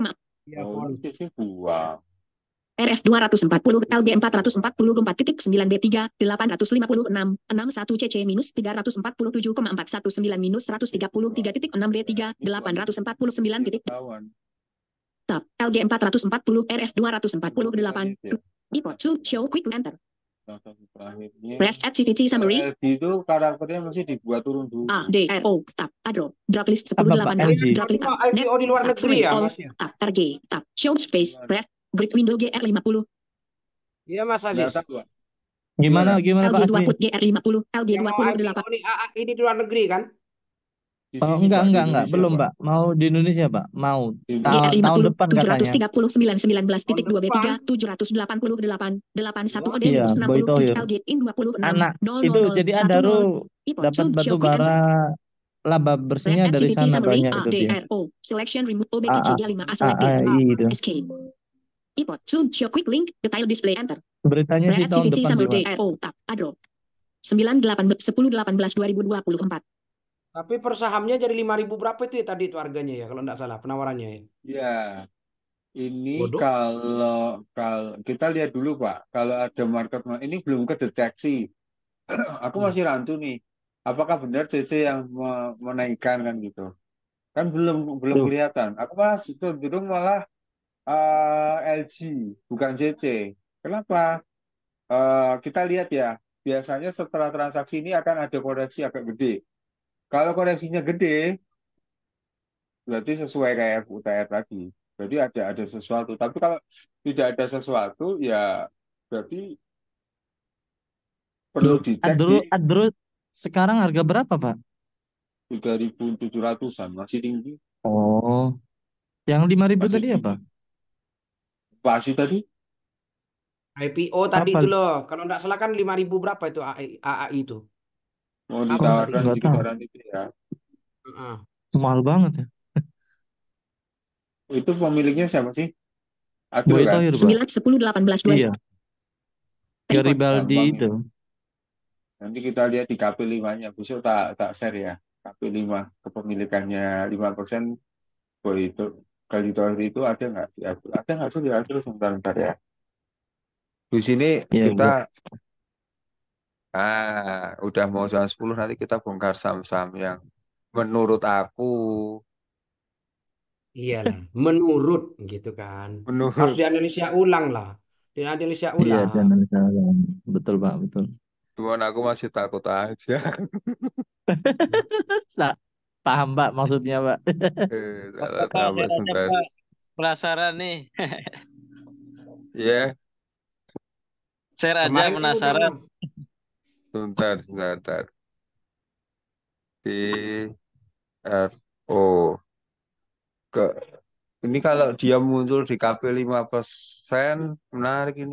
RF 240 LG 444.9 B3 856 61 CC minus 347,419 minus 133.6 B3 849. Tab LG 440 RF 248 import to show quick enter. Press activity summary. Itu karakternya mesti dibuat turun dulu. A D R O tab adro drop list 10 Apa, Pak? 18 LG? drop list tab net IPO di luar tab negeri ya, all Mas ya? tab RG tab show space press grid window GR50 Iya, Mas Aziz. Gimana Pak LG Asmi? 20 GR50 LG Yang mau 28 IPO nih, ini di luar negeri kan? Di Oh, sini, Pak, di enggak, Indonesia, belum Pak. Pak. Mau di Indonesia Pak. Mau tahun GR50 depan katanya. 739 19 titik 2 B3 788 81 OD Iya, minus Boy 60 Tohir. LG in 26 Anak 000 itu jadi ada 10 import dapat to batu show quick enter. bara laba Press bersihnya dari activity sana summary banyak A itu D dia. R O selection remove OBKC 5 A select AAI itu. escape import to show quick link detail display enter. Beritanya sih tahun Activity depan sih summary Pak. DRO tab adro 9 18 10 18 2024 Tapi per sahamnya jadi 5.000 berapa itu ya tadi itu harganya ya kalau enggak salah penawarannya ya. Ya, ini Bodoh. kalau kita lihat dulu, Pak. Kalau ada market ini belum kedeteksi. Aku masih rancu nih. Apakah benar CC yang menaikkan kan gitu? Kan belum Tuh. kelihatan. Aku malah cenderung malah LG bukan CC. Kenapa? Kita lihat ya. Biasanya setelah transaksi ini akan ada koreksi agak gede. Kalau koreksinya gede, berarti sesuai kayak UTR tadi. Berarti ada sesuatu. Tapi kalau tidak ada sesuatu, ya berarti perlu dicek di Adro sekarang harga berapa Pak? 3.700-an, masih tinggi. Oh, yang 5.000 Masih tadi apa? pasti tadi. IPO tadi Apa? itu loh. Kalau enggak salah kan 5.000 berapa itu AAI itu. Mau Apa tadi? ditawarkan Nggak tahu. sekitaran itu ya. Heeh. Mahal banget ya. Itu pemiliknya siapa sih? Adro Boy kan? Tohir Pak. 9 10 18 2 Iya. Garibaldi Gampang itu. ya. Nanti kita lihat di KP5-nya. Besok tak share ya. KP5 kepemilikannya 5%. Boy itu kali Tohir itu ada nggak? Ada nggak sih? Ya, terus sebentar ya. Di sini Iya, kita udah mau jam 10 nanti kita bongkar saham-saham yang menurut aku Iyalah, menurut gitu kan. Harus menurut dianalisa ulang lah. Dianalisa Iya, ulang. dan betul Pak, betul. cuman aku masih takut aja. Paham Pak maksudnya Pak. Salah Pak, tambah share aja sebentar. Pak. Penasaran nih. Ya, Share aja Kemarin kan udah, penasaran. Mas. Sebentar, sebentar, sebentar. PRO. Ke, ini kalau dia muncul di KP 5%, menarik ini.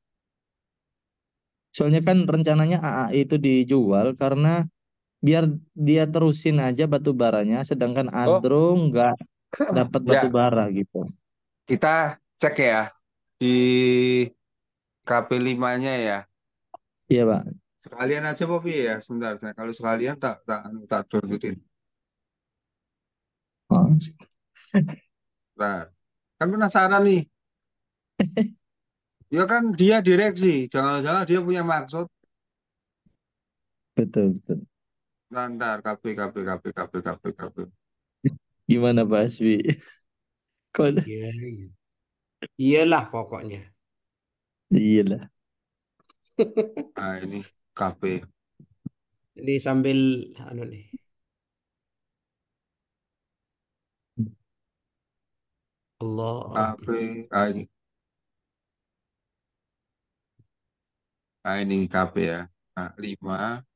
Soalnya kan rencananya AAI itu dijual karena biar dia terusin aja batu baranya, sedangkan Oh, Adro nggak dapat batu ya, bara gitu. kita cek ya di KP 5-nya ya. Iya Pak. Sekalian aja Popi ya, sebentar. Kalau sekalian tak downloadin. Oh, Nah, kan penasaran nih. Ya kan dia direksi, jangan-jangan dia punya maksud. betul betul. Ntar KP. Gimana Pak Aswi? Kok Iya, iya. Iyalah pokoknya. iya lah. Nah ini KP. Ini sambil anu nih. Allah. KP. Ah, ini. Ah, ini KP ya. Nah, 5.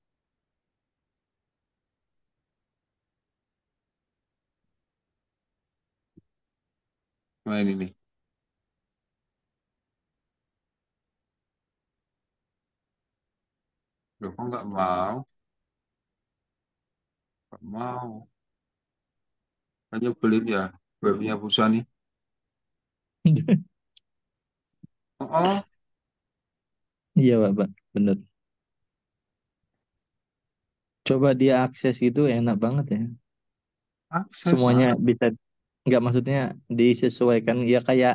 Nah ini nih. Loh, kok nggak mau? Nggak mau. Hanya beli ya. Webnya Busa nih. Oh, oh, Iya Pak, bener. Coba dia akses itu enak banget ya. akses Semuanya mas. bisa, nggak maksudnya disesuaikan ya kayak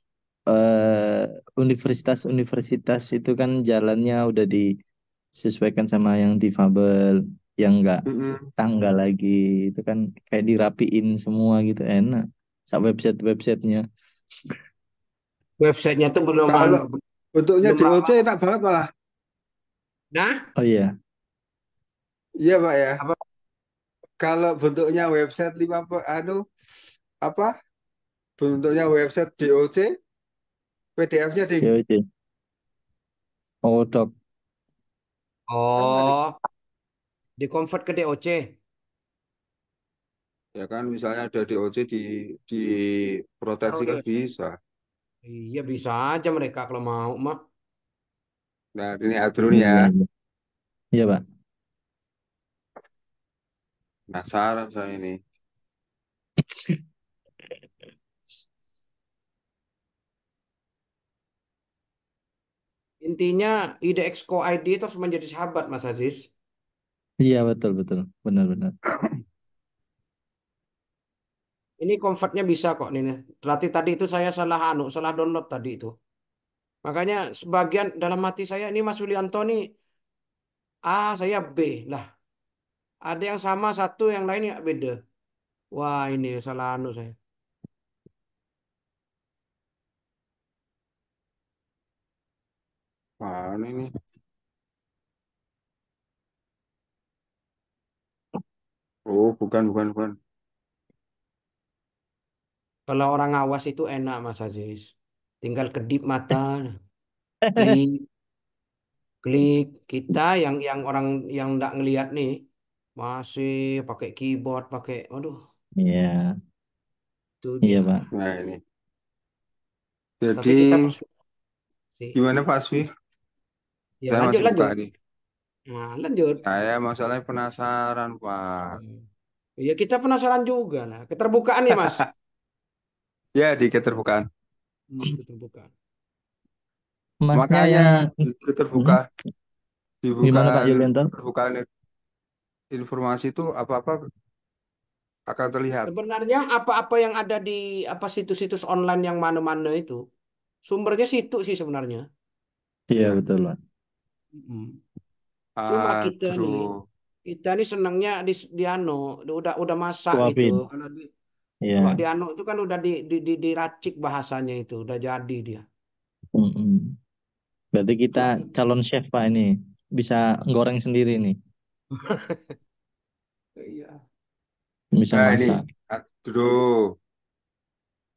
universitas-universitas itu kan jalannya udah disesuaikan sama yang difabel, yang nggak Mm-mm. tangga lagi, itu kan kayak dirapiin semua gitu enak. Sama websitenya. Websitenya tuh belum Kalau bentuknya belum DOC ramah. enak banget malah. Nah, Oh iya, Iya Pak ya. apa Kalau bentuknya website 50, apa? Bentuknya website DOC, PDF-nya ding. ya oke. Oh dok, Kan menarik. Oh, di convert ke DOC. Ya kan misalnya ada DOC di proteksi Taruh di kan website. bisa. Iya bisa aja mereka kalau mau mah. Nah ini aturan ya. iya iya. Iya Pak. Penasaran saya ini. Intinya ide Exco ID itu harus menjadi sahabat Mas Aziz. Iya betul betul, benar-benar. Ini convertnya bisa kok nih. Berarti tadi itu saya salah download tadi itu. Makanya sebagian dalam hati saya ini Mas Yulianto nih A, saya B. Lah, ada yang sama satu yang lainnya beda. Wah, ini salah anu saya. Mana ini? Oh bukan. Kalau orang awas itu enak Mas Aziz. Tinggal kedip mata, klik, klik. Kita yang orang yang nggak ngelihat nih masih pakai keyboard, pakai, aduh, Iya, itu iya dia. Pak. Nah ini. Tapi Jadi kita persuasi. gimana Pak Asfi? Ya Saya lanjut masih buka lanjut. nih. Nah, lanjut. Saya masalahnya penasaran Pak. Hmm. Ya kita penasaran juga. Nah, keterbukaan nih Mas. Ya di keterbukaan. Keterbukaan. Masnya Makanya yang di Hmm? keterbukaan, dibuka Gimana Pak Yulianto? keterbukaan informasi itu apa-apa akan terlihat. Sebenarnya apa-apa yang ada di apa situs-situs online yang mana-mana itu sumbernya situ sih sebenarnya. Iya Ya. betul Pak. Mm. Cuma Aduh. kita nih senangnya di anu udah masak gitu. Suapin. Kalau Iya. di anu itu kan udah diracik bahasanya itu, udah jadi dia. Mm-mm. Berarti kita calon chef Pak ini. Bisa goreng sendiri nih. Iya. Bisa Nah ini, masak. aduh,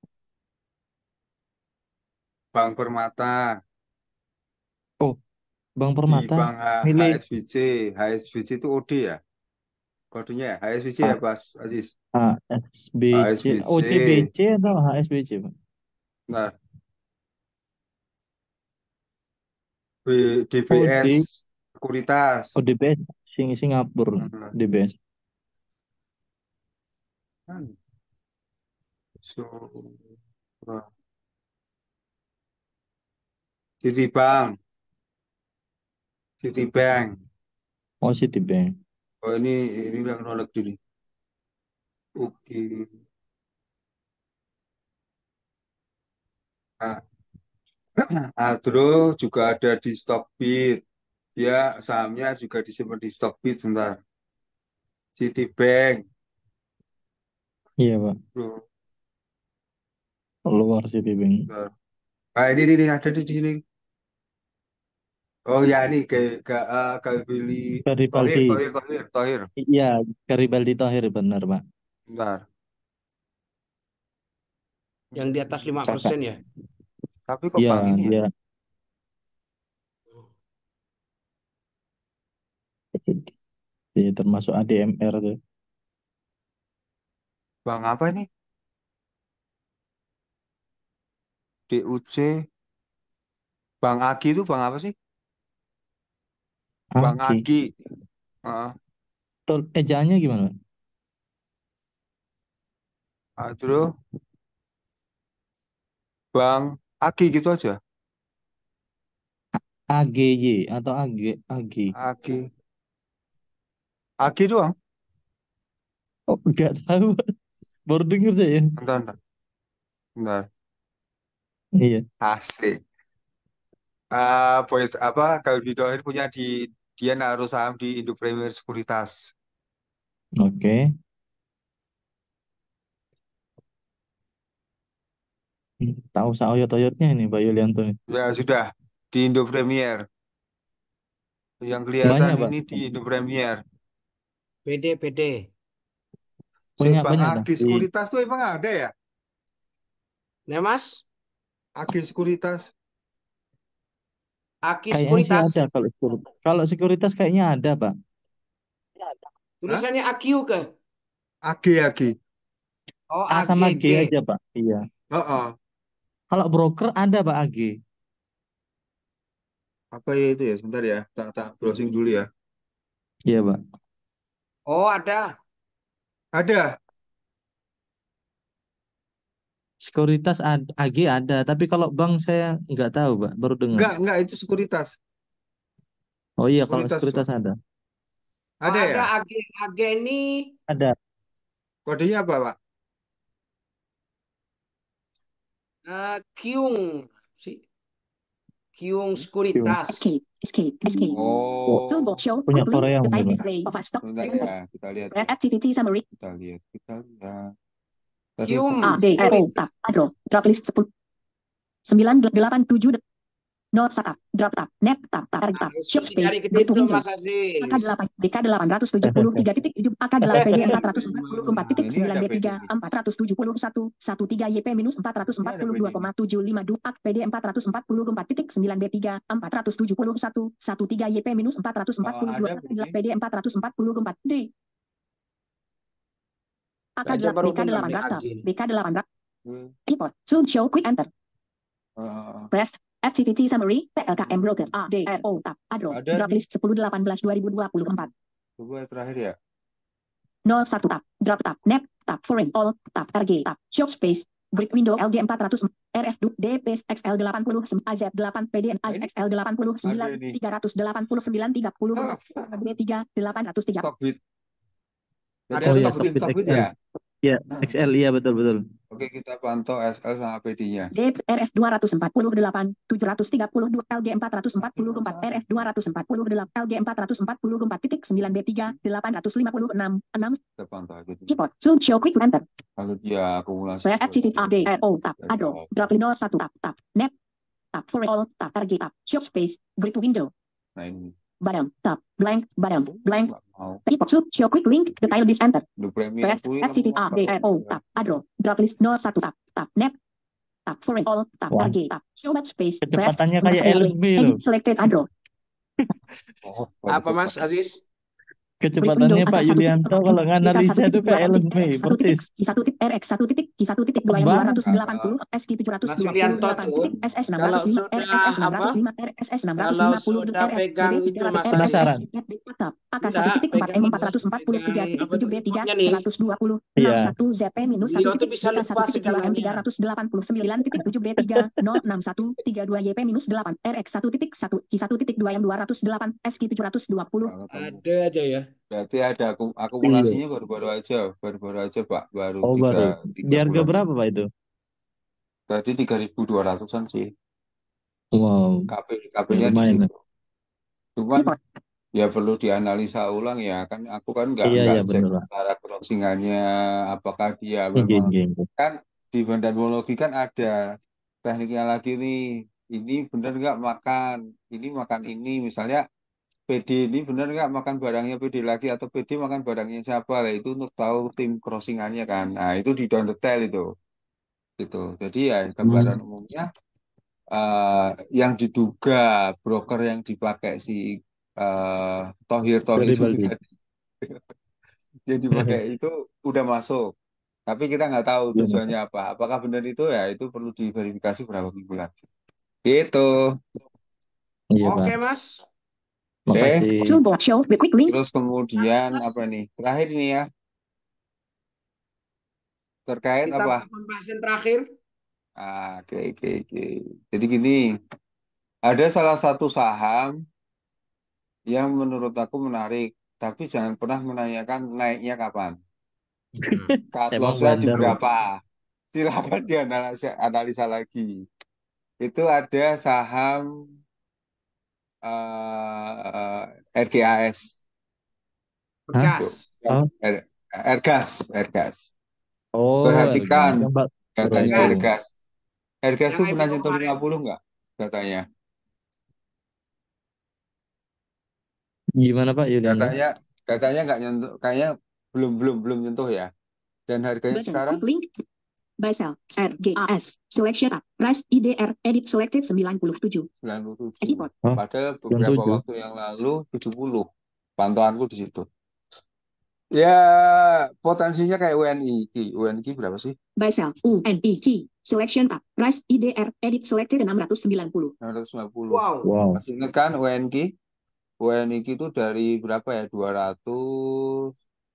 Bang Permata. Oh, Bang Di Permata bank milih HSBC. HSBC itu OD ya? Kodenya ya? HSBC ya, Mas Aziz? HSBC, HSBC. ODBC atau HSBC, Pak? Nah, OD, DBS Sekuritas. ODBS, Singapura, Nah, DBS. so, Citibank. Citibank. Oh, Citibank. Oh, ini udah nolak dulu. Oke. Nah, Adro juga ada di Stockbit. Dia sahamnya juga disimpan di Stockbit sebentar. Citibank. Iya, Pak. Bro. Luar Citibank. Sebentar. Ah, ini ada di sini. Oh ya, ini kayak Billy Garibaldi. Thohir. Iya, Garibaldi Thohir benar, Pak. Bentar. Yang di atas 5% ya. Tapi kok Iya, bang ini ya? Dia termasuk ADMR tuh. Bang apa ini? DUC. Bang Agi itu bang apa sih? Bang Agi. Agi. Heeh. Ejaannya gimana, Pak? Adro. Bang Agi gitu aja. AGY atau AG. Agi. Agi doang. Oh, enggak tahu, Pak. Baru dengar saya. Bentar. Iya. Asik. Kalau di Thohir punya dia naruh saham di Indo Premier Sekuritas. Oke. Tahu saoyot-oyotnya ini Pak Yulianto nih. Ya sudah di Indo Premier. Yang kelihatan Banyak, Pak. ini di Indo Premier. PD. Banyak Bang dah. Agi Sekuritas tuh emang ada ya? Nah, Mas, Agi Sekuritas. Aki Kayaknya sih Sekuritas. ada kalau sekuritas. Kalau sekuritas kayaknya ada, Pak. Tulisannya AQ ke? Agi. Oh, A sama G AGG. aja, Pak. Iya. Oh. Kalau broker ada, Pak, AG. Apa ya itu ya? Sebentar ya. Tak browsing dulu ya. Iya, Pak. Oh, ada. Ada. Sekuritas AG ada, tapi kalau bank saya nggak tahu, Pak. Baru dengar. Enggak itu sekuritas. Oh iya, kalau Sekuritas, sekuritas Pak. ada. Oh, Ada ya? ada AG ini. Ada. Kodenya apa, Pak? Kyung. Kyung Sekuritas. Escape. Oh. Toolbox show Punya quick link Korea the mungkin, time Pak. display of a stock. Sebentar ya, kita lihat. Red activity summary. Kita lihat. Kyung A D R O Sekuritas. tab Adro drop list 10 987 Not Startup, Drop Tab, Net Tab, Tab, Shop Space, Dari Go to kecil Window, Mas Aziz. AK8, BK873.7, AK8 PD444.3, 471, 13 YP minus 442,752, AK PD 440.9B3, 471, 13 YP minus 442, PD 444D. Aja baru benar nih BK8 AG ini. BK8 Report, Zoom Show Quick Enter. Press Activity Summary PLKM Broker ADRO Tab Adro Ada Drop List 10/18/2024 Coba terakhir ya. 01 Tab Drop Tab Net Tab Foreign All Tab RG Tab Shop Space Grid Window LG 400 RF DP XL 80 AZ 8 PDN XL 89 389 30 B3 803 Stockbit. Ada Oh iya, Stockbit Stockbit ya? XL. Iya, XL iya betul. Oke, kita pantau SL sama PD-nya. RF 248 732 LG 444 RF 248 LG 444.9 B3 856 6 Kita pantau aja. Keyboard Zoom Show Quick Enter. Kalau dia akumulasi. Press Activity ADRO Tab Adro Drop List 01 Tab Net Tab For All Tab RG Tab Shop Space Grid to Window Nah ini. Bottom Tab Blank Bottom Blank Nggak mau. Keyboard Zoom Show Quick Link Detail This Enter. Indo Premier Press Activity ADRO Tab Adro Drop List 01 Tab Tab Net Tab For All Tab Wah. RG Tab Show Space Press Kecepatannya kayak Link LB loh. Edit Selected Adro Oh, Apa baru Mas Aziz? Window Kecepatannya Pak angka 1 titik Yulianto kalau kita 1 nganalisa itu titik 2 kayak Ellen titik May, RX 1 titik persis. Q1 titik RX 1 titik Q1 titik 2 yang Bang, 280 SQ Mas Yulianto 728 tuh titik SS kalau 605 sudah RSS apa? 605 RSS Kalau 650 sudah RF pegang BB itu 300 Mas RF Aziz, penasaran. AK 1 enggak titik 4 pegang M ini, pegang 443 titik apa tuh 7 B 3 inputnya nih. 120 Iya. 61 ZP minus 1 Beliau tuh titik bisa BK 1 lupa titik 2 M segalanya. 389 titik 7 B 3 061 32 YP minus 8 RX 1 titik 1 Q1 titik 2 yang 208 SQ 720 kalau kamu. Ada aja ya. Berarti ada Iya. akumulasinya baru-baru aja Pak, baru Oh, baru. Di 3 harga bulan. berapa Pak itu? Berarti 3.200-an sih. Wow, KP-nya di lumayan. situ. Cuman ya perlu dianalisa ulang ya, kan aku kan Iya, nggak iya cek bener Pak. cara crossingannya, apakah dia Iya, memang iya, iya. kan di bandar kan ada tekniknya lagi nih. Ini bener nggak makan, ini makan ini, misalnya PD ini bener nggak makan barangnya PD lagi atau PD makan barangnya siapa lah, itu untuk tahu tim crossingannya kan. Nah itu di down detail itu, gitu. Jadi ya gambaran umumnya eh, yang diduga broker yang dipakai si Thohir Dari Tauhidin Baldi. tadi yang dipakai itu udah masuk. Tapi kita nggak tahu Iya, Pak. tujuannya apa. Apakah benar itu ya itu perlu diverifikasi berapa minggu lagi. Gitu. Iya Pak. Oke Mas. Makasih. Toolbox show with quick link Terus kemudian apa nih? Terakhir ini ya terkait Kita apa? pembahasan terakhir. Oke, oke, oke. Jadi gini, ada salah satu saham yang menurut aku menarik, tapi jangan pernah menanyakan naiknya kapan. Cut Emang loss-nya di bandar Pak. berapa? Silakan dianalisa analisa lagi. Itu ada saham RGAS. Hah? Gas. Oh, Ergas, Ergas. oh, Perhatikan Ergas. Yang Pak. datanya Ergas. Ergas. Ergas Yang itu pernah IPO nyentuh kemarin. 50 nggak datanya? Gimana Pak Yulianto? Datanya nggak nyentuh, kayaknya belum nyentuh ya. Dan harganya button sekarang quick link buy sell RGAS selection up price IDR edit selected 97 97. export Oh, Padahal beberapa 97. waktu yang lalu 70. Pantauanku di situ. Ya, potensinya kayak UNI. UNI berapa sih? buy sell UNIQ selection up price IDR edit selected 690 690. Wow. Wow. Masih ingat kan UNI? UNI itu dari berapa ya? 200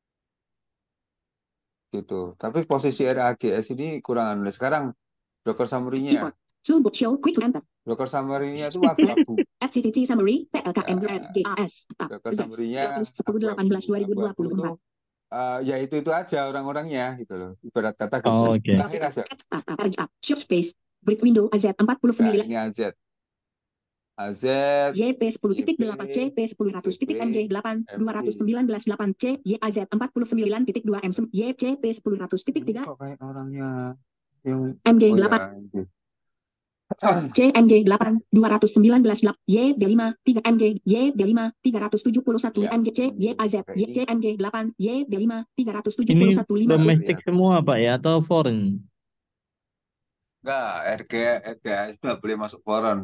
gitu. Tapi posisi RAGS ini kurang anu. Sekarang broker summary-nya. import toolbox show quick enter Broker summary-nya itu abu-abu. activity summary PLKM Ya, RGAS broker tugas summary-nya 10 18 abu-abu itu 2024 ya itu aja orang-orangnya gitu loh. Ibarat kata gitu. Oh, oke. Terakhir aja. RGA show space break window AZ Nah, 49 ini AZ. AZ, YP 10.8 CP 10 titik MG 8 219 8 C YAZ 49 titik 2 M YCP 10 titik 3 kok kayak orangnya yang MG oh 8 ya itu. CMG 8 219 8 YB 5 3 MG YB 5 371 Iya. MG C YAZ YCMG 8 YB 5 Ini 371 5 domestik Lihat. semua Pak ya atau foreign? Enggak, RGS itu nggak boleh masuk foreign.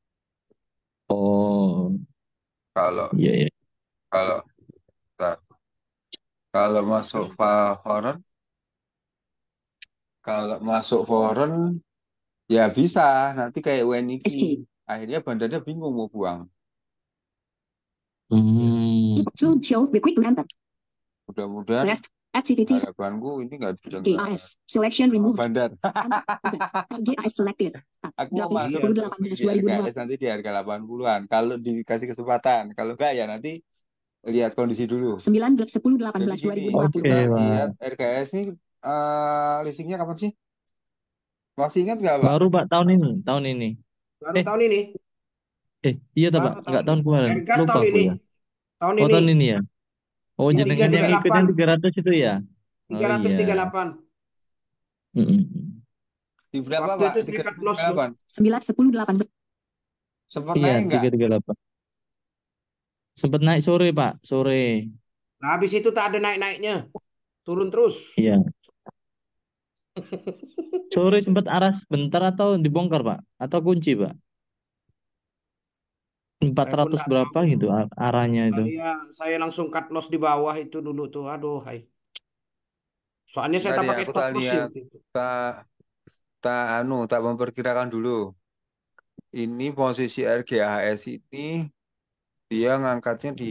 Oh, Kalau iya iya. kalau bentar. Kalau masuk foreign, kalau masuk foreign ya bisa nanti kayak UNI. Akhirnya bandarnya bingung mau buang. to show the quick enter Mudah-mudahan rest activities harapanku ini nggak GAS selection remove bandar. GAS selected Aku mau grafis masuk 10 18 di RKS nanti di harga 80-an. Kalau dikasih kesempatan, kalau enggak ya nanti lihat kondisi dulu. 9 10 18 Jadi gini, 2020 Oke, kita Pak. lihat RKS ini leasingnya kapan sih? Masih ingat nggak, Pak? Baru Pak tahun ini, tahun ini. Baru tahun ini. Iya tak Baru Pak, nggak tahun ini. kemarin. Ergas Lupa tahun aku ini. ya. Tahun Oh ini. tahun ini ya. Oh Yang jenengan yang ikut 338. yang 300 itu ya. Oh iya. 338. Mm-mm. Di berapa, Waktu Pak? itu saya cut loss loh. 338. 9 10 8 Sempat Iya, naik nggak? 338. Sempat naik sore, Pak, sore. Nah, habis itu tak ada naik-naiknya. Turun terus. Iya. Sore sempat aras bentar atau dibongkar, Pak? Atau kunci, Pak? Saya pun 400 nggak berapa tahu. gitu arahnya itu. Saya langsung cut loss di bawah itu dulu tuh. Aduh, hai. Soalnya saya Enggak tak nih, pakai aku stop tak loss sih lihat, waktu itu. tak tak memperkirakan dulu. Ini posisi RGHS ini dia ngangkatnya di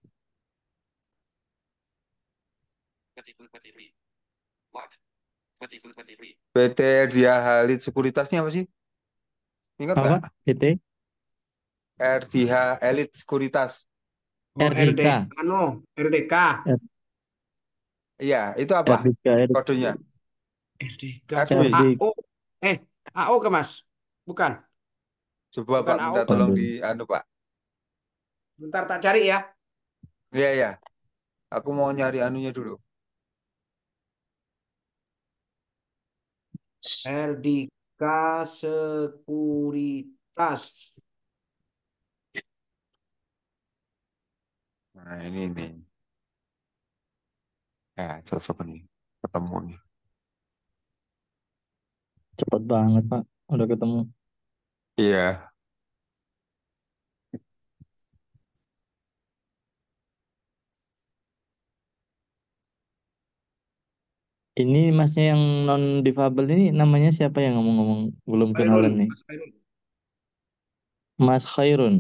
PT Dia Halid Sekuritasnya apa sih? Ingat Apa? nggak? PT RDH Elite Sekuritas. Oh, RDK. RDK. Iya, itu apa RDK. kodenya? RDK. RW. AO. AO ke Mas? Bukan. Coba Bukan Pak AO. minta tolong Waduh. di Pak. Bentar tak cari ya. Iya, iya. Aku mau nyari anunya dulu. RDK Sekuritas. Nah, ini nih. Ya, cocok nih. Ketemu nih. Cepet banget, Pak. Udah ketemu. Iya. Ini masnya yang non difabel ini namanya siapa yang ngomong-ngomong? Belum Khairul. kenalan nih. Mas Khairul. Mas Khairun.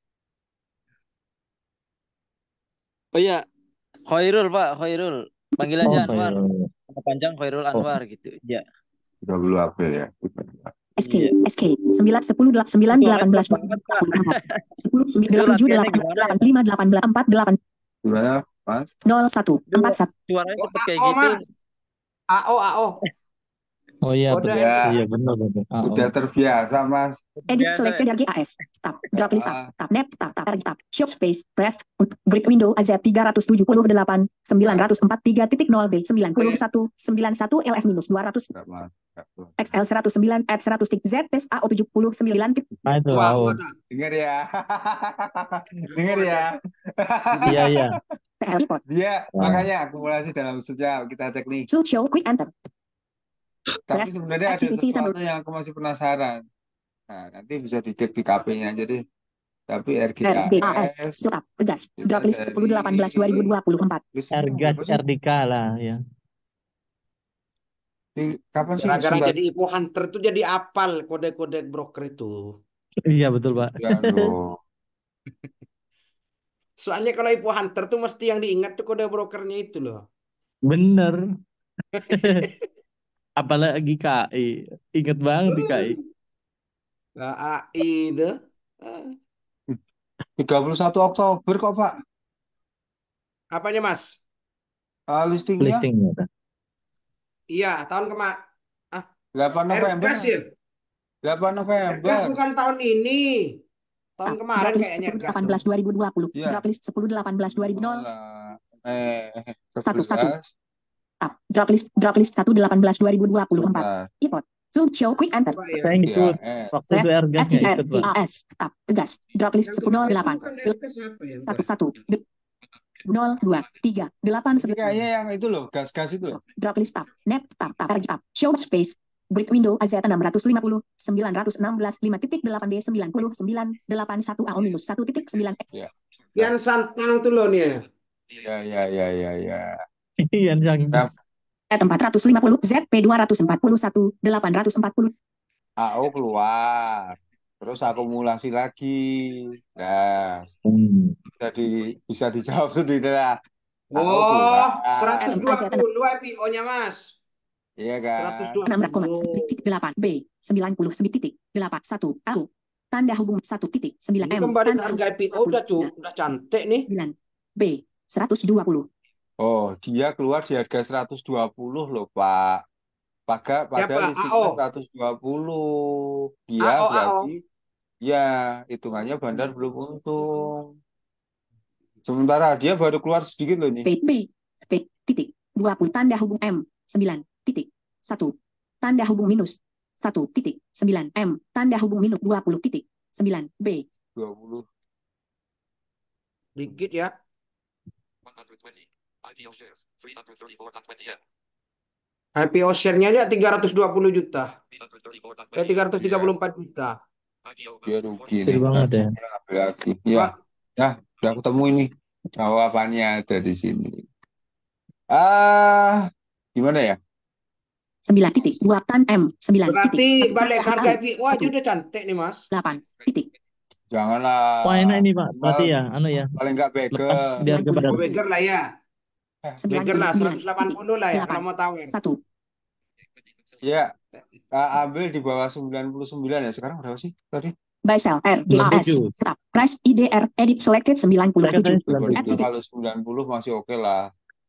Oh iya, Khairul Pak, Khairul. Panggil aja Oh, Anwar. Khairul. Nama panjang Khairul Oh, Anwar gitu. Ya. 30 April ya. SK, Iya. SK, 9, 10, 9, Suaranya 18, cepet banget, Pak. 10, 9, Itu 7, latihannya 8, gimana? 8, 5, 8, 4, 8, Gimana, Mas? 0, 1, Itu 4, 1. suaranya Oh, cepet kayak AO gitu. Mas. AO. oh iya, Kode betul. Ya, Iya benar betul. udah terbiasa, Mas. Edit Biasa select ya. dari GAS. Tab. Drop list tab. Ah, Tab. Net. Tab. Tab. Tab. Show space. Breath. Break window AZ 378 943.0 B 91 91 LS minus 200 enggak, Mas. Enggak, belum. XL 109 at 100 tik Z tes AO 79 tik. Nah itu, Wah, AO. ada. Dengar ya. Dengar ya. Iya, iya. TL report. Dia Wah, makanya akumulasi dalam sejam kita cek nih. Show show quick enter. Tapi Rest. sebenarnya ada Activity sesuatu summary. yang aku masih penasaran. Nah, nanti bisa dicek di KP-nya. Jadi, tapi RGAS. RGAS Surat. Tegas. kita Drop list 10 dari 18 2024. listriknya Ergas berapa sih? RDK lah ya. Kapan sih Gara-gara 9? jadi Ipo Hunter tuh jadi apal kode-kode broker itu. Iya betul, Pak. Ya, loh. Soalnya kalau Ipo Hunter tuh mesti yang diingat tuh kode brokernya itu loh. Bener. Apalagi KI. Ingat banget di KI. AI itu. 31 Oktober kok, Pak. Apanya Mas? Listingnya Listingnya. Pak. Iya, tahun kemarin. 8 November. Ergas ya? 8 Ergas November. bukan tahun ini. Tahun kemarin Drop list kayaknya 10 Ergas 18 tuh. 2020. Iya. Drop list 10 18 2000. Alah. 11. 11. Drop list 1 18 2024. Bentar. Import. Zoom show quick enter. Apa ya? Saya ikut. Ya, Waktu itu Ergasnya ikut, Pak. AS. Tab. Tegas. Drop list Yang 10 kemarin 08. bukan Ergas apa ya? Bentar. 11 0 2 3 8 Ini kayaknya yang itu loh, gas-gas itu loh. drop list tab. Net tab. Tab. Tab. Show space. Break window AZ 650 916 5.8 B 99 81 AO minus 1.9 Ya. Kian Santang tuh loh nih. Ya. Iya, yang Nah, 450 ZP 241 840 AO keluar. Terus akumulasi lagi. Nah, bisa dijawab sendiri lah. AO Oh, keluar. 120 IPO-nya Mas. Iya kan? 16,8 B 90 titik 81 AO tanda hubung 1.9 Ini M kembali ke harga IPO udah cantik nih. 9 B 120. Oh, dia keluar di harga 120 loh, Pak. Padahal Siapa? listingnya AO. 120. Dia AO. berarti ya hitungannya bandar belum untung. Sementara dia baru keluar sedikit loh ini. B titik 20 tanda hubung M 9 titik 1 tanda hubung minus 1.9 M tanda hubung minus 20 titik 9 B 20. Dikit ya. IPO share-nya aja 320 juta. 334 juta. Dia rugi Kecil nih. banget ya. Harusnya ambil lagi. Ya, ya, udah ketemu ini. Jawabannya ada di sini. Gimana ya? 9 titik. Buatan M. 9 Berarti titik. 1 balik harga A. IPO aja udah cantik nih, Mas. 8 titik. Janganlah. Wah enak ini Pak. Berarti ya, ya. Paling nggak Lepas beger. di harga 90. badar. Oh, Beger lah ya. Beger lah, 99 180 lah ya, 8. kalau mau tower. 1. Ya, ambil di bawah 99 ya. Sekarang berapa sih tadi? Buy sell R G A S 97. stop price IDR edit selected 97. Itu kalau 90 masih oke lah.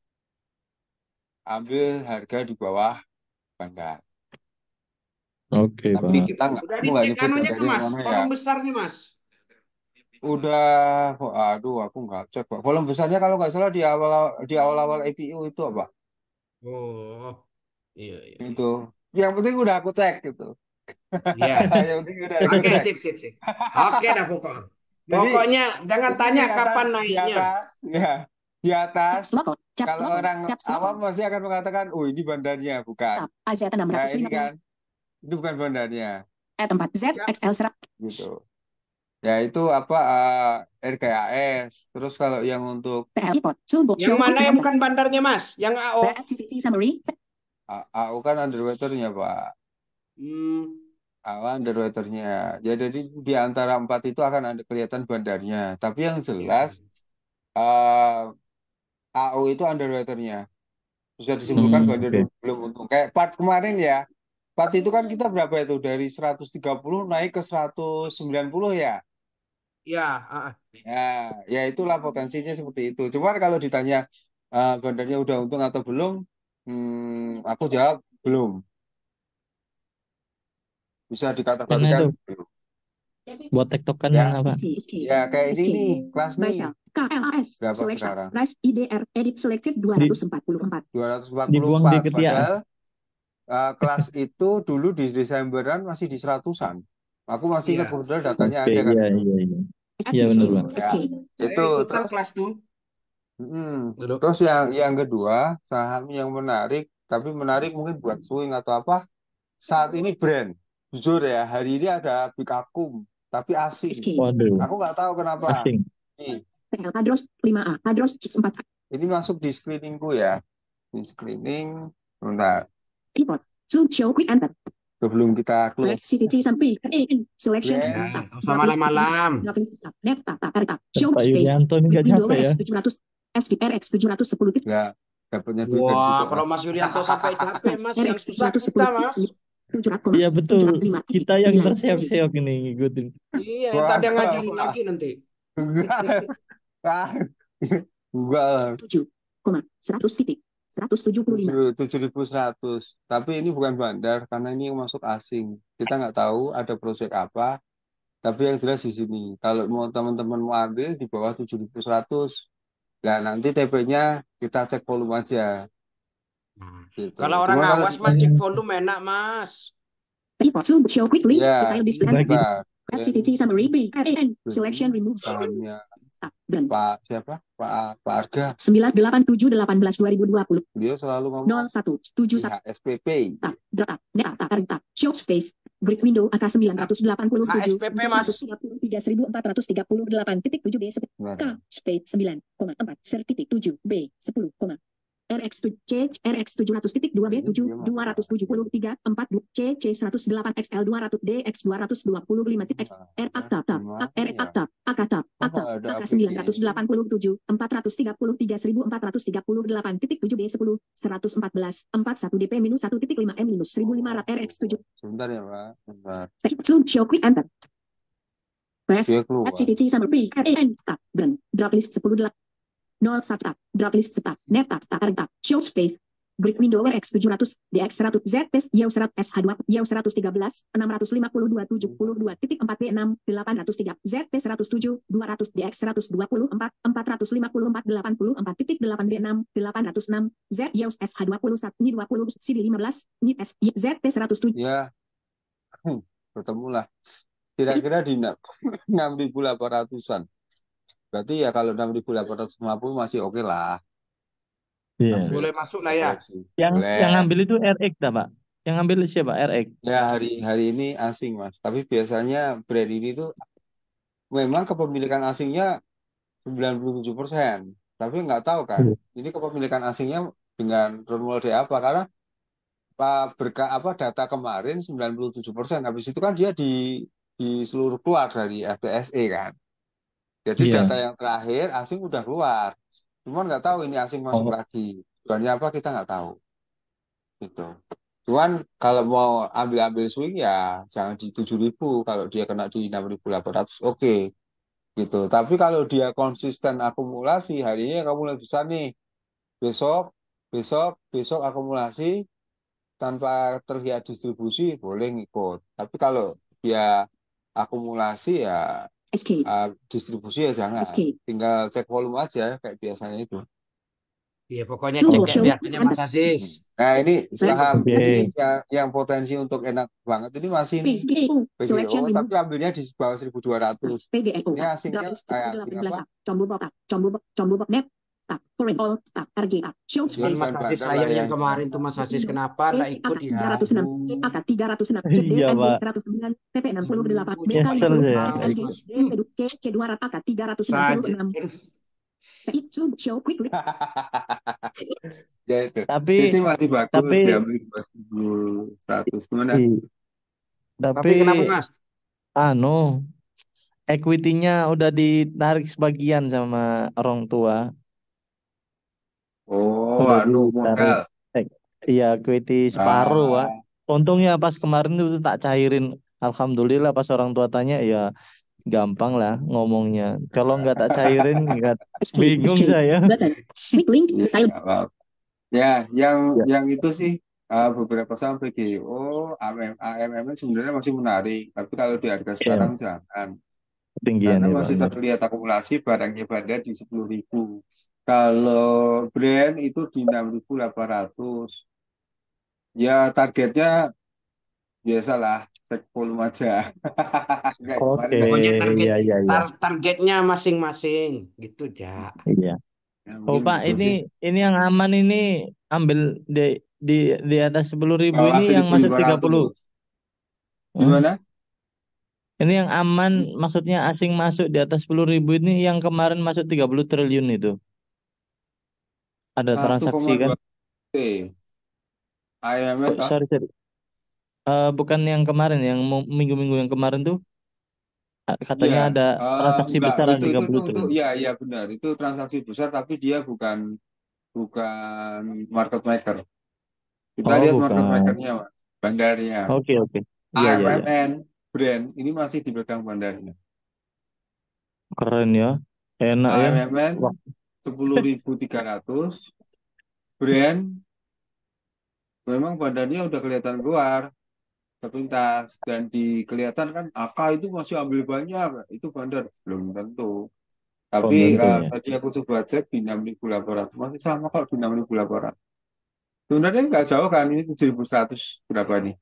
Ambil harga di bawah bandar. Oke Tapi Pak. kita Udah aku nggak dicek nyebut anunya ke bandarnya Mas, mana ya. kolom besarnya Mas. Udah, aduh aku nggak cek Pak. Volume besarnya kalau nggak salah di awal-awal IPO itu apa? Oh, iya. Itu. Yang penting udah aku cek gitu. Iya. Yang penting udah aku Oke, cek. sip. Oke dah pokoknya. Jadi, Pokoknya jangan Jadi tanya kelihatan kapan di naiknya. atas, ya, di atas. Caps Kalau lock. orang Caps lock. awam pasti akan mengatakan, oh ini bandarnya, bukan. Stop. AZ Nah ini 650. kan, itu bukan bandarnya, E4 Z XL 100. gitu. Ya itu apa RKAS. Terus kalau yang untuk PL Pot. Toolbox. Yang mana yang bukan bandarnya Mas? Yang AO. activity summary. AU kan underwaternya Pak. AU underwaternya. Ya jadi di antara 4 itu akan ada kelihatan bandarnya. Tapi yang jelas AU itu underwaternya. Bisa disimpulkan bandar belum untung. Kayak part kemarin ya. Part itu kan kita berapa itu? Dari 130 naik ke 190 ya. Ya. Ya itulah potensinya seperti itu. Cuma kalau ditanya bandarnya udah untung atau belum, aku jawab belum. Bisa dikatakan belum. Buat tektokan Ya. apa? Ya kayak ini nih, kelas nih. KLAS. Berapa Select sekarang? price IDR edit selected 244. 244. Dibuang di ketiak. Padahal kelas itu dulu di Desemberan masih di 100-an. Aku masih ingat kebetulan datanya ada kan. Iya. Iya benar Bang. Ya, itu terus kelas tuh. Terus yang kedua, saham yang menarik, tapi menarik mungkin buat swing atau apa. Saat ini brand, jujur ya, hari ini ada Big Akum, tapi asing. Waduh. Aku nggak tahu kenapa. Asing. Nih, Adros 5A, Adros 4. ini masuk di screeningku ya. Di screening, bentar. Report. Zoom show quick enter. Sebelum kita close. CVT sampai selection. Ya, usah malam-malam. Pak Yulianto ini nggak capek ya. 700 SPRX 710. Ya, dapatnya duit dari Wah, situ. kalau Mas Yulianto sampai capek Mas, yang susah kita Mas. Iya betul. Kita yang terseok-seok ini ngikutin. Iya, kita ada ngajarin lagi nanti. Enggak lah. 7,100 titik. 175. 7.100. Tapi ini bukan bandar karena ini yang masuk asing. Kita nggak tahu ada proyek apa. Tapi yang jelas di sini. Kalau mau teman-teman mau ambil di bawah 7.100. Nah nanti TP-nya kita cek volume aja. Gitu. Kalau orang awas Mas cek volume enak Mas. Report to show quickly. Ya, Detail activity summary BAN selection remove. Sahamnya Pak siapa? Pak Arga. 98718 2020. Dia selalu ngomong 0171 SPP. Show space. Break window AK 987 HSPP Mas. 434.338.7 B K space 9,4 titik 7 B 10, RX 700.2 B 7 273 4 C 108 XL 200 DX 225 X R akta R akta akata AK 987 433.438.7 B 10 114 41 DP minus 1.5 M minus 1500 RX 7. Sebentar ya Pak. Sebentar. Show quick enter. Press activity summary AN start brand drop list 10 0 start drop list start net start show space break window RX 700 DX 100 Z PES YO 100 SH2 YO 113 652.72.4 B6 803 Z PES 107 200 DX 124 454.84 titik 8 B6 806 Z YO SH21 ini 20 CD 15 ini S Z PES 107 ya bertemulah kira-kira di 6.800-an. Berarti ya kalau 6.850 masih oke lah. Iya. Boleh masuk lah ya. Yang ambil itu RX dah Pak. Yang ambil siapa? RX. Ya hari ini asing Mas. Tapi biasanya brand ini tuh memang kepemilikan asingnya 97%. Tapi nggak tahu kan, Iya. ini kepemilikan asingnya dengan runway apa? Karena data kemarin 97%. Habis itu kan dia di seluruh keluar dari FTSE kan. Jadi data Iya. yang terakhir asing udah keluar. Cuman nggak tahu ini asing masuk Oh, lagi. Tujuannya apa kita nggak tahu gitu. Cuman kalau mau ambil swing ya jangan di 7.000. Kalau dia kena di 6.800 oke gitu. Tapi kalau dia konsisten akumulasi hari ini kamu mulai besar nih. Besok, besok akumulasi tanpa terlihat distribusi boleh ngikut. Tapi kalau dia akumulasi ya Escape. distribusi ya jangan. Escape. Tinggal cek volume aja kayak biasanya itu. Iya, pokoknya Show cek will kayak show. biasanya Mas Aziz. Nah ini saham oke. ini yang potensi untuk enak banget ini masih ini PGEO. Selection PGO remove. tapi ambilnya di bawah 1.200. PGEO. Ini asingnya asing apa? Combo botak. Combo bok net. Tak. Foreign all. Tak. RG. Show Cuman space. Mas Bukan Aziz bandar lah sayang ya. yang kemarin tuh Mas Aziz kenapa nggak ikut ya? 306. Angka 306. Iya, CDNB Pak. 109. PP 68. Aduh, BKY Nyesel saya. baik, Mas. C200 angka 396. Saja. Show quickly. Ya itu. Tapi Itu masih bagus tapi diambil di bawah 1.100 gimana? i- Tapi kenapa Mas? anu equity-nya udah ditarik sebagian sama orang tua. Oh, Udah anu ditarik. modal. Iya, equity separuh, Pak. Ah, Untungnya pas kemarin itu tak cairin. Alhamdulillah pas orang tua tanya ya gampang lah ngomongnya. Kalau nggak tak cairin nggak bingung saya. Button. Quick link. ya, File. nggak apa-apa. Ya, yang Ya, itu sih beberapa saham PGO, AMM sebenarnya masih menarik, tapi kalau di harga iya, sekarang jangan, ketinggian karena ya, Pak. masih Benar. terlihat akumulasi barangnya pada di 10.000. Kalau brand itu di 6.800. Ya targetnya biasalah cek volume aja. Kayak kemarin Oke, kan. Pokoknya iya iya iya. targetnya masing-masing gitu ya. Iya. Ya, Oh, mungkin Pak, gitu sih. ini yang aman ini ambil di atas 10.000 Bawah ini yang masuk 30. 1.500. Hah? Gimana? Ini yang aman maksudnya asing masuk di atas 10.000 ini yang kemarin masuk 30 triliun itu. Ada transaksi kan? 1,2 T. IMF Oh, sorry, sorry. Bukan yang kemarin, yang minggu-minggu yang kemarin tuh katanya Iya, ada transaksi enggak, besar itu 30 untuk triliun. ya benar, itu transaksi besar tapi dia bukan market maker. Kita Oh, lihat market bukan. makernya, Mas. Bandarnya. Oke, oke. Iya, iya, iya. AMMN brand ini masih dipegang bandarnya. Keren ya. Enak ya. AMMN Wah, 10.300, brand memang bandarnya udah kelihatan keluar sepintas dan kelihatan kan AK itu masih ambil banyak, itu bandar belum tentu. belum Tapi tentu ya. tadi aku coba cek di 6.800 masih sama kok di 6.800. Sebenarnya nggak jauh kan, ini 7.100 berapa nih?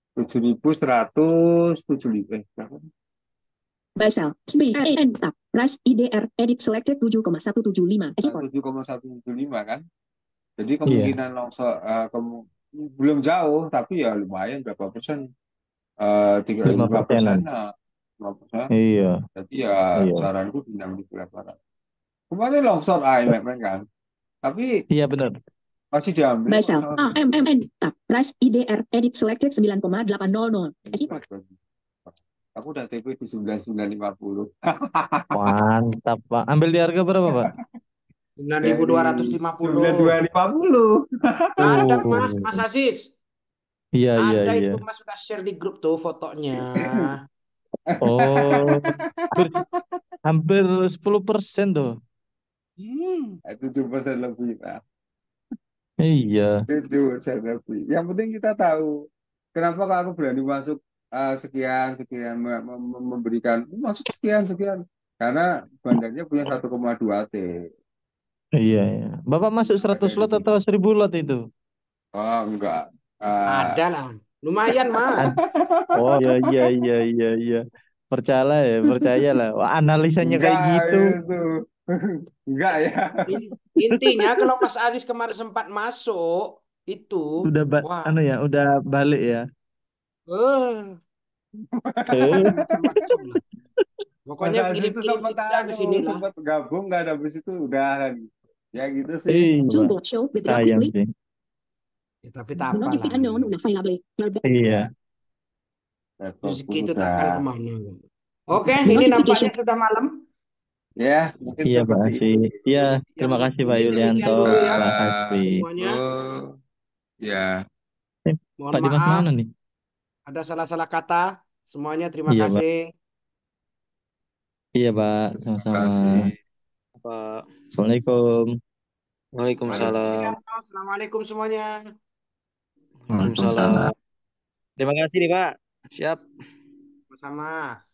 7.175 berapa? Buy sell. SBN tab. Price IDR edit selected 7,175. Export. 7,175 kan? Jadi Iya. kemungkinan longsor belum jauh tapi ya lumayan berapa persen? 5 5 persenan. persen. 5%. Iya. Jadi ya Iya. saranku di 6.800. Kemarin longsor AMM kan? Tapi Iya benar. masih diambil Buy kok sell. sama AMMN tab. Price IDR edit selected 9,800. Export. Aku udah TP di 9950. Mantap, Pak. Ambil di harga berapa, Pak? 9.250. 9250. Ada Oh. Mas Aziz. Iya, iya, Ada iya. itu Mas sudah share di grup tuh fotonya. Oh, hampir 10% tuh. Itu 7% lebih, Pak. Iya. 7% lebih. Yang penting kita tahu kenapa kalau aku berani masuk sekian memberikan masuk sekian karena bandarnya punya 1,2 T. Iya, iya. Bapak masuk 100 lot atau 1000 lot itu? Oh, enggak. Ada lah. Lumayan, Mas. Oh, iya. Percayalah. Wah, analisanya kayak gitu. Itu. Enggak ya. Intinya kalau Mas Aziz kemarin sempat masuk, itu, Udah wah, udah balik ya. eh, Eh, macam-macam lah. Pokoknya Masa sih itu kirim-kirim sempat pizza ke sini lah. sempat gabung nggak ada habis itu udah ya gitu sih. iya, Zoom Pak. board show withdraw Sayang quickly. sih. Ya, tapi tak The notification apalah. unknown unavailable. Your Iya. Laptopku Rezeki itu udah takkan kemana. Oke, The ini nampaknya notification. sudah malam. ya mungkin Iya, Pak seperti Asfi. itu. Iya, Yang terima kasih Pak mungkin Yulianto, demikian dulu ya, Pak Hasbi. semuanya. oh ya Mohon Pak Dimas maaf, mana nih? ada salah-salah kata. Semuanya terima Iya, Pak. kasih. Iya, Pak. terima Sama-sama. kasih. Pak. Assalamualaikum. Mari Waalaikumsalam. Assalamualaikum semuanya. Waalaikumsalam. Terima kasih nih Pak. Siap. Sama-sama.